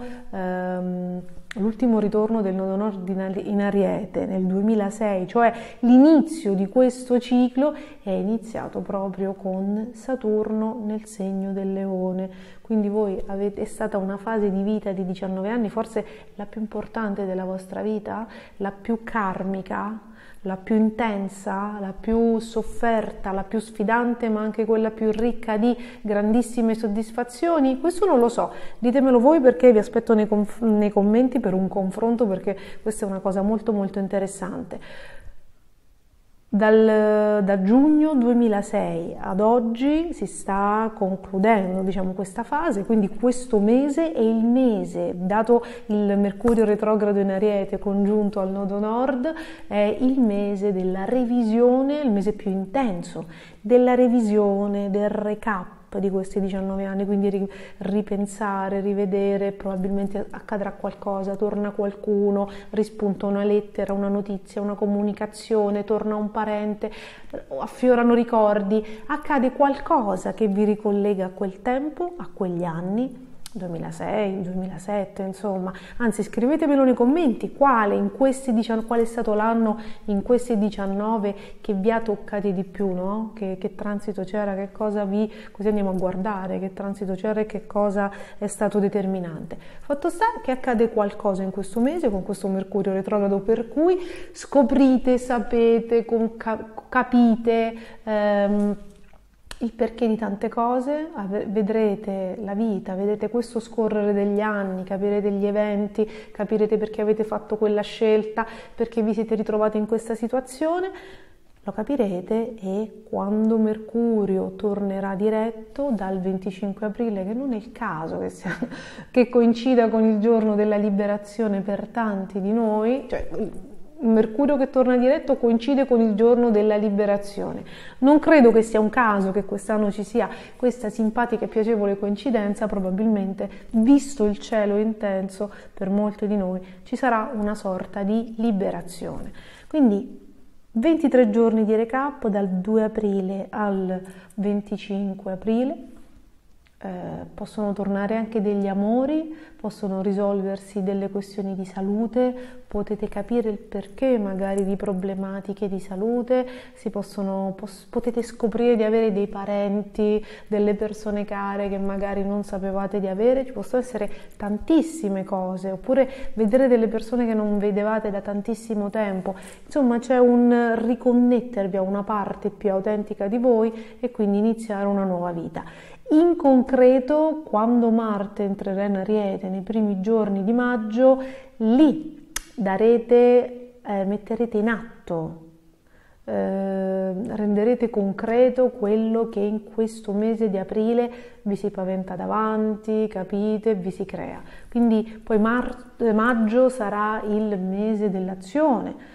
ritorno del nodo nord in Ariete nel 2006, cioè l'inizio di questo ciclo, è iniziato proprio con Saturno nel segno del Leone. Quindi è stata una fase di vita di 19 anni, forse la più importante della vostra vita, la più karmica, la più intensa, la più sofferta, la più sfidante, ma anche quella più ricca di grandissime soddisfazioni. Questo non lo so, ditemelo voi, perché vi aspetto nei commenti per un confronto, perché questa è una cosa molto molto interessante. Da giugno 2006 ad oggi si sta concludendo, diciamo, questa fase, quindi questo mese è il mese, dato il Mercurio retrogrado in Ariete congiunto al nodo nord, è il mese della revisione, il mese più intenso della revisione, del recap di questi 19 anni, quindi ripensare, rivedere, probabilmente accadrà qualcosa, torna qualcuno, rispunta una lettera, una notizia, una comunicazione, torna un parente, affiorano ricordi, accade qualcosa che vi ricollega a quel tempo, a quegli anni, 2006, 2007, insomma. Anzi, scrivetemelo nei commenti quale è stato l'anno in questi 19 che vi ha toccati di più, no? Che transito c'era, così andiamo a guardare che transito c'era e che cosa è stato determinante. Fatto sta che accade qualcosa in questo mese con questo Mercurio retrogrado, per cui scoprite, sapete, capite il perché di tante cose, vedrete la vita, vedrete questo scorrere degli anni, capirete gli eventi, capirete perché avete fatto quella scelta, perché vi siete ritrovati in questa situazione, lo capirete. E quando Mercurio tornerà diretto dal 25 aprile, che non è il caso che coincida con il giorno della liberazione per tanti di noi, cioè Mercurio che torna diretto coincide con il giorno della liberazione. Non credo che sia un caso che quest'anno ci sia questa simpatica e piacevole coincidenza. Probabilmente, visto il cielo intenso per molti di noi, ci sarà una sorta di liberazione. Quindi 23 giorni di recap dal 2 aprile al 25 aprile. Possono tornare anche degli amori, possono risolversi delle questioni di salute, potete capire il perché magari di problematiche di salute, potete scoprire di avere dei parenti, delle persone care che magari non sapevate di avere, ci possono essere tantissime cose, oppure vedere delle persone che non vedevate da tantissimo tempo, insomma c'è un riconnettervi a una parte più autentica di voi e quindi iniziare una nuova vita. In concreto, quando Marte entrerà in Ariete nei primi giorni di maggio, lì metterete in atto, renderete concreto quello che in questo mese di aprile vi si paventa davanti, capite, vi si crea. Quindi poi maggio sarà il mese dell'azione,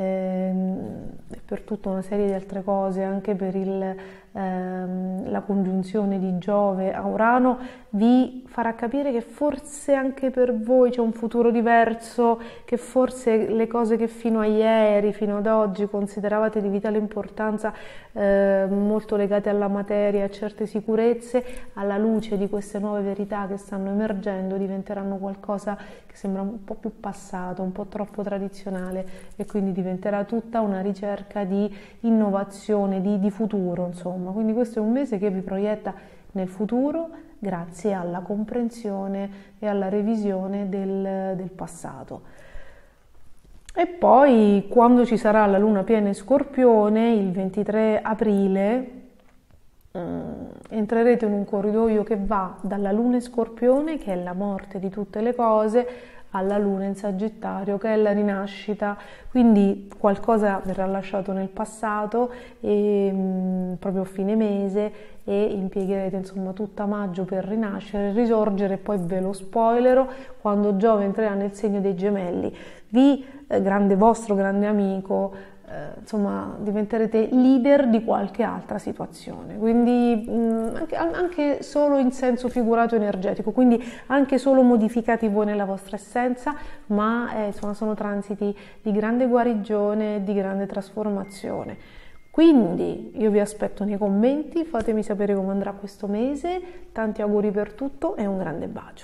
per tutta una serie di altre cose, anche per la congiunzione di Giove a Urano, vi farà capire che forse anche per voi c'è un futuro diverso, che forse le cose che fino a ieri, fino ad oggi consideravate di vitale importanza, molto legate alla materia, a certe sicurezze, alla luce di queste nuove verità che stanno emergendo, diventeranno qualcosa che sembra un po' più passato, un po' troppo tradizionale, e quindi diventerà tutta una ricerca di innovazione, di futuro, insomma. Quindi questo è un mese che vi proietta nel futuro grazie alla comprensione e alla revisione del passato. E poi, quando ci sarà la luna piena in Scorpione, il 23 aprile, entrerete in un corridoio che va dalla luna in Scorpione, che è la morte di tutte le cose, alla luna in Sagittario, che è la rinascita. Quindi qualcosa verrà lasciato nel passato proprio a fine mese, e impiegherete insomma tutta maggio per rinascere, risorgere. Poi ve lo spoilerò: quando Giove entrerà nel segno dei Gemelli, vostro grande amico, insomma diventerete leader di qualche altra situazione, quindi anche solo in senso figurato energetico, quindi anche solo modificati voi nella vostra essenza, ma insomma sono transiti di grande guarigione, di grande trasformazione. Quindi io vi aspetto nei commenti, fatemi sapere come andrà questo mese, tanti auguri per tutto e un grande bacio.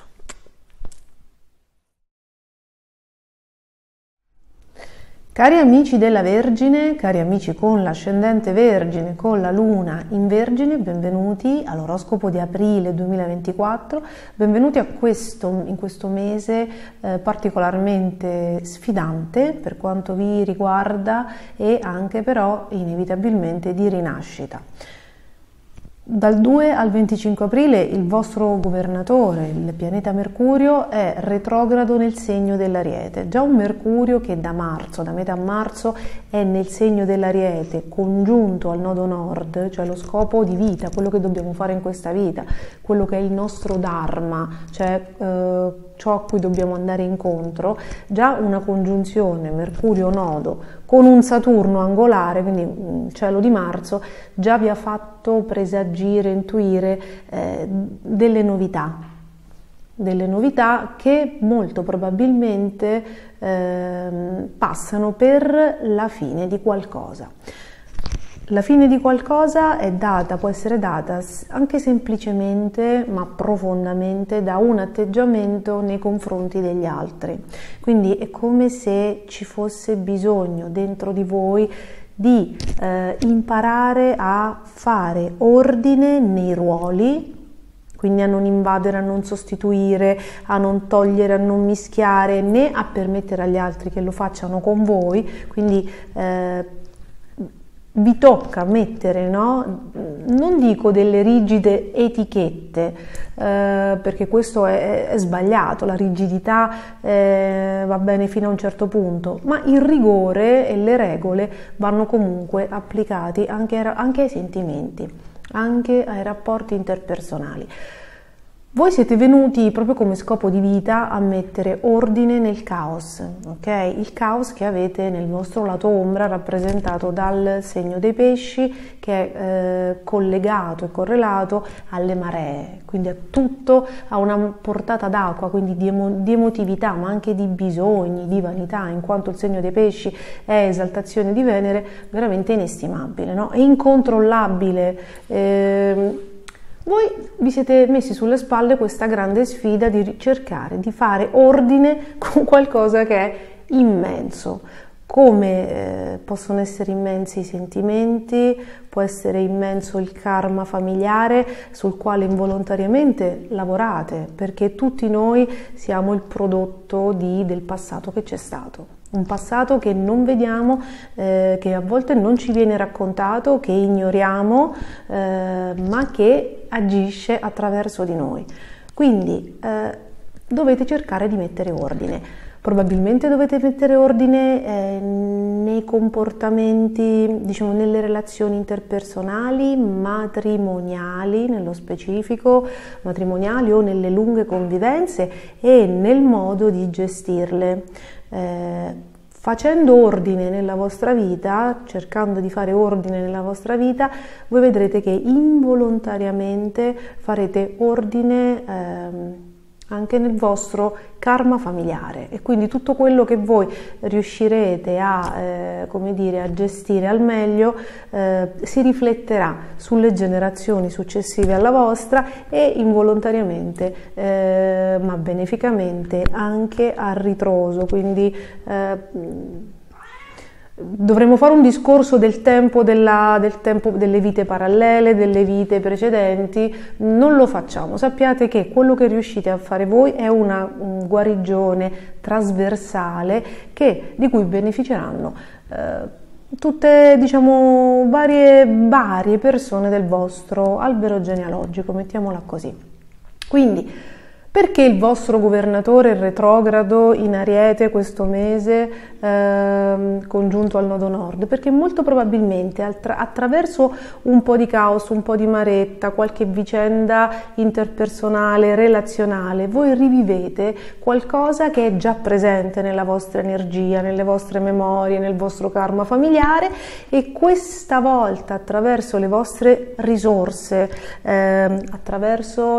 Cari amici della Vergine, cari amici con l'ascendente Vergine, con la Luna in Vergine, benvenuti all'oroscopo di aprile 2024, benvenuti in questo mese particolarmente sfidante per quanto vi riguarda, e anche però inevitabilmente di rinascita. Dal 2 al 25 aprile il vostro governatore, il pianeta Mercurio, è retrogrado nel segno dell'Ariete. Già un Mercurio che da metà marzo, è nel segno dell'Ariete, congiunto al nodo nord, cioè lo scopo di vita, quello che dobbiamo fare in questa vita, quello che è il nostro dharma, cioè ciò a cui dobbiamo andare incontro. Già una congiunzione Mercurio-nodo con un Saturno angolare, quindi cielo di marzo, già vi ha fatto presagire, intuire delle novità che molto probabilmente passano per la fine di qualcosa. La fine di qualcosa può essere data anche semplicemente, ma profondamente, da un atteggiamento nei confronti degli altri. Quindi è come se ci fosse bisogno dentro di voi di imparare a fare ordine nei ruoli, quindi a non invadere, a non sostituire, a non togliere, a non mischiare, né a permettere agli altri che lo facciano con voi. Quindi vi tocca mettere, non dico delle rigide etichette, perché questo è sbagliato, la rigidità va bene fino a un certo punto, ma il rigore e le regole vanno comunque applicati anche ai sentimenti, anche ai rapporti interpersonali. Voi siete venuti proprio come scopo di vita a mettere ordine nel caos, ok? Il caos che avete nel vostro lato ombra, rappresentato dal segno dei pesci, che è collegato e correlato alle maree, quindi a tutto, a una portata d'acqua, quindi di emotività, ma anche di bisogni, di vanità, in quanto il segno dei pesci è esaltazione di Venere, veramente inestimabile, no? È incontrollabile. Voi vi siete messi sulle spalle questa grande sfida di cercare di fare ordine con qualcosa che è immenso. Come possono essere immensi i sentimenti, può essere immenso il karma familiare sul quale involontariamente lavorate, perché tutti noi siamo il prodotto del passato che c'è stato. Un passato che non vediamo, che a volte non ci viene raccontato, che ignoriamo, ma che agisce attraverso di noi. Quindi dovete cercare di mettere ordine. Probabilmente dovete mettere ordine nei comportamenti, diciamo nelle relazioni interpersonali, matrimoniali nello specifico, matrimoniali o nelle lunghe convivenze e nel modo di gestirle. Facendo ordine nella vostra vita, cercando di fare ordine nella vostra vita, voi vedrete che involontariamente farete ordine anche nel vostro karma familiare, e quindi tutto quello che voi riuscirete come dire, a gestire al meglio si rifletterà sulle generazioni successive alla vostra e involontariamente ma beneficamente anche a ritroso. Quindi dovremmo fare un discorso del tempo delle vite parallele, delle vite precedenti. Non lo facciamo. Sappiate che quello che riuscite a fare voi è una guarigione trasversale di cui beneficeranno tutte, diciamo, varie persone del vostro albero genealogico, mettiamola così. Quindi, perché il vostro governatore è retrogrado in Ariete questo mese congiunto al nodo nord? Perché molto probabilmente attraverso un po' di caos, un po' di maretta, qualche vicenda interpersonale, relazionale, voi rivivete qualcosa che è già presente nella vostra energia, nelle vostre memorie, nel vostro karma familiare, e questa volta attraverso le vostre risorse, attraverso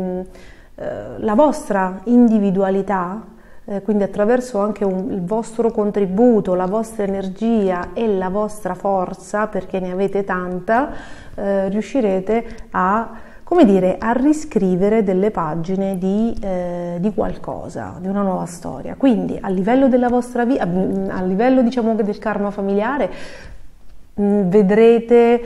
la vostra individualità, quindi attraverso anche il vostro contributo, la vostra energia e la vostra forza, perché ne avete tanta, riuscirete a, come dire, a riscrivere delle pagine di qualcosa, di una nuova storia. Quindi a livello della vostra vita, a livello, diciamo, del karma familiare, lo vedrete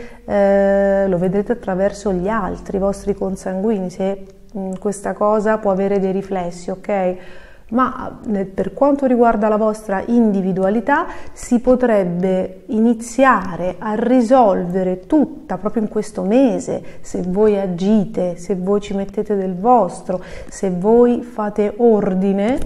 attraverso gli altri, i vostri consanguini, se questa cosa può avere dei riflessi, ok? Ma per quanto riguarda la vostra individualità, si potrebbe iniziare a risolvere tutta proprio in questo mese, se voi agite, se voi ci mettete del vostro, se voi fate ordine,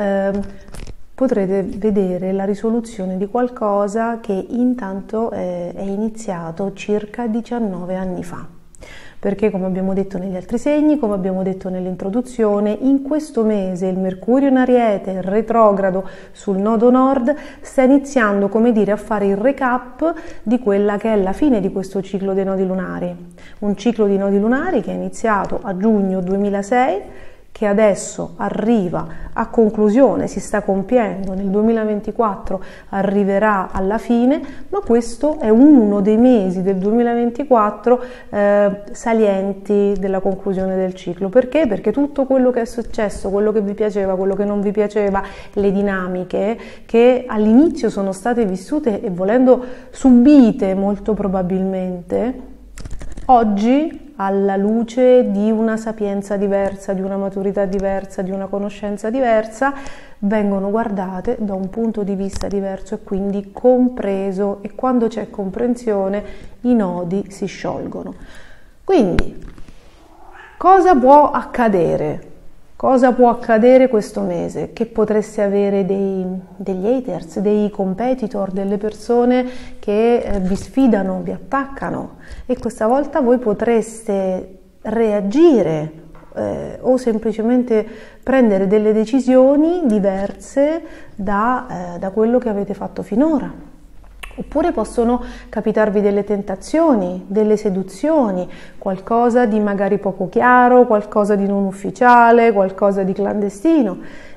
potrete vedere la risoluzione di qualcosa che intanto è iniziato circa 19 anni fa. Perché, come abbiamo detto negli altri segni, come abbiamo detto nell'introduzione, in questo mese il Mercurio in Ariete, retrogrado sul nodo nord, sta iniziando, come dire, a fare il recap di quella che è la fine di questo ciclo dei nodi lunari. Un ciclo di nodi lunari che è iniziato a giugno 2006, che adesso arriva a conclusione, si sta compiendo, nel 2024 arriverà alla fine, ma questo è uno dei mesi del 2024 salienti della conclusione del ciclo. Perché? Perché tutto quello che è successo, quello che vi piaceva, quello che non vi piaceva, le dinamiche che all'inizio sono state vissute e volendo subite molto probabilmente, oggi, alla luce di una sapienza diversa, di una maturità diversa, di una conoscenza diversa, vengono guardate da un punto di vista diverso e quindi compreso, e quando c'è comprensione i nodi si sciolgono. Quindi, cosa può accadere? Cosa può accadere questo mese? Che potreste avere degli haters, dei competitor, delle persone che vi sfidano, vi attaccano, e questa volta voi potreste reagire o semplicemente prendere delle decisioni diverse da quello che avete fatto finora. Oppure possono capitarvi delle tentazioni, delle seduzioni, qualcosa di magari poco chiaro, qualcosa di non ufficiale, qualcosa di clandestino,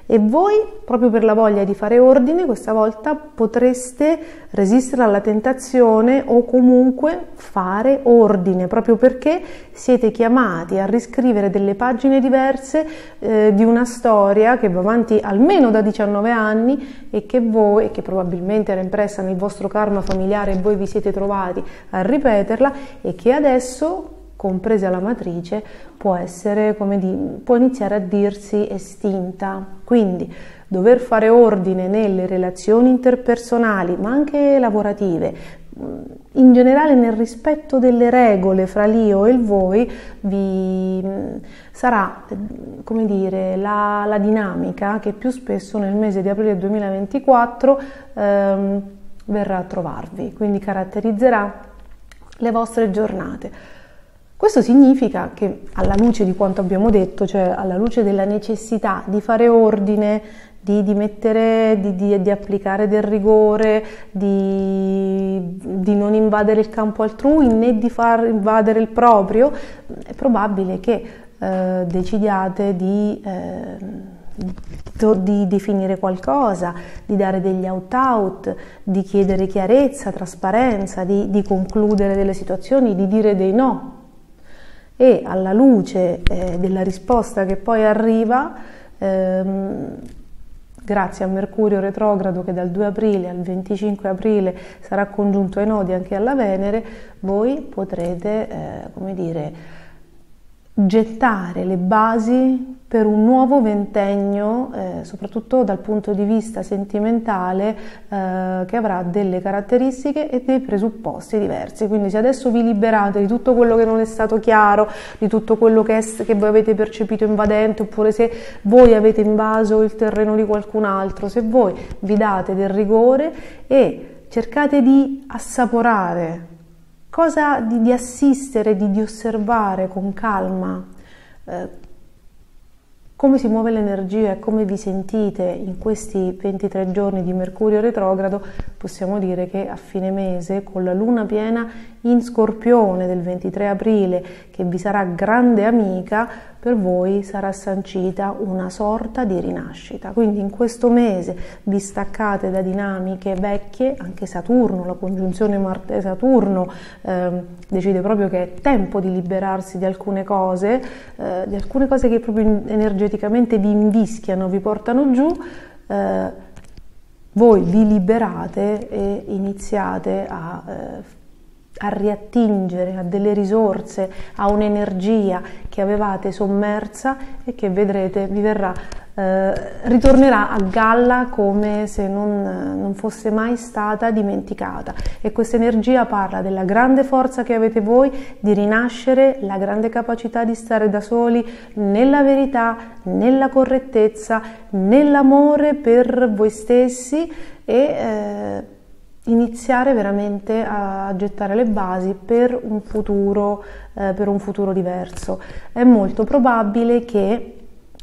E voi, proprio per la voglia di fare ordine, questa volta potreste resistere alla tentazione o comunque fare ordine, proprio perché siete chiamati a riscrivere delle pagine diverse di una storia che va avanti almeno da 19 anni e che probabilmente era impressa nel vostro karma familiare e voi vi siete trovati a ripeterla e che adesso, compresa la matrice, può essere, può iniziare a dirsi estinta. Quindi dover fare ordine nelle relazioni interpersonali, ma anche lavorative, in generale nel rispetto delle regole fra l'io e il voi, vi sarà, come dire, la dinamica che più spesso nel mese di aprile 2024 verrà a trovarvi, quindi caratterizzerà le vostre giornate. Questo significa che, alla luce di quanto abbiamo detto, cioè alla luce della necessità di fare ordine, di applicare del rigore, di non invadere il campo altrui né di far invadere il proprio, è probabile che decidiate di definire qualcosa, di dare degli out, di chiedere chiarezza, trasparenza, di concludere delle situazioni, di dire dei no. E alla luce della risposta che poi arriva, grazie a Mercurio retrogrado che dal 2 aprile al 25 aprile sarà congiunto ai nodi anche alla Venere, voi potrete, come dire, gettare le basi per un nuovo ventennio, soprattutto dal punto di vista sentimentale, che avrà delle caratteristiche e dei presupposti diversi. Quindi se adesso vi liberate di tutto quello che non è stato chiaro, di tutto quello che voi avete percepito invadente, oppure se voi avete invaso il terreno di qualcun altro, se voi vi date del rigore e cercate di assaporare, di assistere, di osservare con calma come si muove l'energia e come vi sentite in questi 23 giorni di Mercurio retrogrado, possiamo dire che a fine mese, con la luna piena in Scorpione del 23 aprile, che vi sarà grande amica, per voi sarà sancita una sorta di rinascita. Quindi in questo mese vi staccate da dinamiche vecchie, anche Saturno, la congiunzione Marte-Saturno decide proprio che è tempo di liberarsi di alcune cose che proprio energeticamente vi invischiano, vi portano giù. Voi vi liberate e iniziate a riattingere a delle risorse, a un'energia che avevate sommersa e che vedrete vi ritornerà a galla come se non fosse mai stata dimenticata. E questa energia parla della grande forza che avete voi di rinascere, la grande capacità di stare da soli nella verità, nella correttezza, nell'amore per voi stessi e iniziare veramente a gettare le basi per un futuro diverso. È molto probabile che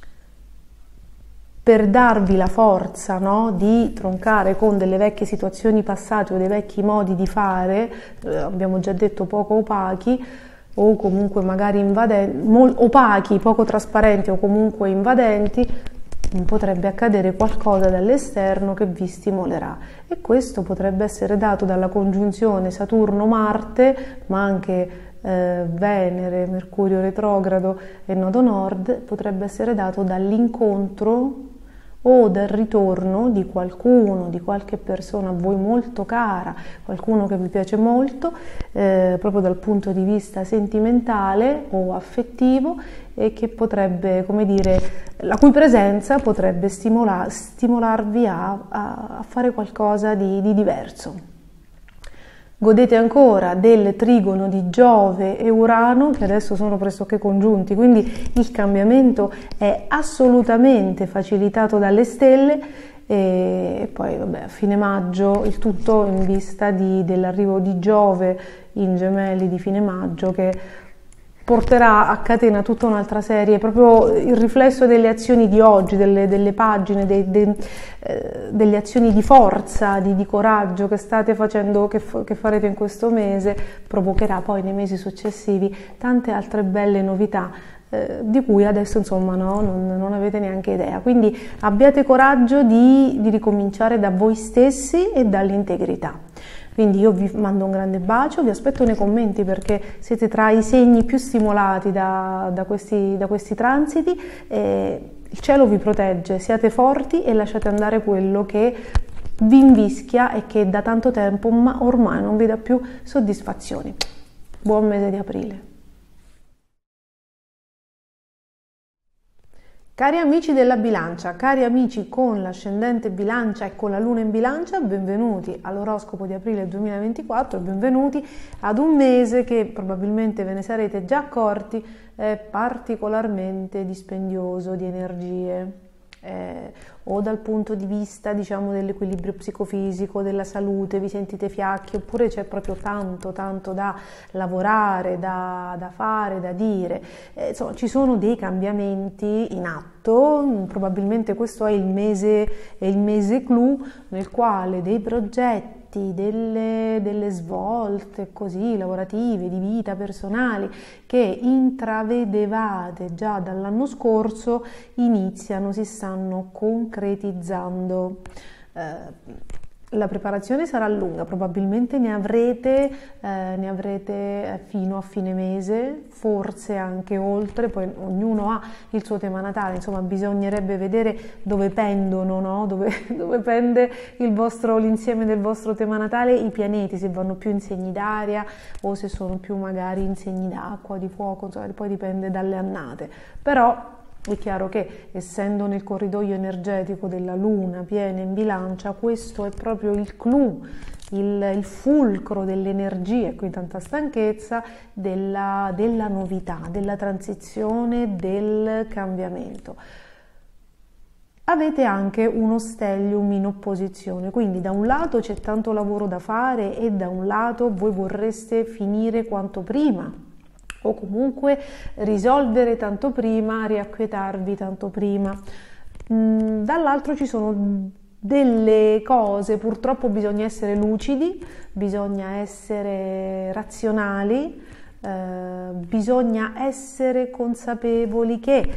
per darvi la forza, no, di troncare con delle vecchie situazioni passate o dei vecchi modi di fare, abbiamo già detto poco opachi, o comunque magari opachi, poco trasparenti o comunque invadenti, potrebbe accadere qualcosa dall'esterno che vi stimolerà, e questo potrebbe essere dato dalla congiunzione Saturno-Marte, ma anche Venere, Mercurio retrogrado e nodo nord, potrebbe essere dato dall'incontro o dal ritorno di qualcuno, di qualche persona a voi molto cara, qualcuno che vi piace molto, proprio dal punto di vista sentimentale o affettivo, e che potrebbe, come dire, la cui presenza potrebbe stimolarvi a fare qualcosa di diverso. Godete ancora del trigono di Giove e Urano, che adesso sono pressoché congiunti, quindi il cambiamento è assolutamente facilitato dalle stelle, e poi vabbè, a fine maggio il tutto in vista dell'arrivo di Giove in Gemelli di fine maggio, che porterà a catena tutta un'altra serie, proprio il riflesso delle azioni di oggi, delle pagine, delle azioni di forza, di coraggio che state facendo, che farete in questo mese, provocherà poi nei mesi successivi tante altre belle novità di cui adesso insomma no, non avete neanche idea. Quindi abbiate coraggio di ricominciare da voi stessi e dall'integrità. Quindi io vi mando un grande bacio, vi aspetto nei commenti perché siete tra i segni più stimolati da questi transiti. Il cielo vi protegge, siate forti e lasciate andare quello che vi invischia e che da tanto tempo ormai non vi dà più soddisfazioni. Buon mese di aprile. Cari amici della bilancia, cari amici con l'ascendente bilancia e con la luna in bilancia, benvenuti all'oroscopo di aprile 2024 e benvenuti ad un mese che probabilmente ve ne sarete già accorti è particolarmente dispendioso di energie. O dal punto di vista diciamo dell'equilibrio psicofisico, della salute, vi sentite fiacchi oppure c'è proprio tanto da lavorare, da fare, da dire, insomma ci sono dei cambiamenti in atto, probabilmente questo è il mese clou nel quale dei progetti, delle svolte così lavorative, di vita personali che intravedevate già dall'anno scorso si stanno concretizzando. La preparazione sarà lunga, probabilmente ne avrete fino a fine mese, forse anche oltre, poi ognuno ha il suo tema natale, insomma bisognerebbe vedere dove pendono, no? dove pende l'insieme del vostro tema natale, i pianeti, se vanno più in segni d'aria o se sono più magari in segni d'acqua, di fuoco, insomma poi dipende dalle annate, però è chiaro che essendo nel corridoio energetico della luna piena in bilancia, questo è proprio il clou, il fulcro dell'energia, qui tanta stanchezza, della novità, della transizione, del cambiamento. Avete anche uno stellium in opposizione, quindi da un lato c'è tanto lavoro da fare e da un lato voi vorreste finire quanto prima, o comunque risolvere tanto prima, riacquietarvi tanto prima. Dall'altro ci sono delle cose, purtroppo bisogna essere lucidi, bisogna essere razionali, bisogna essere consapevoli che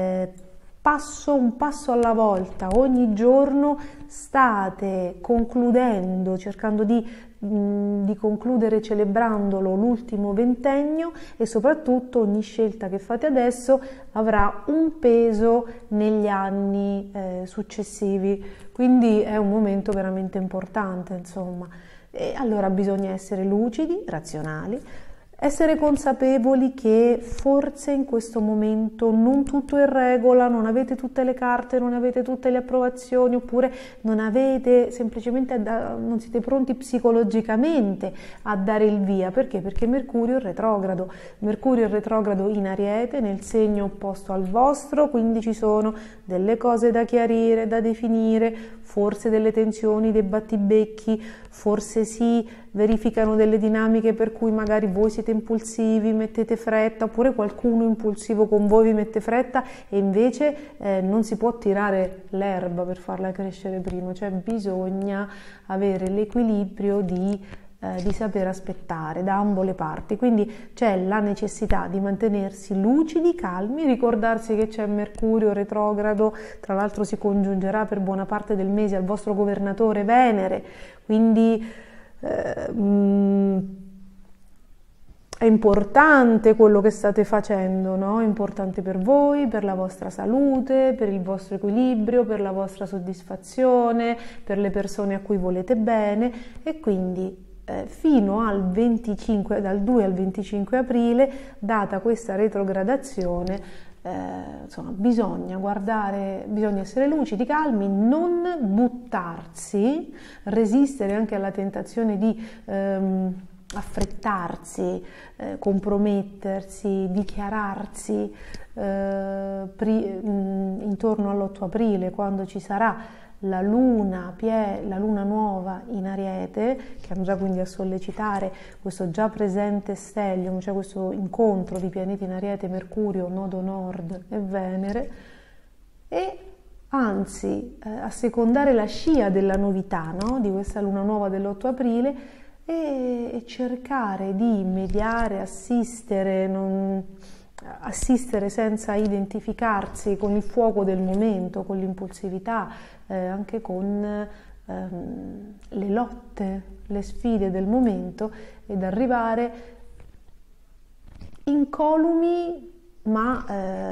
un passo alla volta, ogni giorno state concludendo, cercando di concludere celebrandolo l'ultimo ventennio e soprattutto ogni scelta che fate adesso avrà un peso negli anni successivi, quindi è un momento veramente importante, insomma. E allora bisogna essere lucidi, razionali, essere consapevoli che forse in questo momento non tutto è in regola, non avete tutte le carte, non avete tutte le approvazioni, oppure non siete pronti psicologicamente a dare il via. Perché? Perché Mercurio è retrogrado in Ariete, nel segno opposto al vostro, quindi ci sono delle cose da chiarire, da definire, forse delle tensioni, dei battibecchi, forse si verificano delle dinamiche per cui magari voi siete impulsivi, mettete fretta, oppure qualcuno impulsivo con voi vi mette fretta e invece non si può tirare l'erba per farla crescere prima, cioè bisogna avere l'equilibrio di saper aspettare da ambo le parti, quindi c'è la necessità di mantenersi lucidi, calmi, ricordarsi che c'è Mercurio retrogrado, tra l'altro si congiungerà per buona parte del mese al vostro governatore Venere, quindi è importante quello che state facendo, no? È importante per voi, per la vostra salute, per il vostro equilibrio, per la vostra soddisfazione, per le persone a cui volete bene e quindi fino al 25, dal 2 al 25 aprile, data questa retrogradazione, insomma, bisogna essere lucidi, calmi, non buttarsi, resistere anche alla tentazione di affrettarsi, compromettersi, dichiararsi intorno all'8 aprile, quando ci sarà la luna nuova in Ariete, che andrà quindi a sollecitare questo già presente stellium, cioè questo incontro di pianeti in Ariete, Mercurio, nodo nord e Venere, e anzi assecondare la scia della novità, no? Di questa luna nuova dell'8 aprile e cercare di mediare, assistere, assistere senza identificarsi con il fuoco del momento, con l'impulsività, anche con le lotte, le sfide del momento, ed arrivare incolumi ma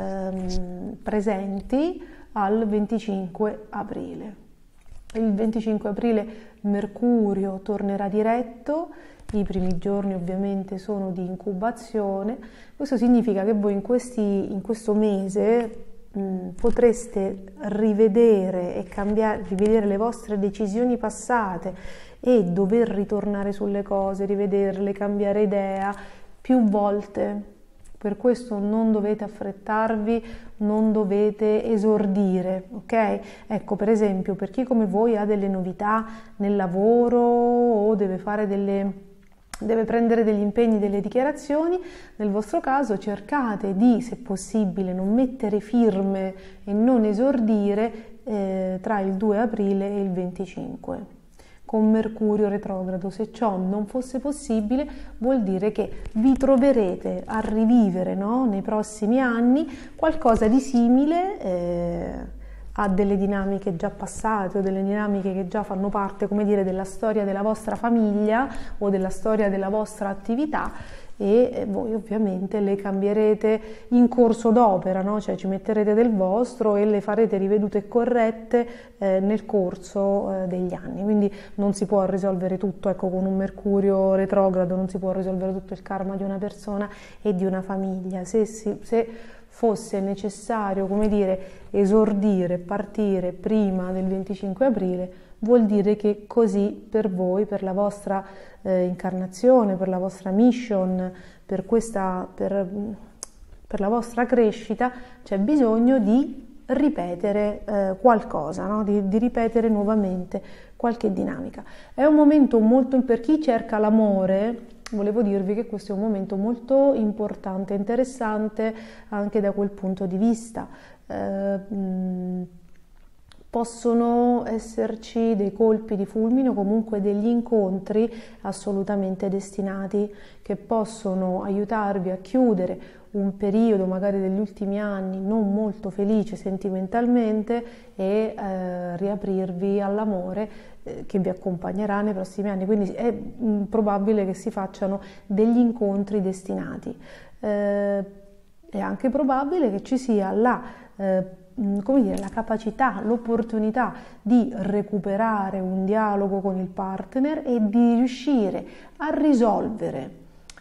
presenti al 25 aprile. Il 25 aprile Mercurio tornerà diretto, i primi giorni ovviamente sono di incubazione. Questo significa che voi in questo mese potreste rivedere e rivedere le vostre decisioni passate e dover ritornare sulle cose, rivederle, cambiare idea più volte. Per questo non dovete affrettarvi, non dovete esordire, ok? Ecco, per esempio, per chi come voi ha delle novità nel lavoro o deve prendere degli impegni, delle dichiarazioni, nel vostro caso cercate di, se possibile, non mettere firme e non esordire tra il 2 aprile e il 25. Con Mercurio retrogrado. Se ciò non fosse possibile, vuol dire che vi troverete a rivivere, no, nei prossimi anni qualcosa di simile a delle dinamiche già passate o delle dinamiche che già fanno parte, come dire, della storia della vostra famiglia o della storia della vostra attività, e voi ovviamente le cambierete in corso d'opera, no? Cioè ci metterete del vostro e le farete rivedute e corrette nel corso degli anni. Quindi non si può risolvere tutto, ecco, con un Mercurio retrogrado non si può risolvere tutto il karma di una persona e di una famiglia. Se fosse necessario, come dire, esordire, partire prima del 25 aprile, vuol dire che così per voi, per la vostra incarnazione, per la vostra mission, per la vostra crescita, c'è bisogno di ripetere qualcosa, no? di ripetere nuovamente qualche dinamica. È un momento molto, per chi cerca l'amore, volevo dirvi che questo è un momento molto importante, interessante anche da quel punto di vista. Possono esserci dei colpi di fulmine o comunque degli incontri assolutamente destinati che possono aiutarvi a chiudere un periodo magari degli ultimi anni non molto felice sentimentalmente e riaprirvi all'amore che vi accompagnerà nei prossimi anni. Quindi è probabile che si facciano degli incontri destinati. È anche probabile che ci sia la capacità, l'opportunità di recuperare un dialogo con il partner e di riuscire a risolvere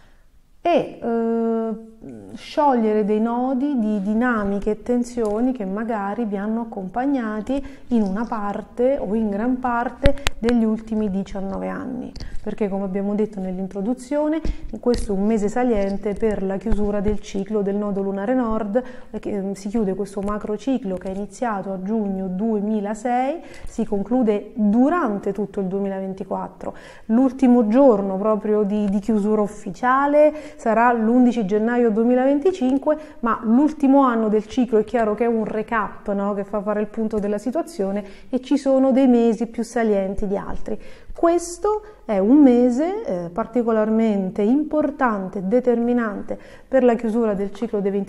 e sciogliere dei nodi di dinamiche e tensioni che magari vi hanno accompagnati in una parte o in gran parte degli ultimi 19 anni, perché come abbiamo detto nell'introduzione, questo è un mese saliente per la chiusura del ciclo del nodo lunare nord, che si chiude questo macro ciclo che è iniziato a giugno 2006, si conclude durante tutto il 2024. L'ultimo giorno proprio di chiusura ufficiale sarà l'11 gennaio 2025, ma l'ultimo anno del ciclo è chiaro che è un recap, no? Che fa fare il punto della situazione, e ci sono dei mesi più salienti di altri. Questo è un mese particolarmente importante, determinante per la chiusura del ciclo dei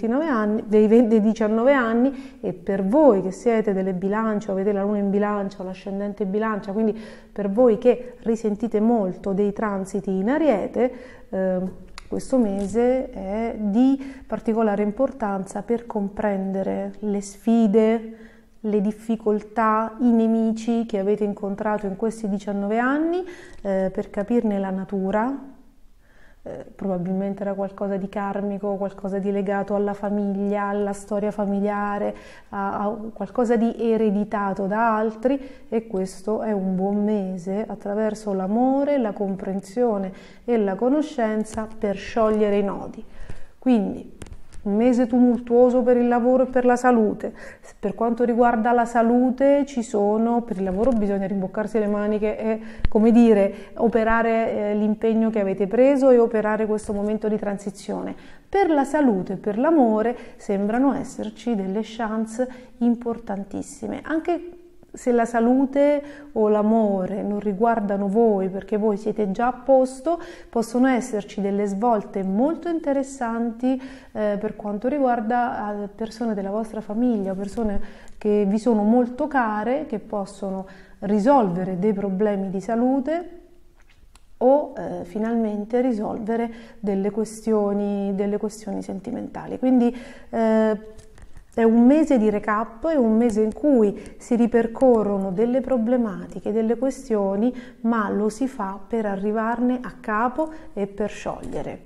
19 anni, e per voi che siete delle bilancia, avete la luna in bilancia o l'ascendente in bilancia, quindi per voi che risentite molto dei transiti in Ariete, questo mese è di particolare importanza per comprendere le sfide, le difficoltà, i nemici che avete incontrato in questi 19 anni, per capirne la natura. Probabilmente era qualcosa di karmico, qualcosa di legato alla famiglia, alla storia familiare, a qualcosa di ereditato da altri, e questo è un buon mese attraverso l'amore, la comprensione e la conoscenza per sciogliere i nodi. Quindi un mese tumultuoso per il lavoro e per la salute. Per quanto riguarda la salute, per il lavoro bisogna rimboccarsi le maniche e, come dire, operare l'impegno che avete preso e operare questo momento di transizione. Per la salute e per l'amore sembrano esserci delle chance importantissime, anche se la salute o l'amore non riguardano voi perché voi siete già a posto, possono esserci delle svolte molto interessanti per quanto riguarda persone della vostra famiglia, persone che vi sono molto care, che possono risolvere dei problemi di salute o finalmente risolvere delle questioni sentimentali. Quindi è un mese di recap, è un mese in cui si ripercorrono delle problematiche, delle questioni, ma lo si fa per arrivarne a capo e per sciogliere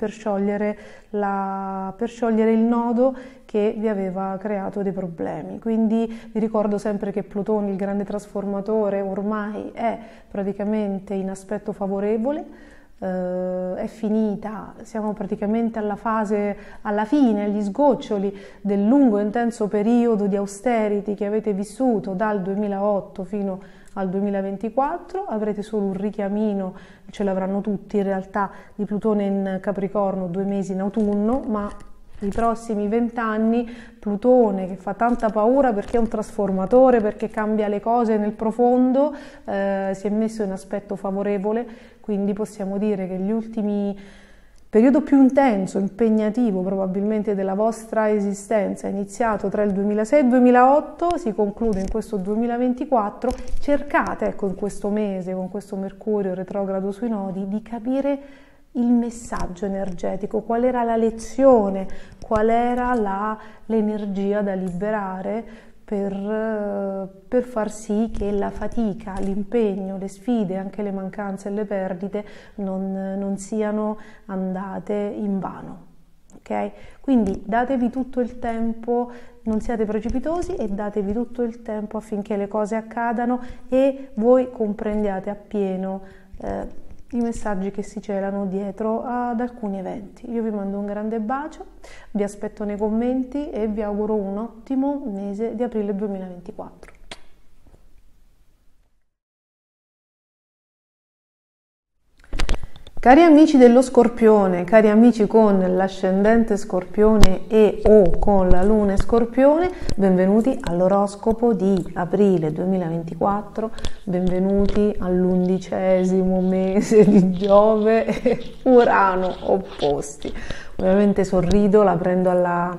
il nodo che vi aveva creato dei problemi. Quindi vi ricordo sempre che Plutone, il grande trasformatore, ormai è praticamente in aspetto favorevole. È finita, siamo praticamente alla fine, agli sgoccioli del lungo e intenso periodo di austerity che avete vissuto dal 2008 fino al 2024. Avrete solo un richiamino, ce l'avranno tutti in realtà, di Plutone in Capricorno, 2 mesi in autunno, ma i prossimi 20 anni Plutone, che fa tanta paura perché è un trasformatore, perché cambia le cose nel profondo, si è messo in aspetto favorevole, quindi possiamo dire che gli ultimi periodo più intenso, impegnativo probabilmente della vostra esistenza, è iniziato tra il 2006 e il 2008, si conclude in questo 2024. Cercate, ecco, in questo mese, con questo Mercurio retrogrado sui nodi, di capire il messaggio energetico, qual era la lezione, qual era l'energia da liberare per far sì che la fatica, l'impegno, le sfide, anche le mancanze e le perdite non siano andate in vano. Okay? Quindi datevi tutto il tempo, non siate precipitosi e datevi tutto il tempo affinché le cose accadano e voi comprendiate appieno i messaggi che si celano dietro ad alcuni eventi. Io vi mando un grande bacio, vi aspetto nei commenti e vi auguro un ottimo mese di aprile 2024. Cari amici dello Scorpione, cari amici con l'ascendente Scorpione e o con la luna Scorpione, benvenuti all'oroscopo di aprile 2024, benvenuti all'11° mese di Giove e Urano opposti. Ovviamente sorrido, la prendo alla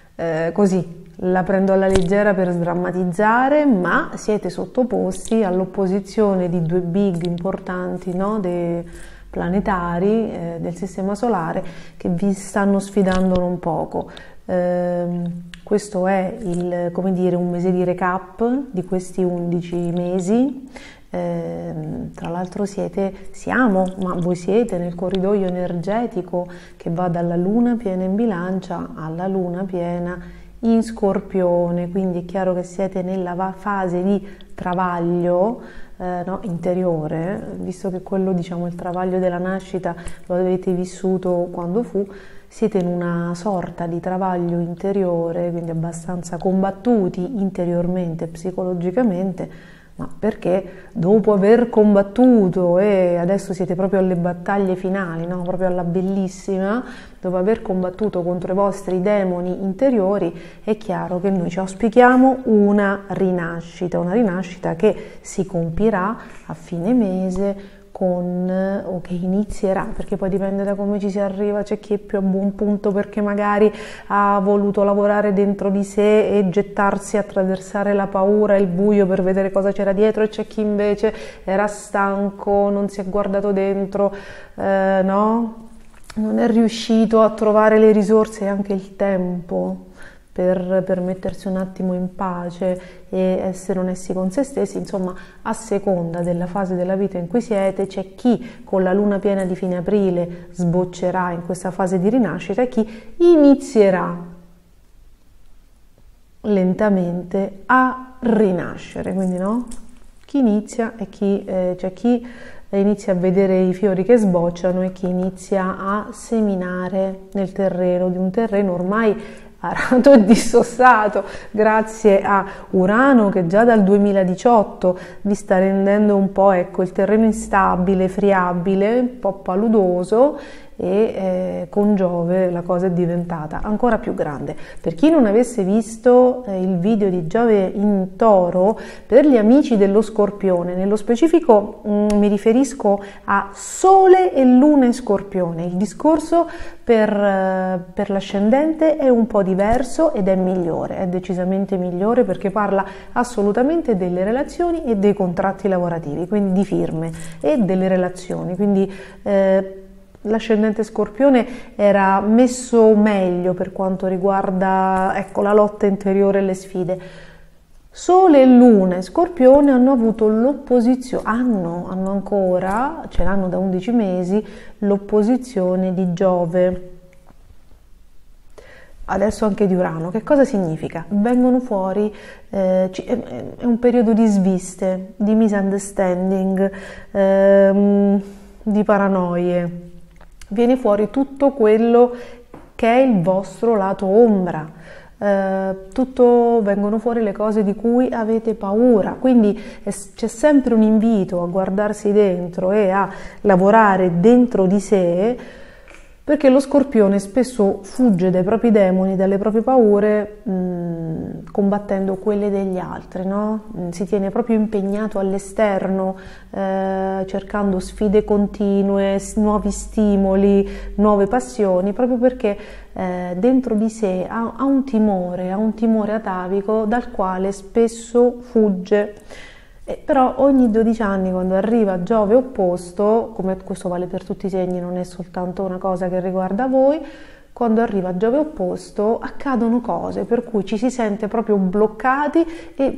leggera per sdrammatizzare, ma siete sottoposti all'opposizione di 2 big importanti, no? Planetari del sistema solare che vi stanno sfidando non poco. Questo è un mese di recap di questi 11 mesi. Tra l'altro voi siete nel corridoio energetico che va dalla luna piena in Bilancia alla luna piena in Scorpione, quindi è chiaro che siete nella fase di travaglio interiore, visto che quello, il travaglio della nascita lo avete vissuto quando fu, siete in una sorta di travaglio interiore, quindi abbastanza combattuti interiormente, psicologicamente, ma perché dopo aver combattuto e adesso siete proprio alle battaglie finali, no? Proprio alla bellissima, dopo aver combattuto contro i vostri demoni interiori, è chiaro che noi ci auspichiamo una rinascita che si compirà a fine mese o che inizierà, perché poi dipende da come ci si arriva. C'è chi è più a buon punto perché magari ha voluto lavorare dentro di sé e gettarsi, attraversare la paura e il buio per vedere cosa c'era dietro, e c'è chi invece era stanco, non si è guardato dentro, non è riuscito a trovare le risorse e anche il tempo per mettersi un attimo in pace e essere onesti con se stessi. Insomma, a seconda della fase della vita in cui siete, c'è chi con la luna piena di fine aprile sboccerà in questa fase di rinascita e chi inizierà lentamente a rinascere. Quindi chi inizia e c'è chi inizia a vedere i fiori che sbocciano e chi inizia a seminare nel terreno, di un terreno ormai arato e dissossato grazie a Urano, che già dal 2018 vi sta rendendo un po' il terreno instabile, friabile, un po' paludoso, e con Giove la cosa è diventata ancora più grande. Per chi non avesse visto il video di Giove in Toro, per gli amici dello Scorpione, nello specifico mi riferisco a Sole e Luna in Scorpione. Il discorso per l'ascendente è un po' diverso ed è migliore, è decisamente migliore, perché parla assolutamente delle relazioni e dei contratti lavorativi, quindi di firme e delle relazioni, quindi l'ascendente Scorpione era messo meglio per quanto riguarda, ecco, la lotta interiore e le sfide. Sole e Luna e Scorpione hanno avuto l'opposizione, hanno ancora, ce l'hanno da 11 mesi, l'opposizione di Giove. Adesso anche di Urano. Che cosa significa? Vengono fuori, è un periodo di sviste, di misunderstanding, di paranoie. Viene fuori tutto quello che è il vostro lato ombra. Vengono fuori le cose di cui avete paura, quindi c'è sempre un invito a guardarsi dentro e a lavorare dentro di sé, perché lo Scorpione spesso fugge dai propri demoni, dalle proprie paure, combattendo quelle degli altri, no? Si tiene proprio impegnato all'esterno, cercando sfide continue, nuovi stimoli, nuove passioni, proprio perché dentro di sé ha un timore atavico dal quale spesso fugge. Però ogni 12 anni, quando arriva Giove opposto, come questo vale per tutti i segni, non è soltanto una cosa che riguarda voi, quando arriva Giove opposto accadono cose per cui ci si sente proprio bloccati e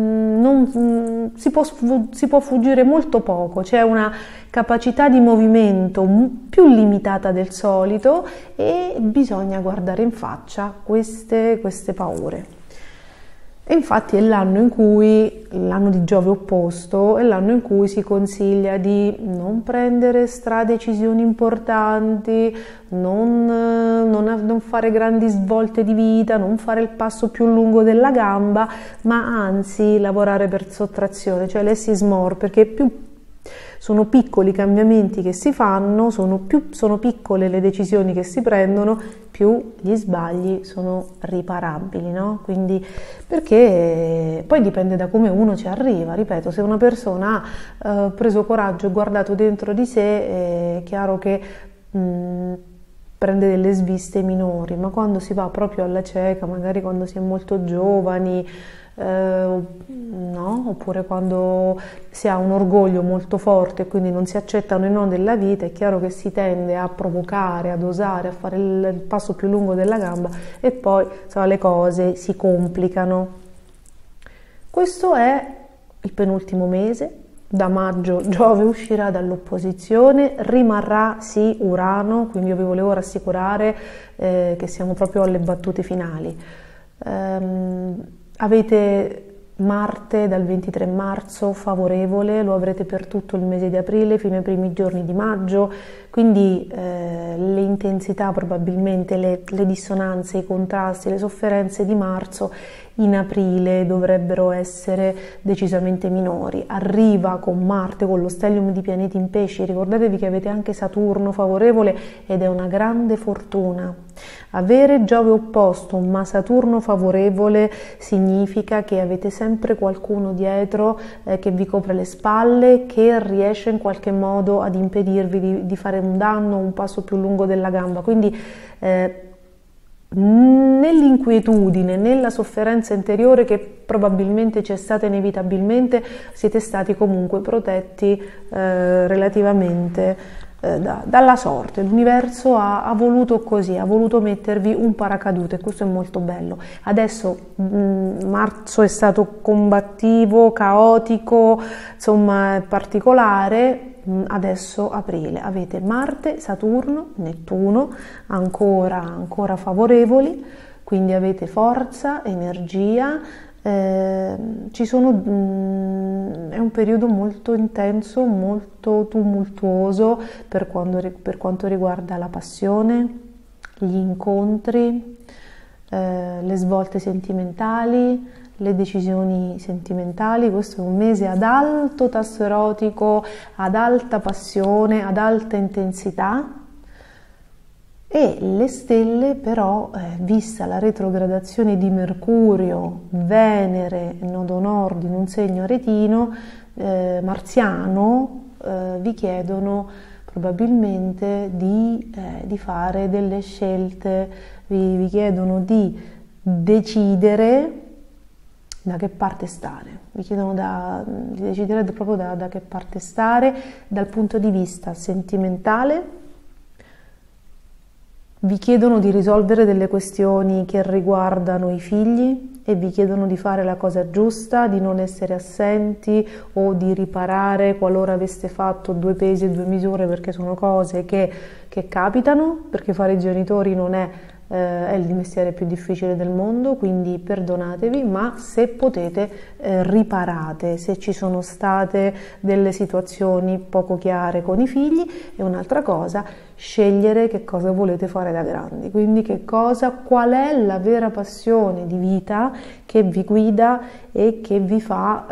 si può fuggire molto poco, c'è una capacità di movimento più limitata del solito e bisogna guardare in faccia queste paure. E infatti è l'anno di Giove opposto, è l'anno in cui si consiglia di non prendere decisioni importanti, non fare grandi svolte di vita, non fare il passo più lungo della gamba, ma anzi lavorare per sottrazione, cioè less is more, perché più sono piccoli i cambiamenti che si fanno, sono piccole le decisioni che si prendono, più gli sbagli sono riparabili, no? Quindi, perché poi dipende da come uno ci arriva, ripeto, se una persona ha preso coraggio e guardato dentro di sé, è chiaro che prende delle sviste minori, ma quando si va proprio alla cieca, magari quando si è molto giovani, no? Oppure quando si ha un orgoglio molto forte e quindi non si accettano i no della vita, è chiaro che si tende a provocare, ad osare, a fare il passo più lungo della gamba e poi le cose si complicano. Questo è il penultimo mese. Da maggio Giove uscirà dall'opposizione, rimarrà sì Urano, quindi io vi volevo rassicurare che siamo proprio alle battute finali. Avete Marte dal 23 marzo favorevole, lo avrete per tutto il mese di aprile fino ai primi giorni di maggio, quindi le intensità probabilmente, le dissonanze, i contrasti, le sofferenze di marzo in aprile dovrebbero essere decisamente minori. Arriva con Marte, con lo stellium di pianeti in pesci, ricordatevi che avete anche Saturno favorevole ed è una grande fortuna. Avere Giove opposto ma Saturno favorevole significa che avete sempre qualcuno dietro che vi copre le spalle, che riesce in qualche modo ad impedirvi di fare un danno, un passo più lungo della gamba, quindi nell'inquietudine, nella sofferenza interiore che probabilmente c'è stata inevitabilmente, siete stati comunque protetti relativamente dalla sorte. L'universo ha voluto così, ha voluto mettervi un paracadute, questo è molto bello. Adesso marzo è stato combattivo, caotico, insomma particolare. Adesso aprile avete Marte, Saturno, Nettuno ancora favorevoli, quindi avete forza, energia, è un periodo molto intenso, molto tumultuoso per quanto riguarda la passione, gli incontri, le svolte sentimentali, le decisioni sentimentali. Questo è un mese ad alto tasso erotico, ad alta passione, ad alta intensità, E le stelle però, vista la retrogradazione di Mercurio, Venere, nodo nord in un segno aretino, marziano, vi chiedono probabilmente di fare delle scelte, vi chiedono di decidere da che parte stare, vi chiedono di decidere proprio da che parte stare dal punto di vista sentimentale. Vi chiedono di risolvere delle questioni che riguardano i figli e vi chiedono di fare la cosa giusta, di non essere assenti o di riparare qualora aveste fatto 2 pesi e 2 misure, perché sono cose che capitano, perché fare i genitori non è il mestiere più difficile del mondo, quindi perdonatevi, ma se potete riparate se ci sono state delle situazioni poco chiare con i figli. E un'altra cosa, scegliere che cosa volete fare da grandi, quindi qual è la vera passione di vita che vi guida e che vi fa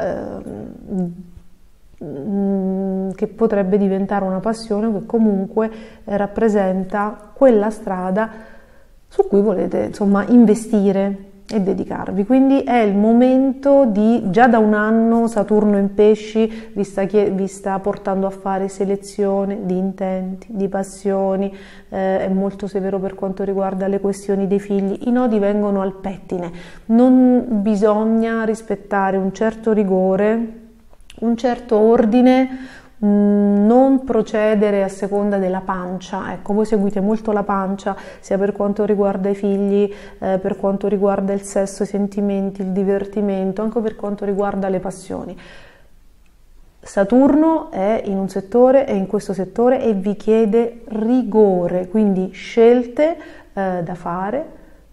che potrebbe diventare una passione, che comunque rappresenta quella strada su cui volete investire e dedicarvi. Quindi è il momento già da un anno Saturno in Pesci vi sta portando a fare selezione di intenti, di passioni, è molto severo per quanto riguarda le questioni dei figli, i nodi vengono al pettine, non bisogna rispettare un certo rigore, un certo ordine, non procedere a seconda della pancia. Ecco, voi seguite molto la pancia, sia per quanto riguarda i figli, per quanto riguarda il sesso, i sentimenti, il divertimento, anche per quanto riguarda le passioni. Saturno è in un settore, è in questo settore e vi chiede rigore, quindi scelte da fare,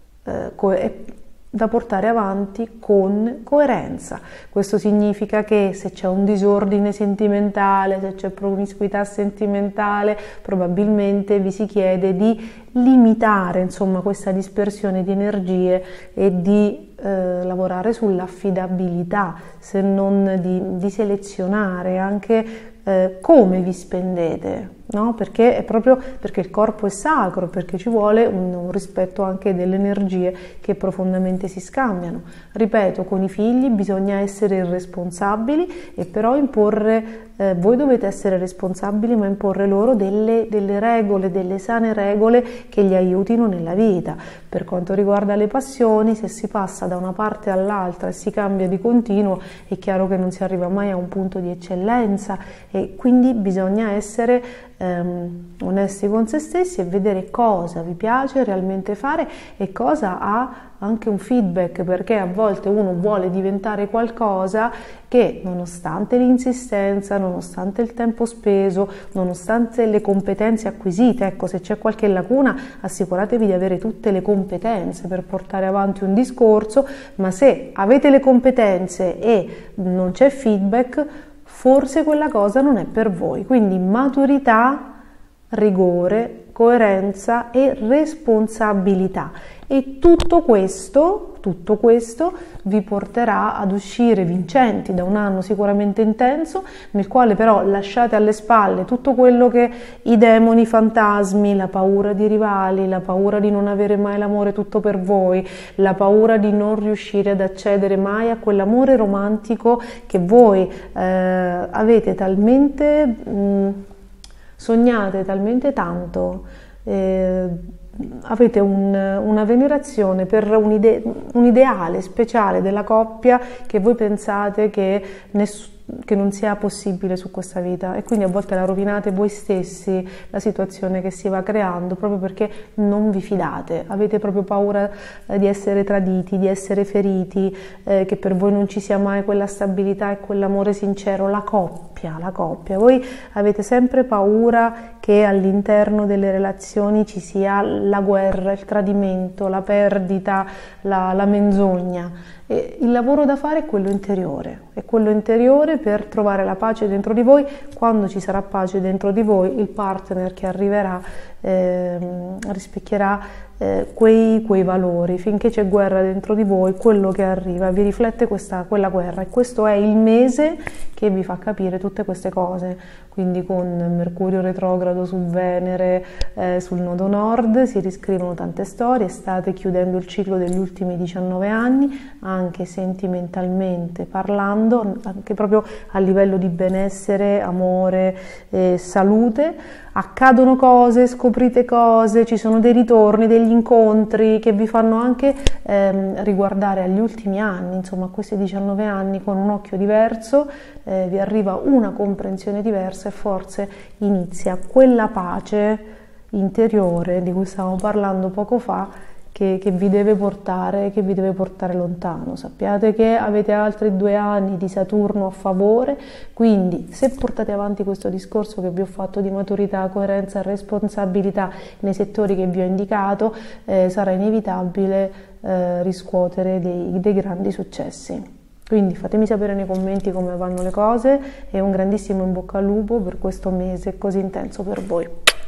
da portare avanti con coerenza. Questo significa che se c'è un disordine sentimentale, se c'è promiscuità sentimentale, probabilmente vi si chiede di limitare questa dispersione di energie e di lavorare sull'affidabilità, se non di selezionare anche come vi spendete, no? Perché è proprio perché il corpo è sacro, perché ci vuole un rispetto anche delle energie che profondamente si scambiano. Ripeto, con i figli bisogna essere irresponsabili e però imporre, voi dovete essere responsabili, ma imporre loro delle regole, delle sane regole che li aiutino nella vita. Per quanto riguarda le passioni, se si passa da una parte all'altra e si cambia di continuo, è chiaro che non si arriva mai a un punto di eccellenza e quindi bisogna essere onesti con se stessi e vedere cosa vi piace realmente fare e cosa ha anche un feedback, perché a volte uno vuole diventare qualcosa che nonostante l'insistenza, nonostante il tempo speso, nonostante le competenze acquisite, ecco, se c'è qualche lacuna assicuratevi di avere tutte le competenze per portare avanti un discorso, ma se avete le competenze e non c'è feedback, forse quella cosa non è per voi. Quindi maturità, rigore, coerenza e responsabilità. E tutto questo vi porterà ad uscire vincenti da un anno sicuramente intenso, nel quale però lasciate alle spalle tutto quello che i demoni, i fantasmi, la paura di rivali, la paura di non avere mai l'amore tutto per voi, la paura di non riuscire ad accedere mai a quell'amore romantico che voi avete talmente sognate talmente tanto, avete una venerazione per un ideale speciale della coppia che voi pensate che non sia possibile su questa vita, e quindi a volte la rovinate voi stessi la situazione che si va creando proprio perché non vi fidate, avete proprio paura di essere traditi, di essere feriti, che per voi non ci sia mai quella stabilità e quell'amore sincero, la coppia, voi avete sempre paura che all'interno delle relazioni ci sia la guerra, il tradimento, la perdita, la menzogna. E il lavoro da fare è quello interiore per trovare la pace dentro di voi. Quando ci sarà pace dentro di voi, il partner che arriverà rispecchierà quei valori. Finché c'è guerra dentro di voi, quello che arriva vi riflette quella guerra, e questo è il mese che vi fa capire tutte queste cose. Quindi con Mercurio retrogrado su Venere, sul nodo nord, si riscrivono tante storie, state chiudendo il ciclo degli ultimi 19 anni, anche sentimentalmente parlando, anche proprio a livello di benessere, amore, salute. Accadono cose, scoprite cose, ci sono dei ritorni, degli incontri che vi fanno anche riguardare agli ultimi anni, insomma a questi 19 anni con un occhio diverso, vi arriva una comprensione diversa e forse inizia quella pace interiore di cui stavamo parlando poco fa, che vi deve portare lontano. Sappiate che avete altri 2 anni di Saturno a favore, quindi se portate avanti questo discorso che vi ho fatto di maturità, coerenza, responsabilità nei settori che vi ho indicato, sarà inevitabile riscuotere dei grandi successi. Quindi fatemi sapere nei commenti come vanno le cose, e un grandissimo in bocca al lupo per questo mese così intenso per voi.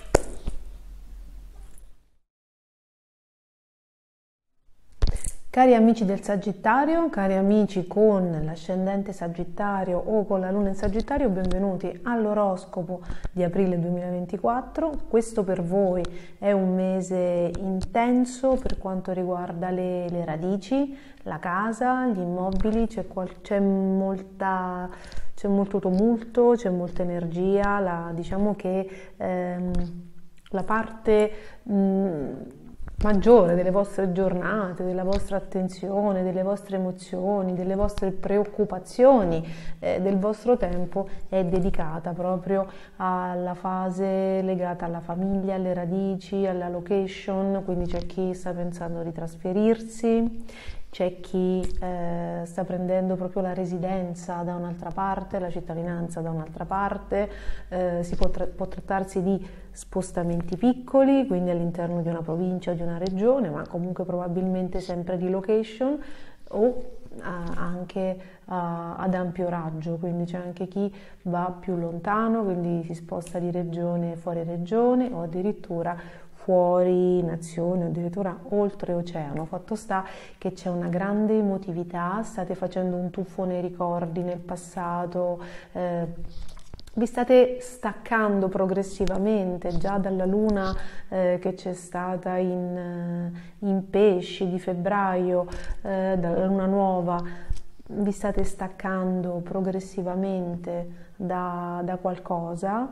Cari amici del Sagittario, cari amici con l'ascendente Sagittario o con la luna in Sagittario, benvenuti all'oroscopo di aprile 2024. Questo per voi è un mese intenso per quanto riguarda le radici, la casa, gli immobili, c'è molto tumulto, c'è molta energia, diciamo che la parte maggiore delle vostre giornate, della vostra attenzione, delle vostre emozioni, delle vostre preoccupazioni, del vostro tempo è dedicata proprio alla fase legata alla famiglia, alle radici, alla location. Quindi c'è chi sta pensando di trasferirsi, c'è chi sta prendendo proprio la residenza da un'altra parte, la cittadinanza da un'altra parte, può trattarsi di spostamenti piccoli, quindi all'interno di una provincia o di una regione, ma comunque probabilmente sempre di location, o anche ad ampio raggio, quindi c'è anche chi va più lontano, quindi si sposta di regione fuori regione, o addirittura fuori nazione, o addirittura oltre oceano. Fatto sta che c'è una grande emotività, state facendo un tuffo nei ricordi, nel passato, vi state staccando progressivamente già dalla luna che c'è stata in Pesci di febbraio, dalla luna nuova. Vi state staccando progressivamente da qualcosa,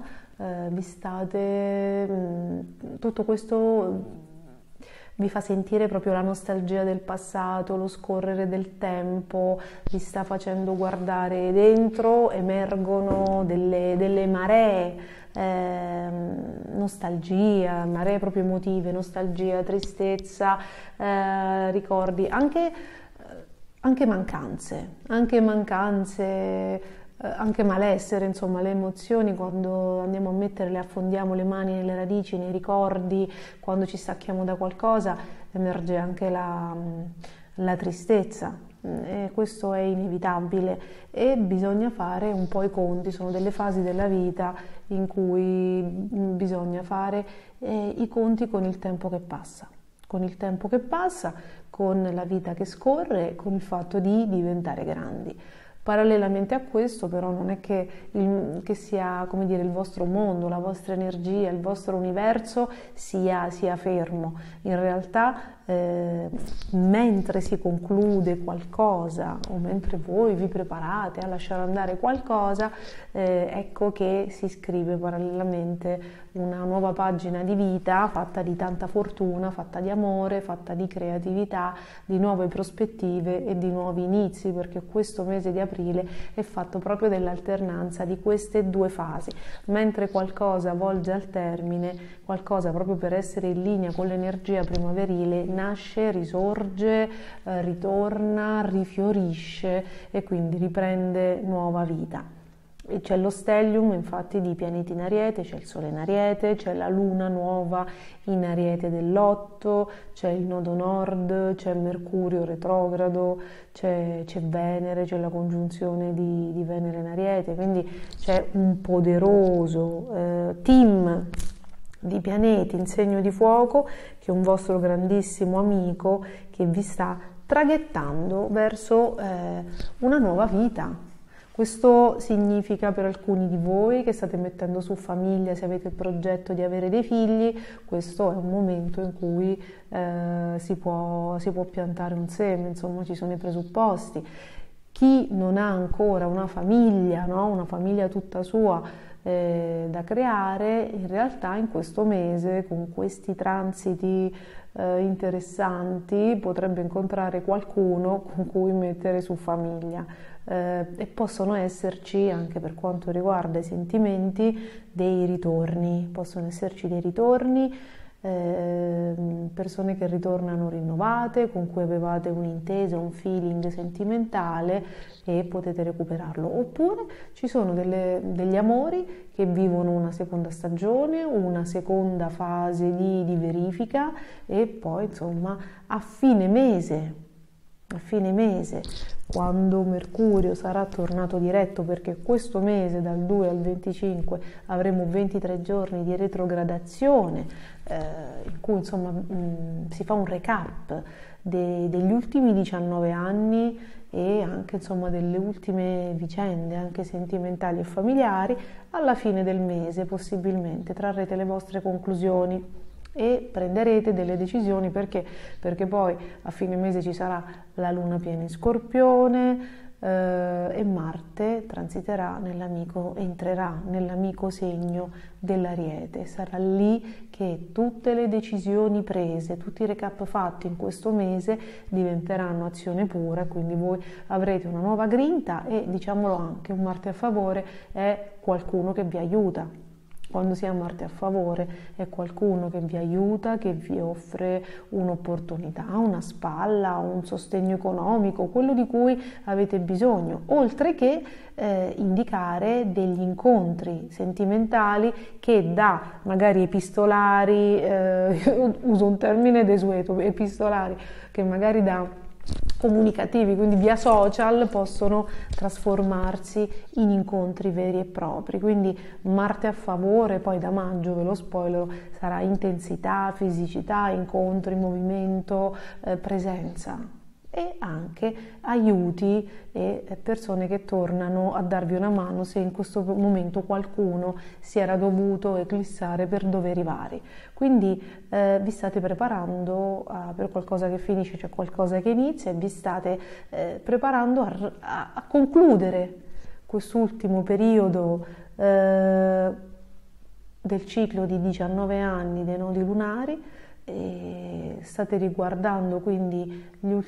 tutto questo vi fa sentire proprio la nostalgia del passato, lo scorrere del tempo, vi sta facendo guardare dentro, emergono delle maree, nostalgia, maree proprio emotive, nostalgia, tristezza, ricordi, anche mancanze, anche malessere, insomma le emozioni. Quando andiamo a mettere, le affondiamo le mani nelle radici, nei ricordi, quando ci stacchiamo da qualcosa, emerge anche la tristezza, e questo è inevitabile e bisogna fare un po' i conti. Sono delle fasi della vita in cui bisogna fare i conti con il tempo che passa, con la vita che scorre, con il fatto di diventare grandi. Parallelamente a questo però non è che sia, come dire, il vostro mondo, la vostra energia, il vostro universo sia fermo. In realtà mentre si conclude qualcosa, o mentre voi vi preparate a lasciare andare qualcosa, ecco che si scrive parallelamente una nuova pagina di vita fatta di tanta fortuna, fatta di amore, fatta di creatività, di nuove prospettive e di nuovi inizi, perché questo mese di aprile è fatto proprio dell'alternanza di queste due fasi. Mentre qualcosa volge al termine, qualcosa proprio per essere in linea con l'energia primaverile nasce, risorge, ritorna, rifiorisce e quindi riprende nuova vita. C'è lo stellium infatti di pianeti in Ariete, c'è il Sole in Ariete, c'è la Luna nuova in Ariete dell'8, c'è il nodo nord, c'è Mercurio retrogrado, c'è Venere, c'è la congiunzione di Venere in Ariete, quindi c'è un poderoso team di pianeti in segno di fuoco, che è un vostro grandissimo amico che vi sta traghettando verso una nuova vita. Questo significa per alcuni di voi che state mettendo su famiglia, se avete il progetto di avere dei figli, questo è un momento in cui si può piantare un seme, insomma ci sono i presupposti. Chi non ha ancora una famiglia, no? Una famiglia tutta sua da creare, in realtà in questo mese con questi transiti interessanti potrebbe incontrare qualcuno con cui mettere su famiglia. E possono esserci, anche per quanto riguarda i sentimenti, dei ritorni, possono esserci dei ritorni, persone che ritornano rinnovate, con cui avevate un'intesa, un feeling sentimentale e potete recuperarlo. Oppure ci sono degli amori che vivono una seconda stagione, una seconda fase di verifica e poi insomma a fine mese, quando Mercurio sarà tornato diretto, perché questo mese dal 2 al 25 avremo 23 giorni di retrogradazione in cui insomma si fa un recap degli ultimi 19 anni e anche insomma delle ultime vicende anche sentimentali e familiari. Alla fine del mese possibilmente trarrete le vostre conclusioni e prenderete delle decisioni, perché poi a fine mese ci sarà la luna piena in Scorpione e Marte transiterà entrerà nell'amico segno dell'Ariete. Sarà lì che tutte le decisioni prese, tutti i recap fatti in questo mese diventeranno azione pura, quindi voi avrete una nuova grinta e, diciamolo anche, un Marte a favore è qualcuno che vi aiuta. Quando si ha Marte a favore è qualcuno che vi aiuta, che vi offre un'opportunità, una spalla, un sostegno economico, quello di cui avete bisogno, oltre che indicare degli incontri sentimentali che da magari epistolari, uso un termine desueto, epistolari, che magari da comunicativi, quindi via social, possono trasformarsi in incontri veri e propri. Quindi Marte a favore, poi da maggio, ve lo spoiler, sarà intensità, fisicità, incontri, movimento, presenza e anche aiuti e persone che tornano a darvi una mano se in questo momento qualcuno si era dovuto eclissare per doveri vari. Quindi vi state preparando per qualcosa che finisce, cioè qualcosa che inizia, e vi state preparando a concludere quest'ultimo periodo del ciclo di 19 anni dei nodi lunari, e state riguardando quindi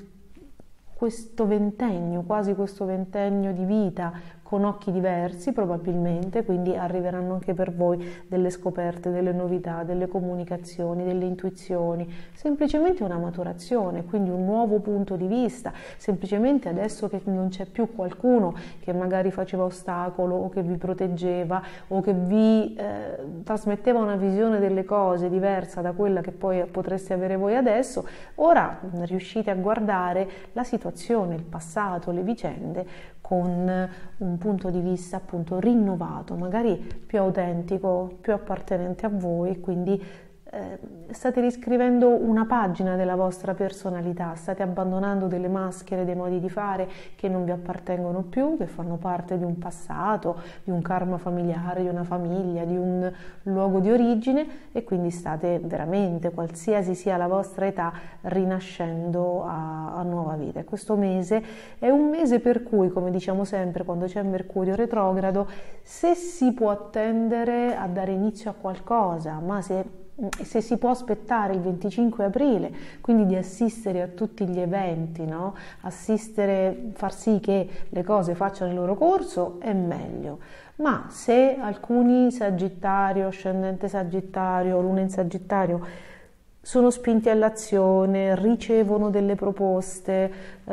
questo ventennio, quasi questo ventennio di vita con occhi diversi probabilmente, quindi arriveranno anche per voi delle scoperte, delle novità, delle comunicazioni, delle intuizioni, semplicemente una maturazione, quindi un nuovo punto di vista, semplicemente adesso che non c'è più qualcuno che magari faceva ostacolo o che vi proteggeva o che vi trasmetteva una visione delle cose diversa da quella che poi potreste avere voi adesso, ora riuscite a guardare la situazione, il passato, le vicende con un punto di vista appunto rinnovato, magari più autentico, più appartenente a voi, quindi state riscrivendo una pagina della vostra personalità, state abbandonando delle maschere, dei modi di fare che non vi appartengono più, che fanno parte di un passato, di un karma familiare, di una famiglia, di un luogo di origine, e quindi state veramente, qualsiasi sia la vostra età, rinascendo a nuova vita. E questo mese è un mese per cui, come diciamo sempre quando c'è Mercurio retrogrado, se si può tendere a dare inizio a qualcosa, ma se si può aspettare il 25 aprile, quindi di assistere a tutti gli eventi, no? Assistere, far sì che le cose facciano il loro corso, è meglio. Ma se alcuni Sagittario, ascendente Sagittario, Luna in Sagittario, sono spinti all'azione, ricevono delle proposte,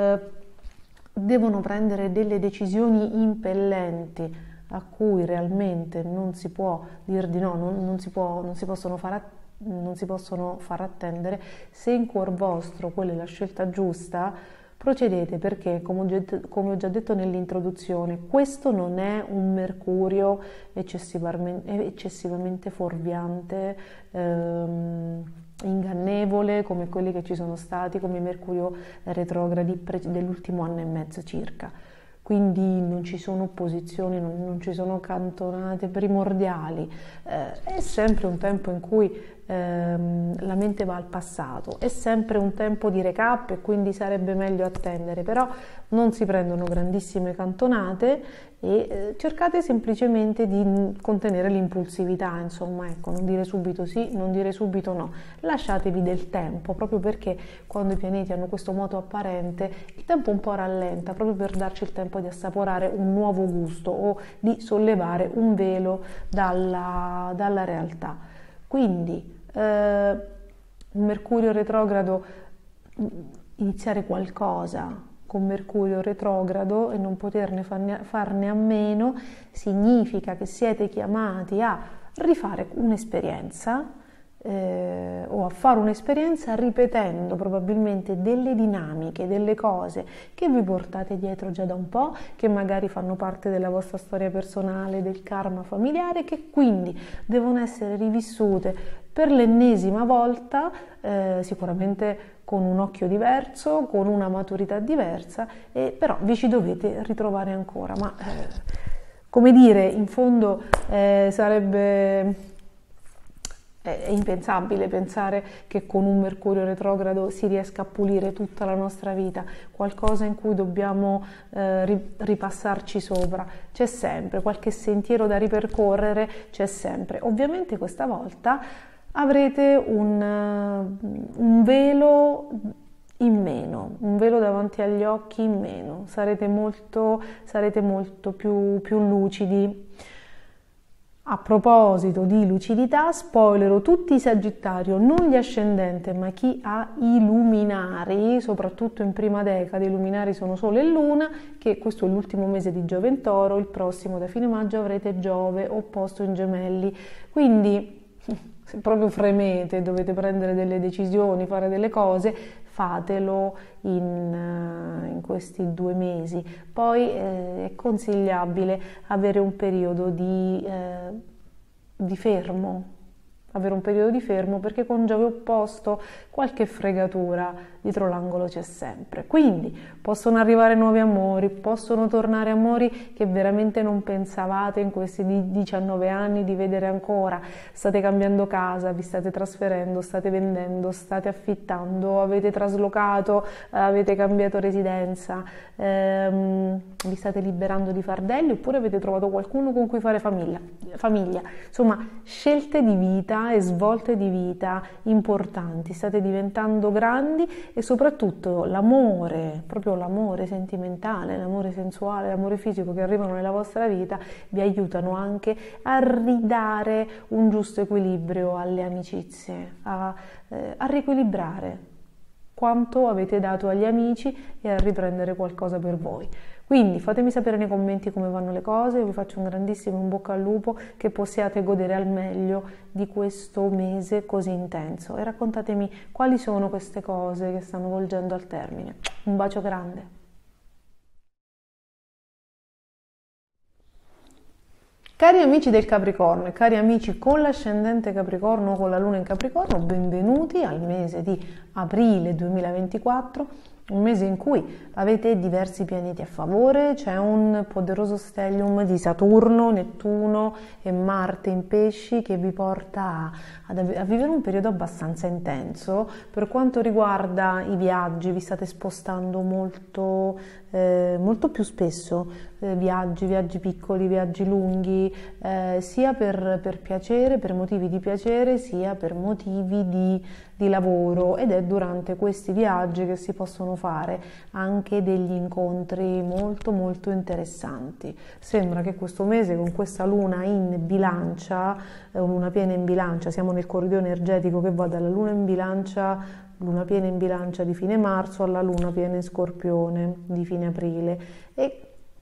devono prendere delle decisioni impellenti a cui realmente non si può dir di no, non si possono far attendere, se in cuor vostro quella è la scelta giusta, procedete perché, come ho già detto nell'introduzione, questo non è un Mercurio eccessivamente fuorviante, ingannevole come quelli che ci sono stati, come i Mercurio retrogradi dell'ultimo anno e mezzo circa. Quindi non ci sono opposizioni, non ci sono cantonate primordiali, è sempre un tempo in cui la mente va al passato, è sempre un tempo di recap e quindi sarebbe meglio attendere, però non si prendono grandissime cantonate e cercate semplicemente di contenere l'impulsività, insomma, ecco, non dire subito sì, non dire subito no, lasciatevi del tempo, proprio perché quando i pianeti hanno questo moto apparente il tempo un po' rallenta, proprio per darci il tempo di assaporare un nuovo gusto o di sollevare un velo dalla realtà. Quindi un Mercurio retrogrado, iniziare qualcosa con Mercurio retrogrado e non poterne farne a meno significa che siete chiamati a rifare un'esperienza o a fare un'esperienza ripetendo probabilmente delle dinamiche, delle cose che vi portate dietro già da un po', che magari fanno parte della vostra storia personale, del karma familiare, che quindi devono essere rivissute per l'ennesima volta, sicuramente con un occhio diverso, con una maturità diversa, però vi ci dovete ritrovare ancora. Ma come dire, in fondo sarebbe... È impensabile pensare che con un Mercurio retrogrado si riesca a pulire tutta la nostra vita, qualcosa in cui dobbiamo ripassarci sopra. C'è sempre qualche sentiero da ripercorrere, c'è sempre. Ovviamente questa volta avrete un velo in meno, un velo davanti agli occhi in meno, sarete molto più lucidi. A proposito di lucidità, spoilerò tutti i Sagittario, non gli ascendente, ma chi ha i luminari, soprattutto in prima decade, i luminari sono Sole e Luna, che questo è l'ultimo mese di Giove in Toro, il prossimo da fine maggio avrete Giove opposto in Gemelli, quindi se proprio fremete, dovete prendere delle decisioni, fare delle cose, fatelo in questi 2 mesi. Poi è consigliabile avere un periodo di fermo, perché con Giove opposto qualche fregatura dietro l'angolo c'è sempre. Quindi possono arrivare nuovi amori, possono tornare amori che veramente non pensavate in questi 19 anni di vedere ancora. State cambiando casa, vi state trasferendo, state vendendo, state affittando, avete traslocato, avete cambiato residenza, vi state liberando di fardelli oppure avete trovato qualcuno con cui fare famiglia. Insomma, scelte di vita e svolte di vita importanti, state diventando grandi e soprattutto l'amore, proprio l'amore sentimentale, l'amore sensuale, l'amore fisico che arrivano nella vostra vita vi aiutano anche a ridare un giusto equilibrio alle amicizie, a riequilibrare quanto avete dato agli amici e a riprendere qualcosa per voi. Quindi fatemi sapere nei commenti come vanno le cose, io vi faccio un grandissimo in bocca al lupo, che possiate godere al meglio di questo mese così intenso e raccontatemi quali sono queste cose che stanno volgendo al termine. Un bacio grande! Cari amici del Capricorno e cari amici con l'ascendente Capricorno o con la luna in Capricorno, benvenuti al mese di aprile 2024, un mese in cui avete diversi pianeti a favore, c'è un poderoso stellium di Saturno, Nettuno e Marte in Pesci che vi porta a vivere un periodo abbastanza intenso. Per quanto riguarda i viaggi, vi state spostando molto più spesso, viaggi piccoli, viaggi lunghi, sia per piacere, per motivi di piacere, sia per motivi di lavoro, ed è durante questi viaggi che si possono fare anche degli incontri molto interessanti. Sembra che questo mese, con questa luna in bilancia, luna piena in bilancia, siamo nel corridoio energetico che va dalla luna in bilancia, luna piena in bilancia di fine marzo alla luna piena in Scorpione di fine aprile, e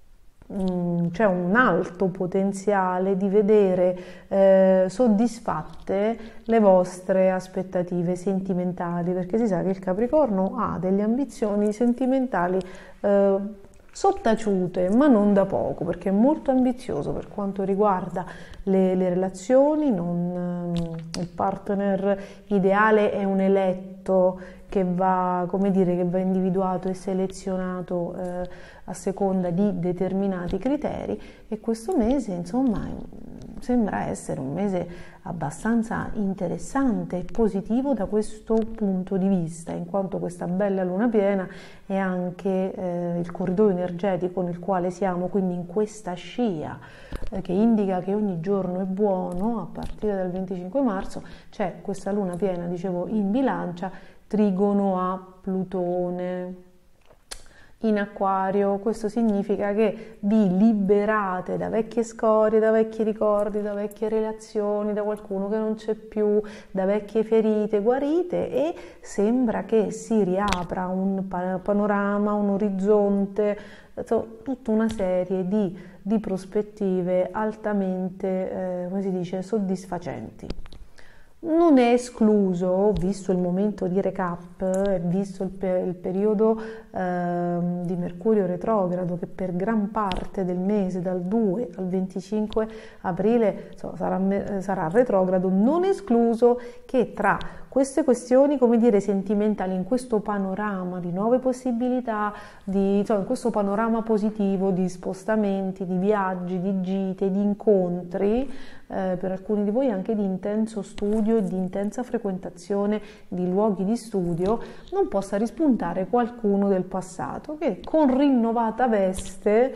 c'è un alto potenziale di vedere soddisfatte le vostre aspettative sentimentali, perché si sa che il Capricorno ha delle ambizioni sentimentali sottaciute, ma non da poco, perché è molto ambizioso per quanto riguarda le relazioni. Il partner ideale è un eletto che va, come dire, che va individuato e selezionato a seconda di determinati criteri, e questo mese, insomma, sembra essere un mese abbastanza interessante e positivo da questo punto di vista, in quanto questa bella luna piena è anche il corridoio energetico nel quale siamo, quindi in questa scia che indica che ogni giorno è buono. A partire dal 25 marzo c'è questa luna piena, dicevo, in Bilancia, trigono a Plutone in Acquario. Questo significa che vi liberate da vecchie scorie, da vecchi ricordi, da vecchie relazioni, da qualcuno che non c'è più, da vecchie ferite guarite, e sembra che si riapra un panorama, un orizzonte, tutta una serie di prospettive altamente, come si dice, soddisfacenti. Non è escluso, visto il momento di recap, visto il periodo di Mercurio retrogrado, che per gran parte del mese, dal 2 al 25 aprile, sarà retrogrado, non è escluso che tra queste questioni, come dire, sentimentali, in questo panorama di nuove possibilità, in questo panorama positivo di spostamenti, di viaggi, di gite, di incontri, per alcuni di voi anche di intenso studio e di intensa frequentazione di luoghi di studio, non possa rispuntare qualcuno del passato che con rinnovata veste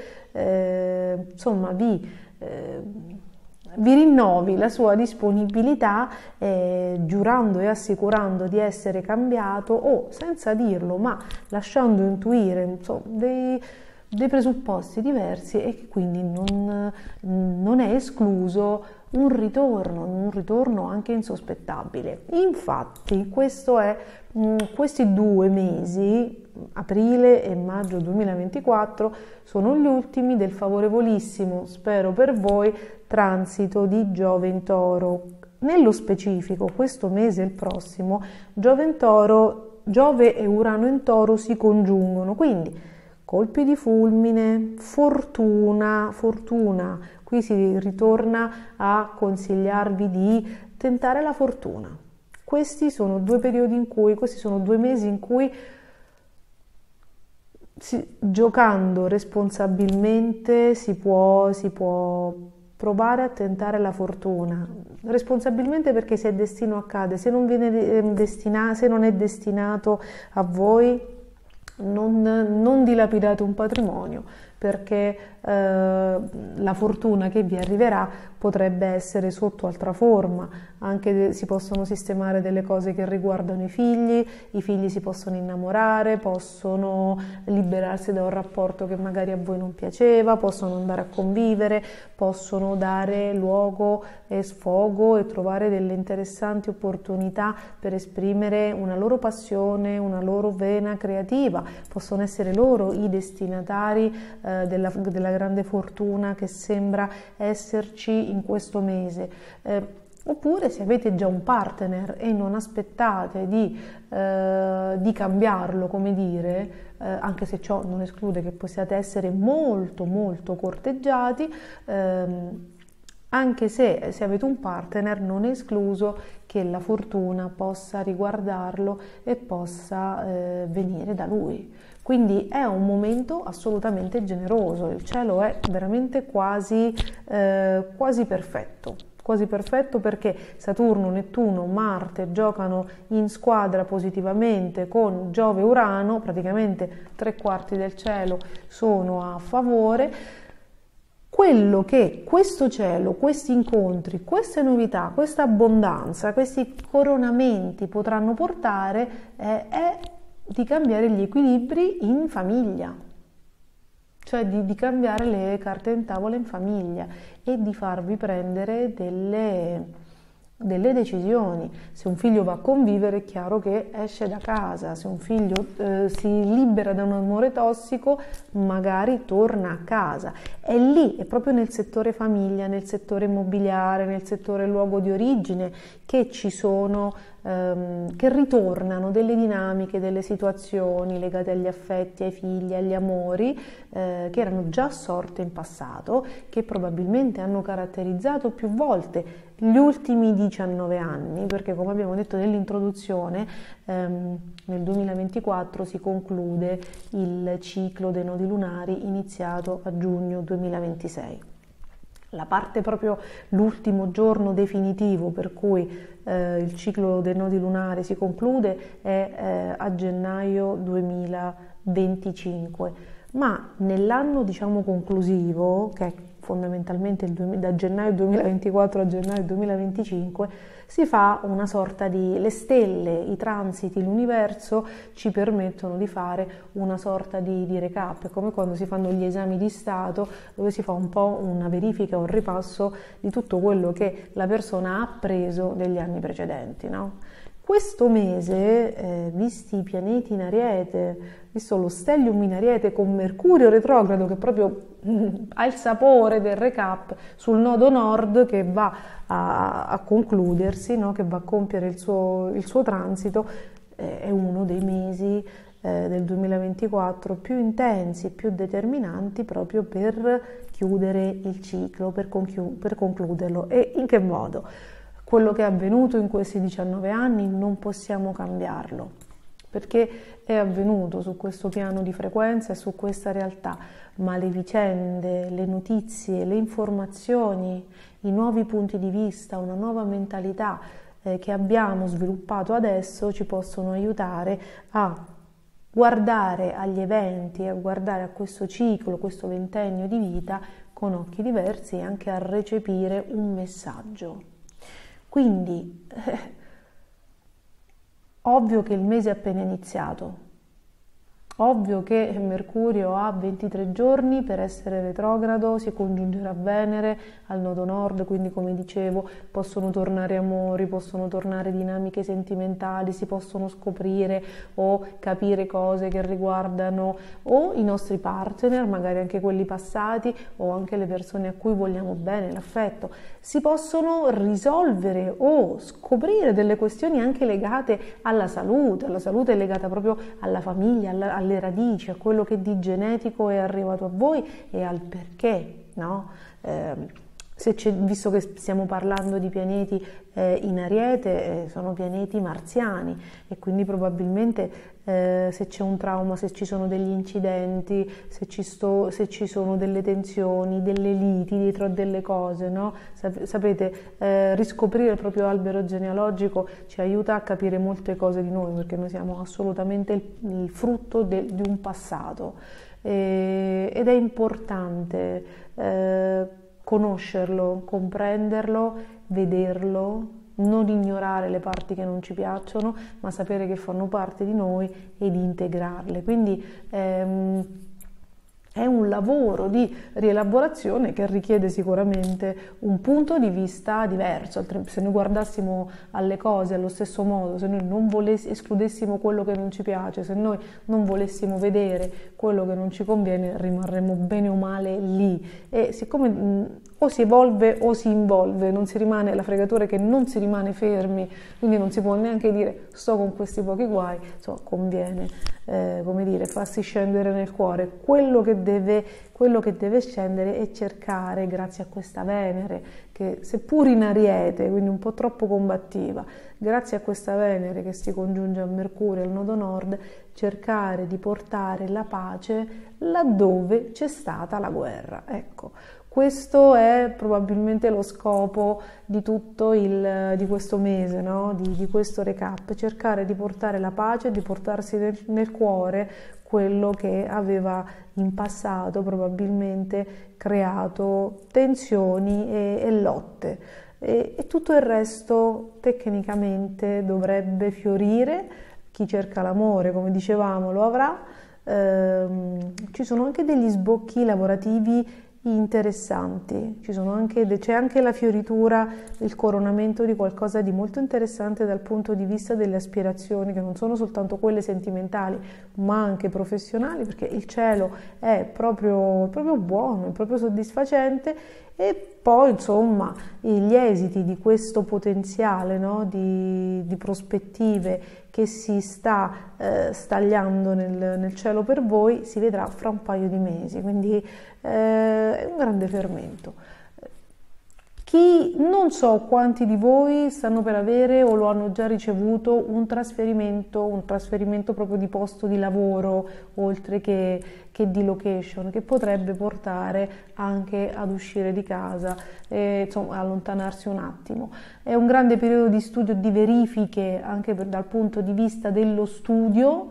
vi rinnovi la sua disponibilità, giurando e assicurando di essere cambiato, o senza dirlo ma lasciando intuire dei presupposti diversi, e che quindi non è escluso un ritorno anche insospettabile. Infatti questi 2 mesi, aprile e maggio 2024, sono gli ultimi del favorevolissimo, spero per voi, transito di Giove in Toro. Nello specifico, questo mese e il prossimo, Giove e Urano in Toro si congiungono, quindi colpi di fulmine, fortuna. Qui si ritorna a consigliarvi di tentare la fortuna. Questi sono 2 mesi in cui giocando responsabilmente si può provare a tentare la fortuna. Responsabilmente, perché se è destino accade, se non è destinato a voi, non dilapidate un patrimonio, perché la fortuna che vi arriverà potrebbe essere sotto altra forma. Anche si possono sistemare delle cose che riguardano i figli si possono innamorare, possono liberarsi da un rapporto che magari a voi non piaceva, possono andare a convivere, possono dare luogo e sfogo e trovare delle interessanti opportunità per esprimere una loro passione, una loro vena creativa. Possono essere loro i destinatari della grande fortuna che sembra esserci in questo mese. Oppure, se avete già un partner e non aspettate di cambiarlo, come dire, anche se ciò non esclude che possiate essere molto molto corteggiati, anche se avete un partner, non è escluso che la fortuna possa riguardarlo e possa venire da lui. Quindi è un momento assolutamente generoso, il cielo è veramente quasi perfetto. Quasi perfetto, perché Saturno, Nettuno, Marte giocano in squadra positivamente con Giove e Urano, praticamente 3/4 del cielo sono a favore. Quello che questo cielo, questi incontri, queste novità, questa abbondanza, questi coronamenti potranno portare è di cambiare gli equilibri in famiglia, cioè di cambiare le carte in tavola in famiglia e di farvi prendere delle decisioni. Se un figlio va a convivere è chiaro che esce da casa, se un figlio si libera da un amore tossico magari torna a casa. È lì, è proprio nel settore famiglia, nel settore immobiliare, nel settore luogo di origine che ci sono, che ritornano delle dinamiche, delle situazioni legate agli affetti, ai figli, agli amori che erano già sorte in passato, che probabilmente hanno caratterizzato più volte gli ultimi 19 anni, perché come abbiamo detto nell'introduzione, nel 2024 si conclude il ciclo dei nodi lunari iniziato a giugno 2026. La parte proprio, l'ultimo giorno definitivo per cui il ciclo dei nodi lunari si conclude è a gennaio 2025, ma nell'anno diciamo conclusivo, che è fondamentalmente da gennaio 2024 a gennaio 2025, si fa una sorta di, le stelle, i transiti, l'universo ci permettono di fare una sorta di recap, è come quando si fanno gli esami di Stato dove si fa un po' una verifica, un ripasso di tutto quello che la persona ha appreso negli anni precedenti, no? Questo mese, visti i pianeti in Ariete, visto lo stellium in Ariete con Mercurio retrogrado che proprio ha il sapore del recap sul nodo nord che va a concludersi, no? Che va a compiere il suo transito, è uno dei mesi del 2024 più intensi e più determinanti proprio per chiudere il ciclo, per concluderlo. E in che modo? Quello che è avvenuto in questi 19 anni non possiamo cambiarlo, perché è avvenuto su questo piano di frequenza e su questa realtà, ma le vicende, le notizie, le informazioni, i nuovi punti di vista, una nuova mentalità che abbiamo sviluppato adesso ci possono aiutare a guardare agli eventi, a guardare a questo ciclo, questo ventennio di vita con occhi diversi e anche a recepire un messaggio. Quindi, ovvio che il mese è appena iniziato, ovvio che Mercurio ha 23 giorni per essere retrogrado, si congiungerà a Venere al nodo nord, quindi come dicevo possono tornare amori, possono tornare dinamiche sentimentali, si possono scoprire o capire cose che riguardano o i nostri partner, magari anche quelli passati o anche le persone a cui vogliamo bene, l'affetto. Si possono risolvere o scoprire delle questioni anche legate alla salute è legata proprio alla famiglia, alle radici, a quello che di genetico è arrivato a voi e al perché, no? Visto che stiamo parlando di pianeti in Ariete, sono pianeti marziani e quindi probabilmente se c'è un trauma, se ci sono degli incidenti, se ci sono delle tensioni, delle liti dietro a delle cose, no? Sapete, riscoprire il proprio albero genealogico ci aiuta a capire molte cose di noi, perché noi siamo assolutamente il frutto di un passato ed è importante conoscerlo, comprenderlo, vederlo, non ignorare le parti che non ci piacciono, ma sapere che fanno parte di noi ed integrarle. Quindi è un lavoro di rielaborazione che richiede sicuramente un punto di vista diverso. Se noi guardassimo alle cose allo stesso modo, se noi non escludessimo quello che non ci piace, se noi non volessimo vedere quello che non ci conviene, rimarremmo bene o male lì. E siccome o si evolve o si involve, non si rimane, la fregatura è che non si rimane fermi, quindi non si può neanche dire sto con questi pochi guai, insomma conviene come dire, farsi scendere nel cuore quello che deve scendere e cercare, grazie a questa Venere che seppur in Ariete, quindi un po' troppo combattiva, grazie a questa Venere che si congiunge a Mercurio al nodo nord, cercare di portare la pace laddove c'è stata la guerra. Ecco, questo è probabilmente lo scopo di tutto di questo mese, no? di questo recap, cercare di portare la pace, di portarsi nel cuore quello che aveva in passato probabilmente creato tensioni e lotte. E tutto il resto tecnicamente dovrebbe fiorire. Chi cerca l'amore, come dicevamo, lo avrà. Ci sono anche degli sbocchi lavorativi interessanti. C'è anche la fioritura, il coronamento di qualcosa di molto interessante dal punto di vista delle aspirazioni, che non sono soltanto quelle sentimentali, ma anche professionali, perché il cielo è proprio buono, è proprio soddisfacente. E poi insomma gli esiti di questo potenziale, no, di prospettive che si sta stagliando nel cielo per voi si vedrà fra un paio di mesi, quindi è un grande fermento. Non so quanti di voi stanno per avere o lo hanno già ricevuto un trasferimento proprio di posto di lavoro, oltre che di location, che potrebbe portare anche ad uscire di casa, insomma allontanarsi un attimo. È un grande periodo di studio, di verifiche, anche dal punto di vista dello studio.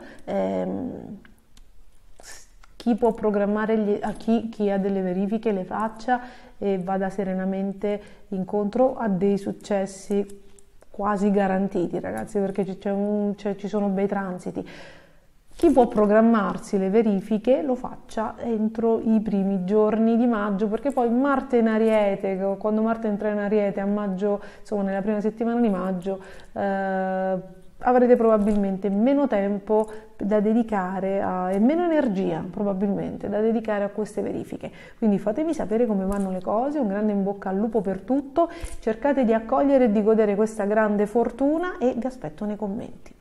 Chi può programmare, chi ha delle verifiche le faccia e vada serenamente incontro a dei successi quasi garantiti, ragazzi, perché ci sono bei transiti. Chi può programmarsi le verifiche lo faccia entro i primi giorni di maggio, perché poi Marte in Ariete, quando Marte entra in Ariete a maggio, insomma nella prima settimana di maggio, avrete probabilmente meno tempo da dedicare e meno energia probabilmente da dedicare a queste verifiche. Quindi fatevi sapere come vanno le cose, un grande in bocca al lupo per tutto, cercate di accogliere e di godere questa grande fortuna e vi aspetto nei commenti.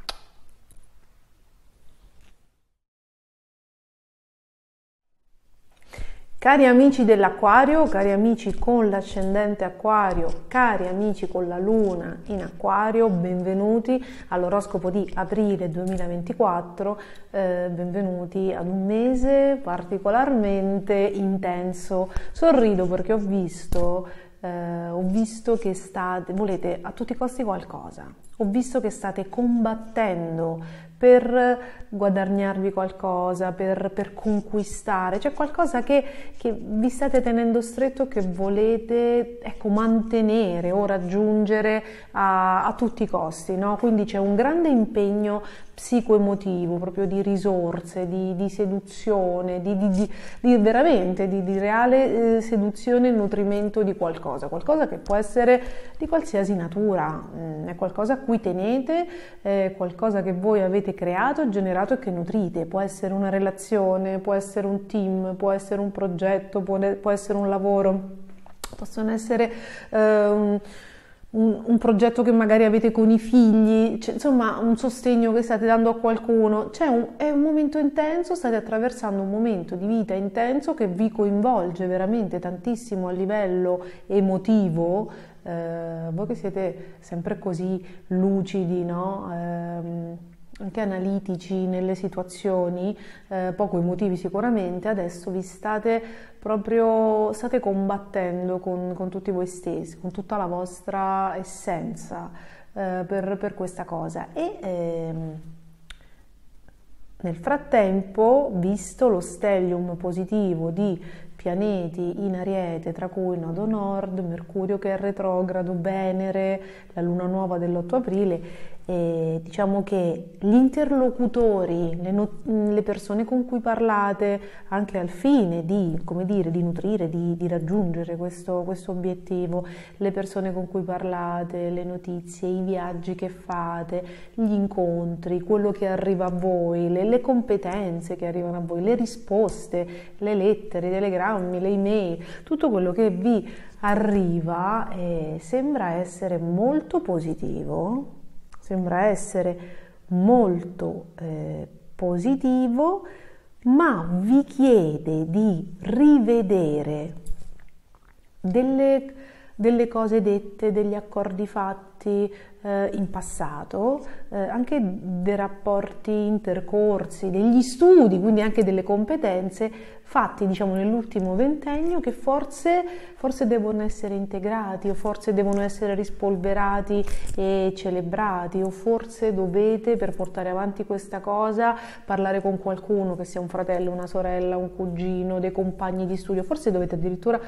Cari amici dell'Acquario, cari amici con l'ascendente Acquario, cari amici con la Luna in Acquario, benvenuti all'oroscopo di aprile 2024, benvenuti ad un mese particolarmente intenso. Sorrido perché ho visto che volete a tutti i costi qualcosa, ho visto che state combattendo per guadagnarvi qualcosa, per conquistare, c'è qualcosa che vi state tenendo stretto, che volete mantenere o raggiungere a tutti i costi, no? Quindi c'è un grande impegno psicoemotivo, proprio di risorse, di seduzione, veramente di reale seduzione e nutrimento di qualcosa che può essere di qualsiasi natura, è qualcosa a cui tenete, è qualcosa che voi avete creato, generato e che nutrite. Può essere una relazione, può essere un team, può essere un progetto, può essere un lavoro, possono essere un progetto che magari avete con i figli, insomma un sostegno che state dando a qualcuno. È un momento intenso, state attraversando un momento di vita intenso che vi coinvolge veramente tantissimo a livello emotivo. Voi che siete sempre così lucidi, no? Anche analitici nelle situazioni, poco emotivi sicuramente, adesso vi state combattendo con tutti voi stessi, con tutta la vostra essenza per questa cosa. E nel frattempo, visto lo stellium positivo di pianeti in Ariete, tra cui Nodo Nord, Mercurio che è retrogrado, Venere, la luna nuova dell'8 aprile, diciamo che gli interlocutori, le persone con cui parlate, anche al fine di nutrire, di raggiungere questo obiettivo, le persone con cui parlate, le notizie, i viaggi che fate, gli incontri, quello che arriva a voi, le competenze che arrivano a voi, le risposte, le lettere, i telegrammi, le email, tutto quello che vi arriva sembra essere molto positivo. Sembra essere molto positivo, ma vi chiede di rivedere delle cose dette, degli accordi fatti in passato, anche dei rapporti intercorsi, degli studi, quindi anche delle competenze fatti, diciamo, nell'ultimo ventennio, che forse devono essere integrati, o forse devono essere rispolverati e celebrati, o forse dovete, per portare avanti questa cosa, parlare con qualcuno, che sia un fratello, una sorella, un cugino, dei compagni di studio, forse dovete addirittura,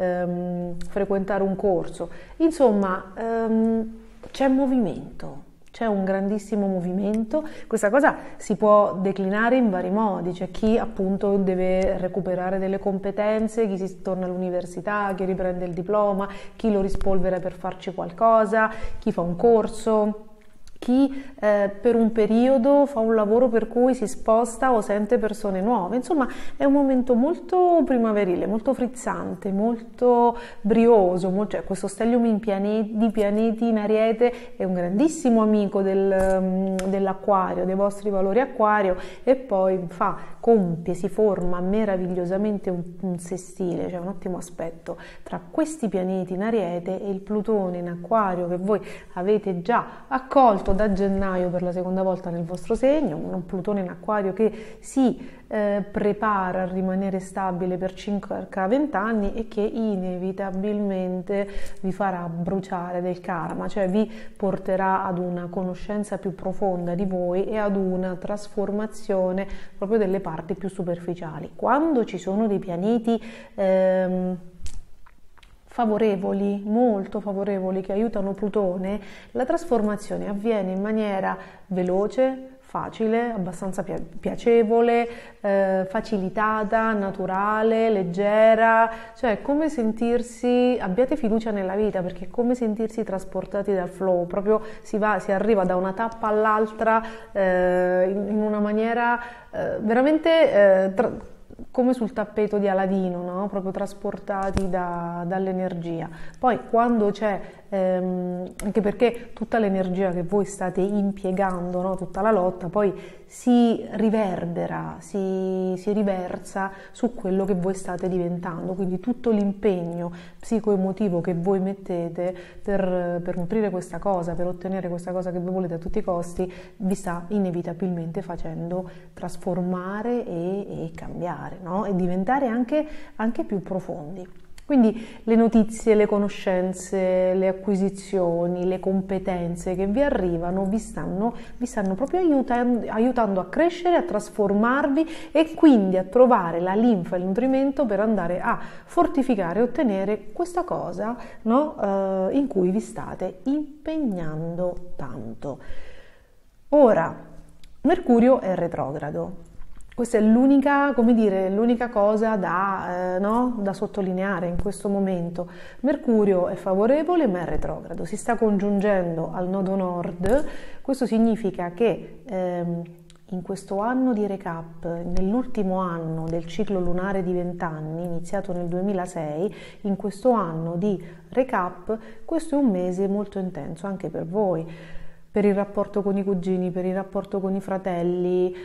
frequentare un corso. Insomma, c'è movimento, c'è un grandissimo movimento. Questa cosa si può declinare in vari modi, c'è chi appunto deve recuperare delle competenze, chi si torna all'università, chi riprende il diploma, chi lo rispolvera per farci qualcosa, chi fa un corso, chi per un periodo fa un lavoro per cui si sposta o sente persone nuove. Insomma, è un momento molto primaverile, molto frizzante, molto brioso, cioè questo stellium di pianeti in Ariete è un grandissimo amico dell'acquario, dei vostri valori acquario, e poi compie, si forma meravigliosamente un sestile, cioè un ottimo aspetto tra questi pianeti in Ariete e il Plutone in acquario che voi avete già accolto da gennaio per la seconda volta nel vostro segno, un Plutone in acquario che si prepara a rimanere stabile per circa 20 anni e che inevitabilmente vi farà bruciare del karma, cioè vi porterà ad una conoscenza più profonda di voi e ad una trasformazione proprio delle parti più superficiali. Quando ci sono dei pianeti favorevoli, molto favorevoli, che aiutano Plutone, la trasformazione avviene in maniera veloce, facile, abbastanza piacevole, facilitata, naturale, leggera, cioè è come sentirsi, abbiate fiducia nella vita, perché è come sentirsi trasportati dal flow, proprio si arriva da una tappa all'altra in una maniera veramente come sul tappeto di Aladino, no? Proprio trasportati dall'energia. Poi quando c'è, anche perché tutta l'energia che voi state impiegando, no? Tutta la lotta, poi si riverbera, si riversa su quello che voi state diventando, quindi tutto l'impegno psicoemotivo che voi mettete per nutrire questa cosa, per ottenere questa cosa che voi volete a tutti i costi, vi sta inevitabilmente facendo trasformare e cambiare, no? E diventare anche più profondi. Quindi le notizie, le conoscenze, le acquisizioni, le competenze che vi arrivano vi stanno proprio aiutando a crescere, a trasformarvi e quindi a trovare la linfa e il nutrimento per andare a fortificare e ottenere questa cosa, no? In cui vi state impegnando tanto. Ora, Mercurio è retrogrado. Questa è l'unica cosa da sottolineare in questo momento. Mercurio è favorevole ma è retrogrado, si sta congiungendo al nodo nord. Questo significa che in questo anno di recap, nell'ultimo anno del ciclo lunare di 20 anni, iniziato nel 2006, in questo anno di recap, questo è un mese molto intenso anche per voi, per il rapporto con i cugini, per il rapporto con i fratelli,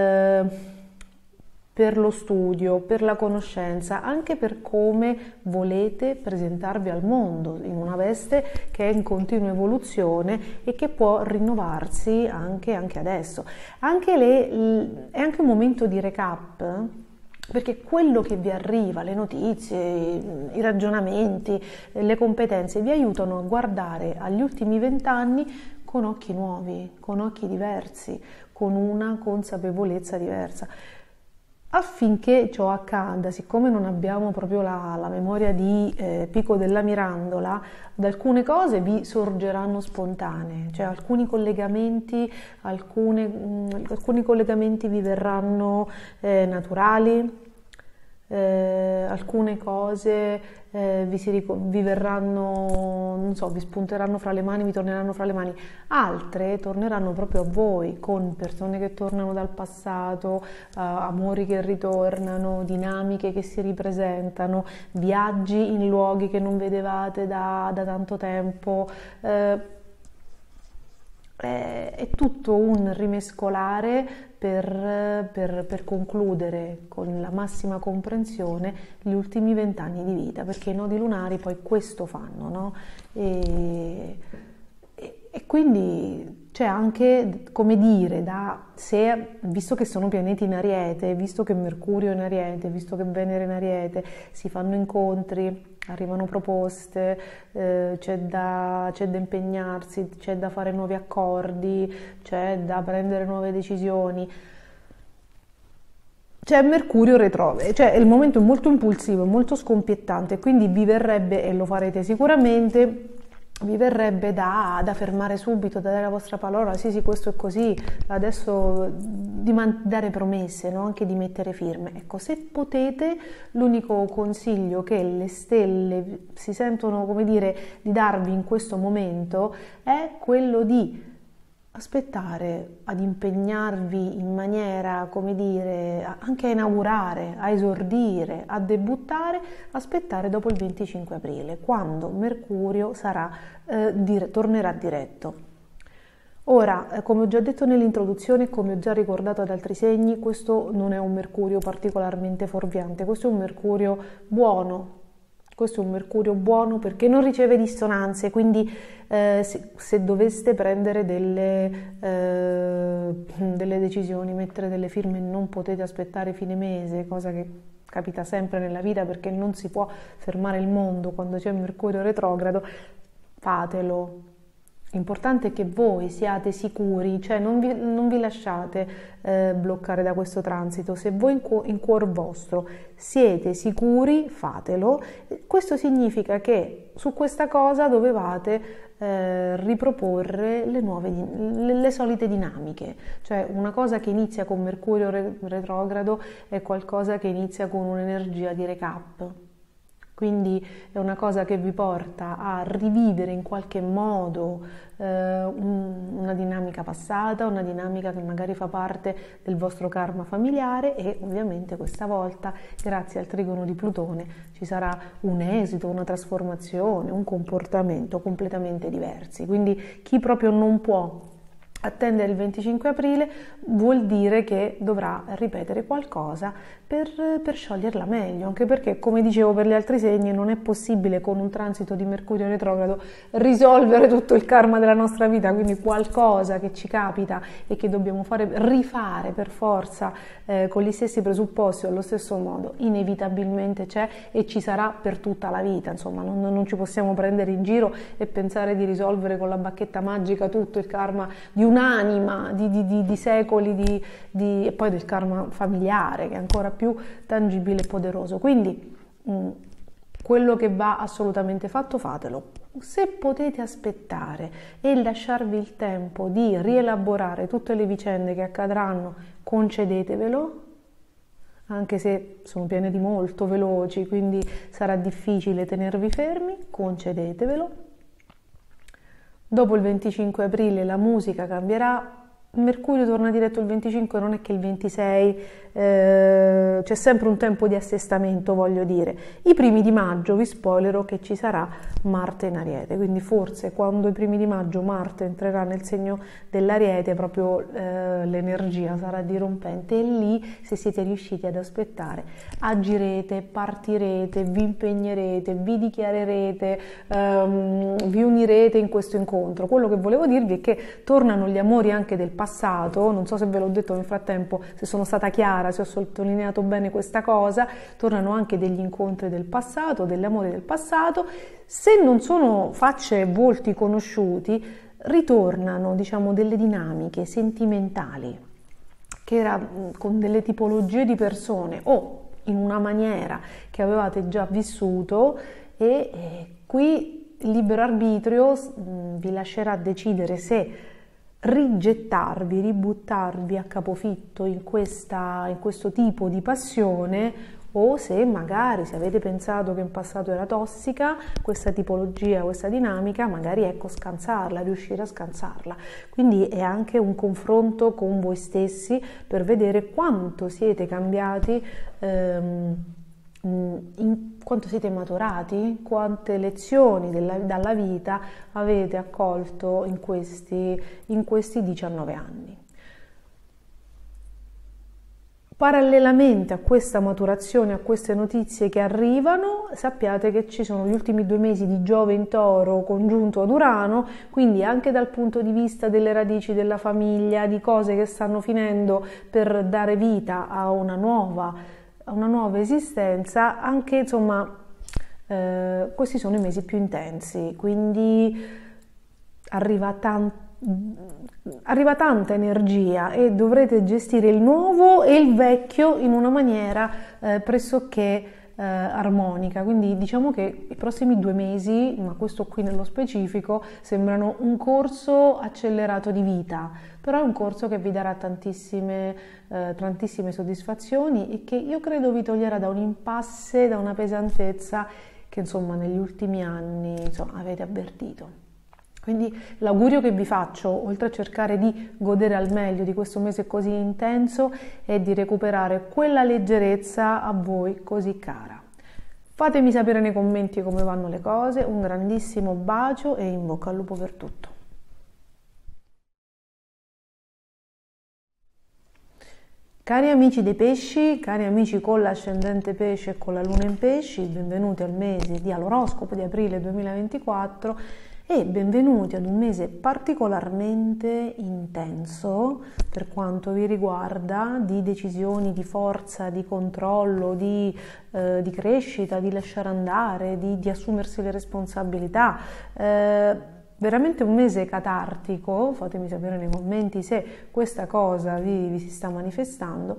per lo studio, per la conoscenza, anche per come volete presentarvi al mondo, in una veste che è in continua evoluzione e che può rinnovarsi anche adesso. È anche un momento di recap, perché quello che vi arriva, le notizie, i ragionamenti, le competenze, vi aiutano a guardare agli ultimi 20 anni con occhi nuovi, con occhi diversi, con una consapevolezza diversa. Affinché ciò accada, siccome non abbiamo proprio la memoria di Pico della Mirandola, da alcune cose vi sorgeranno spontanee, cioè alcuni collegamenti vi verranno naturali, alcune cose vi verranno, non so, vi spunteranno fra le mani, vi torneranno fra le mani, altre torneranno proprio a voi, con persone che tornano dal passato, amori che ritornano, dinamiche che si ripresentano, viaggi in luoghi che non vedevate da tanto tempo. È tutto un rimescolare per concludere con la massima comprensione gli ultimi 20 anni di vita, perché i nodi lunari poi questo fanno, no? E quindi c'è anche, come dire, visto che sono pianeti in Ariete, visto che Mercurio è in Ariete, visto che Venere è in Ariete, si fanno incontri, arrivano proposte, c'è da impegnarsi, c'è da fare nuovi accordi, c'è da prendere nuove decisioni. C'è Mercurio retrogrado, cioè il momento è molto impulsivo, molto scoppiettante, quindi vi verrebbe, e lo farete sicuramente, vi verrebbe da fermare subito, da dare la vostra parola, sì sì questo è così, adesso di dare promesse, no? Anche di mettere firme. Ecco, se potete, l'unico consiglio che le stelle si sentono, come dire, di darvi in questo momento è quello di aspettare ad impegnarvi in maniera, come dire, anche a inaugurare, a esordire, a debuttare, aspettare dopo il 25 aprile, quando Mercurio tornerà diretto. Ora, come ho già detto nell'introduzione, come ho già ricordato ad altri segni, questo non è un Mercurio particolarmente fuorviante, questo è un Mercurio buono. Questo è un Mercurio buono perché non riceve dissonanze, quindi se doveste prendere delle decisioni, mettere delle firme, non potete aspettare fine mese, cosa che capita sempre nella vita perché non si può fermare il mondo quando c'è Mercurio retrogrado, fatelo. L'importante è che voi siate sicuri, cioè non vi lasciate bloccare da questo transito. Se voi in cuor vostro siete sicuri, fatelo. Questo significa che su questa cosa dovevate riproporre le solite dinamiche. Cioè una cosa che inizia con Mercurio retrogrado è qualcosa che inizia con un'energia di recap. Quindi è una cosa che vi porta a rivivere in qualche modo una dinamica passata, una dinamica che magari fa parte del vostro karma familiare e ovviamente questa volta, grazie al trigono di Plutone, ci sarà un esito, una trasformazione, un comportamento completamente diversi. Quindi chi proprio non può attendere il 25 aprile vuol dire che dovrà ripetere qualcosa per scioglierla meglio, anche perché, come dicevo per gli altri segni, non è possibile con un transito di Mercurio retrogrado risolvere tutto il karma della nostra vita, quindi qualcosa che ci capita e che dobbiamo rifare per forza con gli stessi presupposti o allo stesso modo, inevitabilmente c'è e ci sarà per tutta la vita. Insomma, non ci possiamo prendere in giro e pensare di risolvere con la bacchetta magica tutto il karma di un'anima, di secoli, e poi del karma familiare, che è ancora più tangibile e poderoso. Quindi quello che va assolutamente fatto, fatelo. Se potete aspettare e lasciarvi il tempo di rielaborare tutte le vicende che accadranno, concedetevelo, anche se sono piene di molto veloci, quindi sarà difficile tenervi fermi, concedetevelo. Dopo il 25 aprile la musica cambierà, Mercurio torna diretto il 25, non è che il 26, c'è sempre un tempo di assestamento, voglio dire. I primi di maggio vi spoilerò che ci sarà Marte in Ariete, quindi forse quando i primi di maggio Marte entrerà nel segno dell'Ariete proprio l'energia sarà dirompente e lì, se siete riusciti ad aspettare, agirete, partirete, vi impegnerete, vi dichiarerete, vi unirete in questo incontro. Quello che volevo dirvi è che tornano gli amori anche del passato, non so se ve l'ho detto nel frattempo, se sono stata chiara, se ho sottolineato bene questa cosa, tornano anche degli incontri del passato, degli amori del passato, se non sono facce e volti conosciuti, ritornano, diciamo, delle dinamiche sentimentali, che era con delle tipologie di persone o in una maniera che avevate già vissuto e qui il libero arbitrio vi lascerà decidere se rigettarvi, ributtarvi a capofitto in questo tipo di passione o se magari, se avete pensato che in passato era tossica questa tipologia, questa dinamica, magari ecco scansarla, riuscire a scansarla. Quindi è anche un confronto con voi stessi per vedere quanto siete cambiati, quanto siete maturati, quante lezioni dalla vita avete accolto in questi 19 anni. Parallelamente a questa maturazione, a queste notizie che arrivano, sappiate che ci sono gli ultimi 2 mesi di Giove in Toro congiunto ad Urano, quindi anche dal punto di vista delle radici della famiglia, di cose che stanno finendo per dare vita a una nuova esistenza, anche insomma questi sono i mesi più intensi, quindi arriva tanta energia e dovrete gestire il nuovo e il vecchio in una maniera pressoché armonica, quindi diciamo che i prossimi 2 mesi, ma questo qui nello specifico, sembrano un corso accelerato di vita, però è un corso che vi darà tantissime soddisfazioni e che io credo vi toglierà da un impasse, da una pesantezza che insomma negli ultimi anni avete avvertito. Quindi l'augurio che vi faccio, oltre a cercare di godere al meglio di questo mese così intenso, è di recuperare quella leggerezza a voi così cara. Fatemi sapere nei commenti come vanno le cose, un grandissimo bacio e in bocca al lupo per tutto. Cari amici dei pesci, cari amici con l'ascendente pesce e con la luna in pesci, benvenuti al mese di all'oroscopo di aprile 2024 e benvenuti ad un mese particolarmente intenso per quanto vi riguarda di decisioni, di forza, di controllo, di crescita, di lasciare andare, di assumersi le responsabilità. Veramente un mese catartico, fatemi sapere nei commenti se questa cosa vi si sta manifestando,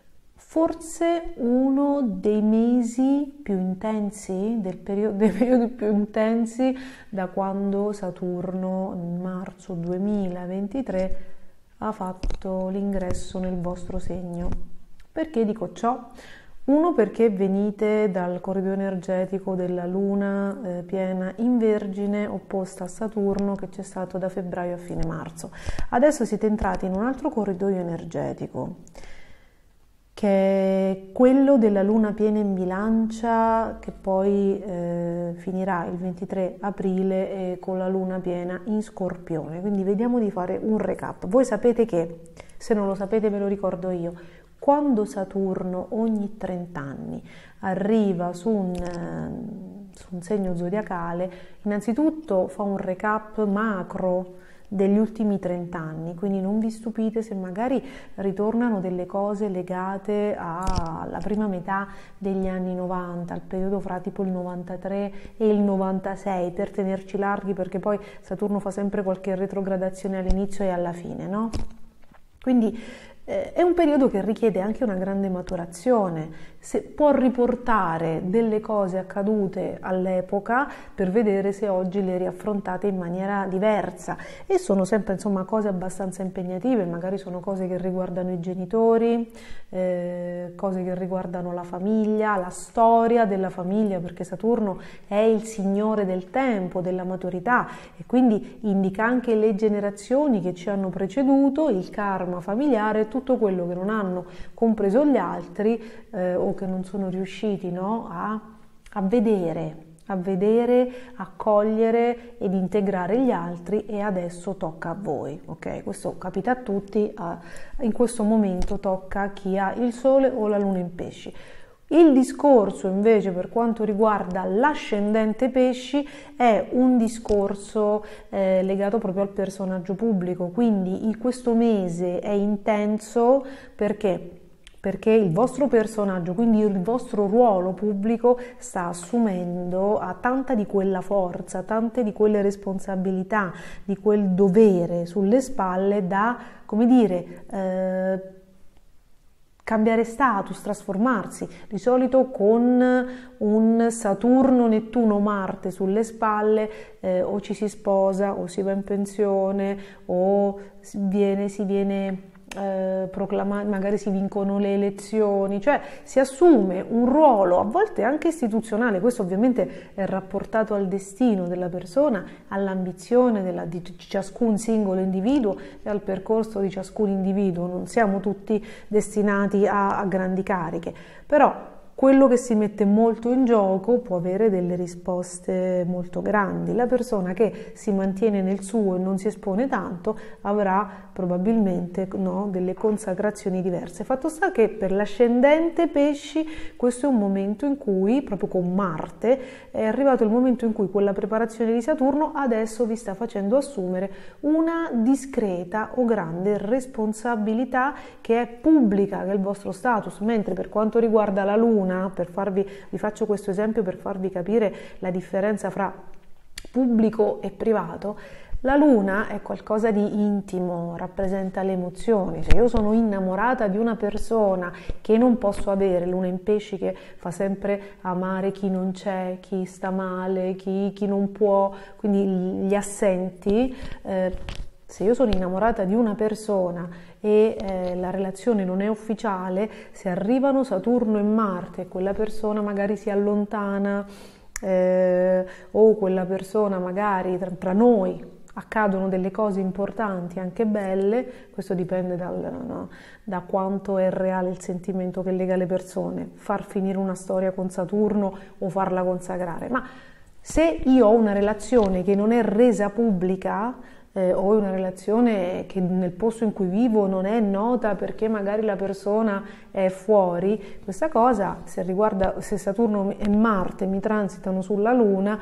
forse uno dei mesi più intensi, dei periodi più intensi da quando Saturno in marzo 2023 ha fatto l'ingresso nel vostro segno. Perché dico ciò? Uno, perché venite dal corridoio energetico della luna piena in Vergine opposta a Saturno che c'è stato da febbraio a fine marzo. Adesso siete entrati in un altro corridoio energetico che è quello della luna piena in Bilancia che poi finirà il 23 aprile con la luna piena in Scorpione. Quindi vediamo di fare un recap. Voi sapete che, se non lo sapete ve lo ricordo io, quando Saturno ogni 30 anni arriva su un segno zodiacale, innanzitutto fa un recap macro degli ultimi 30 anni, quindi non vi stupite se magari ritornano delle cose legate alla prima metà degli anni 90, al periodo fra tipo il 93 e il 96, per tenerci larghi, perché poi Saturno fa sempre qualche retrogradazione all'inizio e alla fine, no? Quindi è un periodo che richiede anche una grande maturazione, può riportare delle cose accadute all'epoca per vedere se oggi le riaffrontate in maniera diversa, e sono sempre insomma cose abbastanza impegnative, magari sono cose che riguardano i genitori, cose che riguardano la famiglia, la storia della famiglia, perché Saturno è il signore del tempo, della maturità, e quindi indica anche le generazioni che ci hanno preceduto, il karma familiare, tutto quello che non hanno compreso gli altri o che non sono riusciti, no, a vedere, a cogliere ed integrare gli altri, e adesso tocca a voi, ok? Questo capita a tutti, in questo momento tocca a chi ha il sole o la luna in pesci. Il discorso invece per quanto riguarda l'ascendente pesci è un discorso legato proprio al personaggio pubblico, quindi questo mese è intenso perché il vostro personaggio, quindi il vostro ruolo pubblico, sta assumendo tanta di quella forza, tante di quelle responsabilità, di quel dovere sulle spalle da, come dire, cambiare status, trasformarsi, di solito con un Saturno, Nettuno, Marte sulle spalle, o ci si sposa o si va in pensione o si viene proclamati, magari si vincono le elezioni, cioè si assume un ruolo a volte anche istituzionale. Questo ovviamente è rapportato al destino della persona, all'ambizione di ciascun singolo individuo e al percorso di ciascun individuo. Non siamo tutti destinati a grandi cariche, però quello che si mette molto in gioco può avere delle risposte molto grandi. La persona che si mantiene nel suo e non si espone tanto avrà probabilmente delle consacrazioni diverse. Fatto sta che per l'ascendente pesci questo è un momento in cui, proprio con Marte, è arrivato il momento in cui quella preparazione di Saturno adesso vi sta facendo assumere una discreta o grande responsabilità che è pubblica, che è il vostro status, mentre per quanto riguarda la Luna, vi faccio questo esempio per farvi capire la differenza fra pubblico e privato. La luna è qualcosa di intimo, rappresenta le emozioni. Se io sono innamorata di una persona che non posso avere, luna in pesci che fa sempre amare chi non c'è, chi sta male, chi non può, quindi gli assenti, se io sono innamorata di una persona e la relazione non è ufficiale, se arrivano Saturno e Marte e quella persona magari si allontana o quella persona magari tra noi accadono delle cose importanti, anche belle, questo dipende da quanto è reale il sentimento che lega le persone, far finire una storia con Saturno o farla consacrare, ma se io ho una relazione che non è resa pubblica, o una relazione che nel posto in cui vivo non è nota perché magari la persona è fuori, questa cosa se Saturno e Marte mi transitano sulla Luna,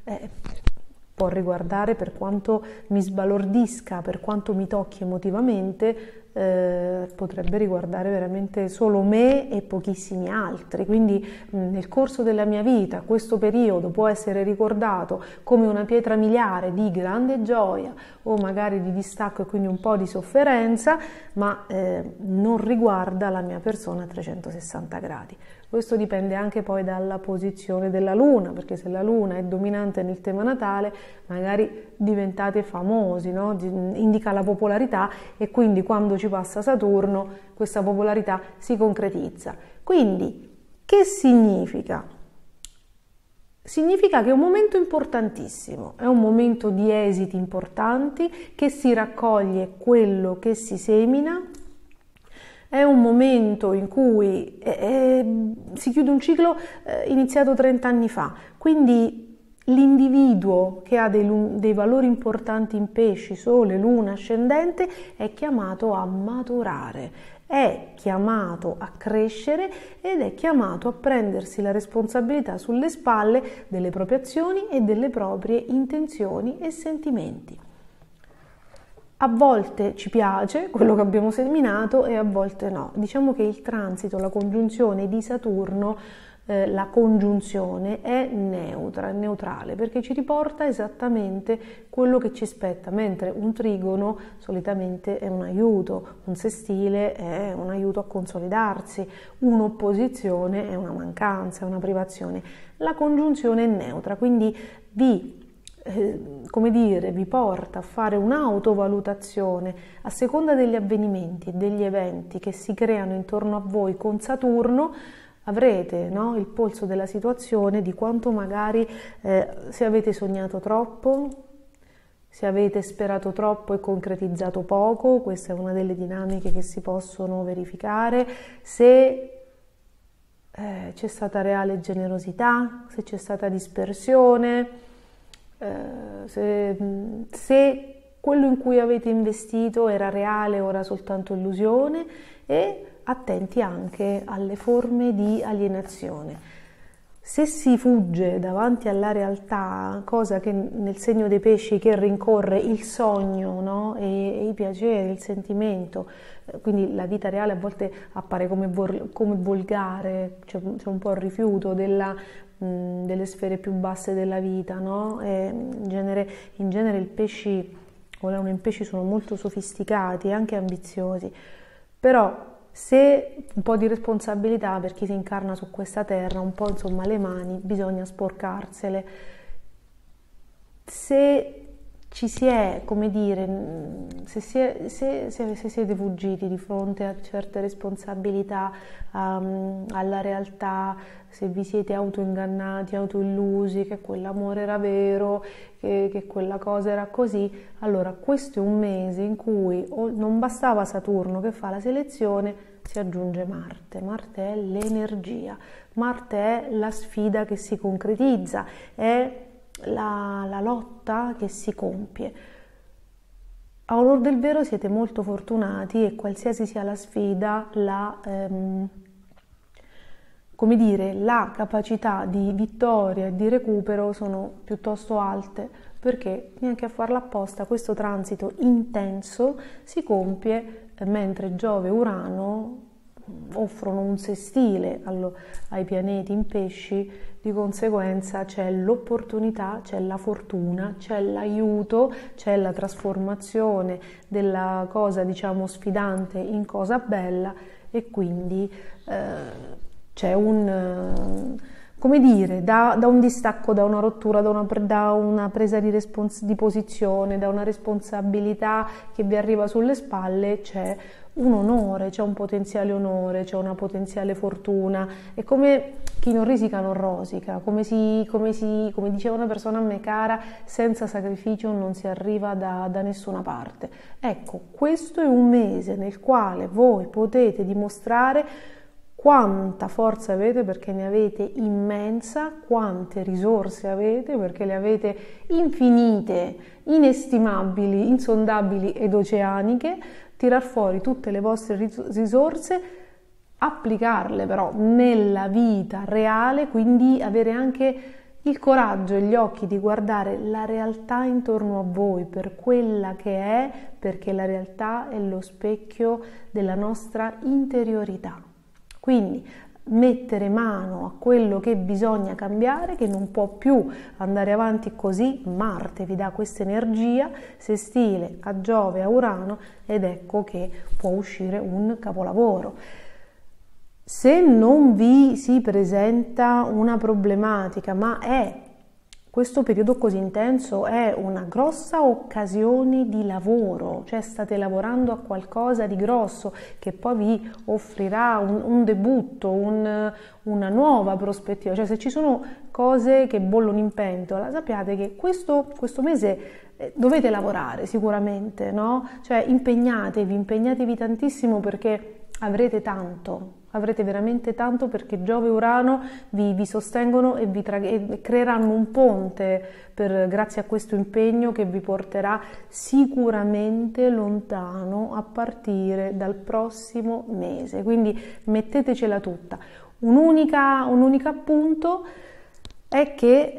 può riguardare, per quanto mi sbalordisca, per quanto mi tocchi emotivamente, potrebbe riguardare veramente solo me e pochissimi altri. Quindi nel corso della mia vita questo periodo può essere ricordato come una pietra miliare di grande gioia o magari di distacco e quindi un po' di sofferenza, ma non riguarda la mia persona a 360 gradi. Questo dipende anche poi dalla posizione della Luna, perché se la Luna è dominante nel tema natale, magari diventate famosi, no? Indica la popolarità e quindi quando ci passa Saturno questa popolarità si concretizza. Quindi, che significa? Significa che è un momento importantissimo, è un momento di esiti importanti, che si raccoglie quello che si semina. È un momento in cui si chiude un ciclo iniziato 30 anni fa, quindi l'individuo che ha dei valori importanti in pesci, sole, luna, ascendente, è chiamato a maturare, è chiamato a crescere ed è chiamato a prendersi la responsabilità sulle spalle delle proprie azioni e delle proprie intenzioni e sentimenti. A volte ci piace quello che abbiamo seminato e a volte no. Diciamo che il transito, la congiunzione di Saturno, la congiunzione è neutra, è neutrale, perché ci riporta esattamente quello che ci spetta, mentre un trigono solitamente è un aiuto, un sestile è un aiuto a consolidarsi, un'opposizione è una mancanza, è una privazione. La congiunzione è neutra, quindi vi porta a fare un'autovalutazione a seconda degli avvenimenti e degli eventi che si creano intorno a voi con Saturno. Avrete, no, il polso della situazione, di quanto magari se avete sognato troppo, se avete sperato troppo e concretizzato poco, questa è una delle dinamiche che si possono verificare, se c'è stata reale generosità, se c'è stata dispersione, se quello in cui avete investito era reale o era soltanto illusione, e attenti anche alle forme di alienazione. Se si fugge davanti alla realtà, cosa che nel segno dei pesci che rincorre il sogno, no? e i piaceri, il sentimento, quindi la vita reale a volte appare come volgare, c'è un po' il rifiuto delle sfere più basse della vita, no? In genere i pesci o le in pesci sono molto sofisticati e anche ambiziosi, però se un po' di responsabilità per chi si incarna su questa terra, un po' insomma le mani, bisogna sporcarsele. Se ci si è, come dire, se siete fuggiti di fronte a certe responsabilità, alla realtà, se vi siete autoingannati, autoillusi, che quell'amore era vero, che quella cosa era così, allora questo è un mese in cui non bastava Saturno che fa la selezione, si aggiunge Marte. Marte è l'energia, Marte è la sfida che si concretizza, è la lotta che si compie. A onor del vero siete molto fortunati e qualsiasi sia la sfida, la capacità di vittoria e di recupero sono piuttosto alte, perché neanche a farla apposta questo transito intenso si compie mentre Giove e Urano offrono un sestile ai pianeti in pesci, di conseguenza c'è l'opportunità, c'è la fortuna, c'è l'aiuto, c'è la trasformazione della cosa, diciamo, sfidante in cosa bella, e quindi c'è come dire, da un distacco, da una rottura, da una presa di posizione, da una responsabilità che vi arriva sulle spalle, c'è un onore, c'è un potenziale onore, c'è una potenziale fortuna. È come chi non risica non rosica, come diceva una persona a me cara, senza sacrificio non si arriva da nessuna parte. Ecco, questo è un mese nel quale voi potete dimostrare quanta forza avete, perché ne avete immensa, quante risorse avete, perché le avete infinite, inestimabili, insondabili ed oceaniche, tirar fuori tutte le vostre risorse, applicarle però nella vita reale, quindi avere anche il coraggio e gli occhi di guardare la realtà intorno a voi per quella che è, perché la realtà è lo specchio della nostra interiorità. Quindi mettere mano a quello che bisogna cambiare, che non può più andare avanti così. Marte vi dà questa energia, sestile a Giove, a Urano, ed ecco che può uscire un capolavoro. Se non vi si presenta una problematica, ma questo periodo così intenso è una grossa occasione di lavoro, cioè state lavorando a qualcosa di grosso che poi vi offrirà un debutto, una nuova prospettiva. Cioè, se ci sono cose che bollono in pentola, sappiate che questo mese dovete lavorare sicuramente, no? Cioè impegnatevi tantissimo, perché avrete veramente tanto, perché Giove e Urano vi sostengono e e creeranno un ponte grazie a questo impegno che vi porterà sicuramente lontano a partire dal prossimo mese. Quindi mettetecela tutta. Un unico appunto è che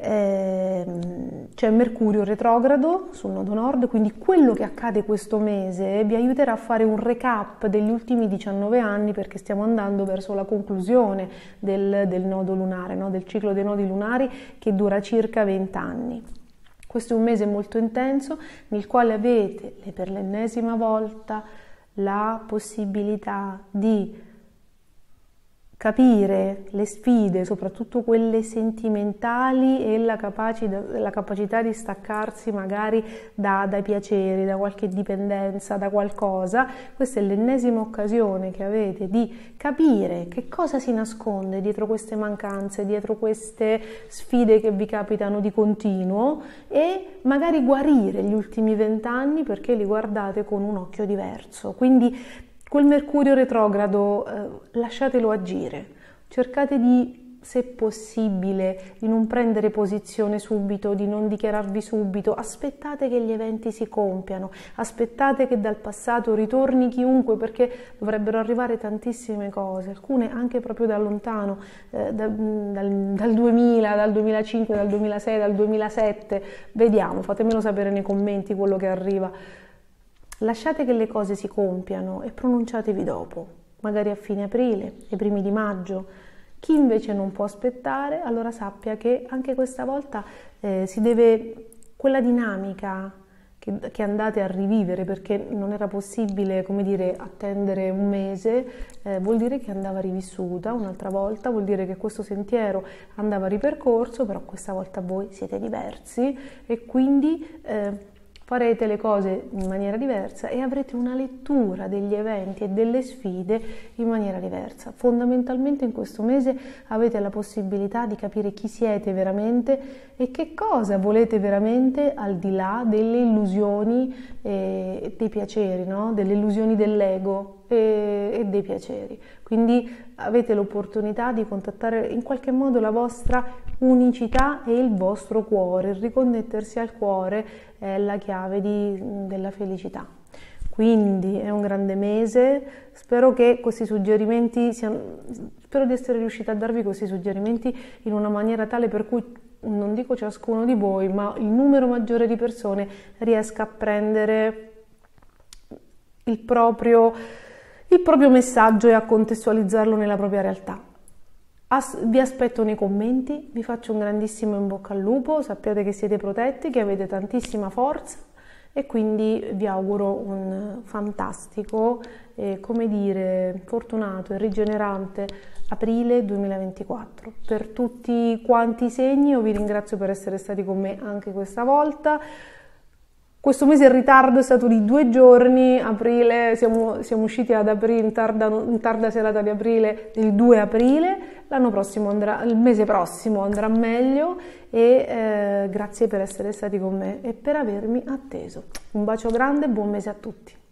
c'è Mercurio retrogrado sul nodo nord, quindi quello che accade questo mese vi aiuterà a fare un recap degli ultimi 19 anni, perché stiamo andando verso la conclusione del nodo lunare, no? Del ciclo dei nodi lunari, che dura circa 20 anni. Questo è un mese molto intenso nel quale avete per l'ennesima volta la possibilità di capire le sfide, soprattutto quelle sentimentali, e la capacità di staccarsi magari dai piaceri, da qualche dipendenza, da qualcosa. Questa è l'ennesima occasione che avete di capire che cosa si nasconde dietro queste mancanze, dietro queste sfide che vi capitano di continuo, e magari guarire gli ultimi 20 anni perché li guardate con un occhio diverso. Quindi quel Mercurio retrogrado lasciatelo agire, cercate di, se possibile, di non prendere posizione subito, di non dichiararvi subito, aspettate che gli eventi si compiano, aspettate che dal passato ritorni chiunque, perché dovrebbero arrivare tantissime cose, alcune anche proprio da lontano, dal 2000, dal 2005, dal 2006, dal 2007, vediamo, fatemelo sapere nei commenti quello che arriva. Lasciate che le cose si compiano e pronunciatevi dopo, magari a fine aprile, ai primi di maggio. Chi invece non può aspettare, allora sappia che anche questa volta quella dinamica che andate a rivivere, perché non era possibile, come dire, attendere un mese, vuol dire che andava rivissuta un'altra volta, vuol dire che questo sentiero andava ripercorso, però questa volta voi siete diversi e quindi farete le cose in maniera diversa e avrete una lettura degli eventi e delle sfide in maniera diversa. Fondamentalmente in questo mese avete la possibilità di capire chi siete veramente e che cosa volete veramente, al di là delle illusioni e dei piaceri, no? Delle illusioni dell'ego e dei piaceri. Quindi avete l'opportunità di contattare in qualche modo la vostra unicità e il vostro cuore. Il riconnettersi al cuore è la chiave della felicità. Quindi è un grande mese, spero che questi suggerimenti spero di essere riuscita a darvi questi suggerimenti in una maniera tale per cui, non dico ciascuno di voi, ma il numero maggiore di persone riesca a prendere il proprio il proprio messaggio e a contestualizzarlo nella propria realtà. Vi aspetto nei commenti, vi faccio un grandissimo in bocca al lupo, sappiate che siete protetti, che avete tantissima forza e quindi vi auguro un fantastico, come dire, fortunato e rigenerante aprile 2024. Per tutti quanti i segni io vi ringrazio per essere stati con me anche questa volta. Questo mese in ritardo è stato di 2 giorni, aprile, siamo usciti ad aprile in tarda serata di aprile, il 2 aprile, il mese prossimo andrà meglio e grazie per essere stati con me e per avermi atteso. Un bacio grande e buon mese a tutti.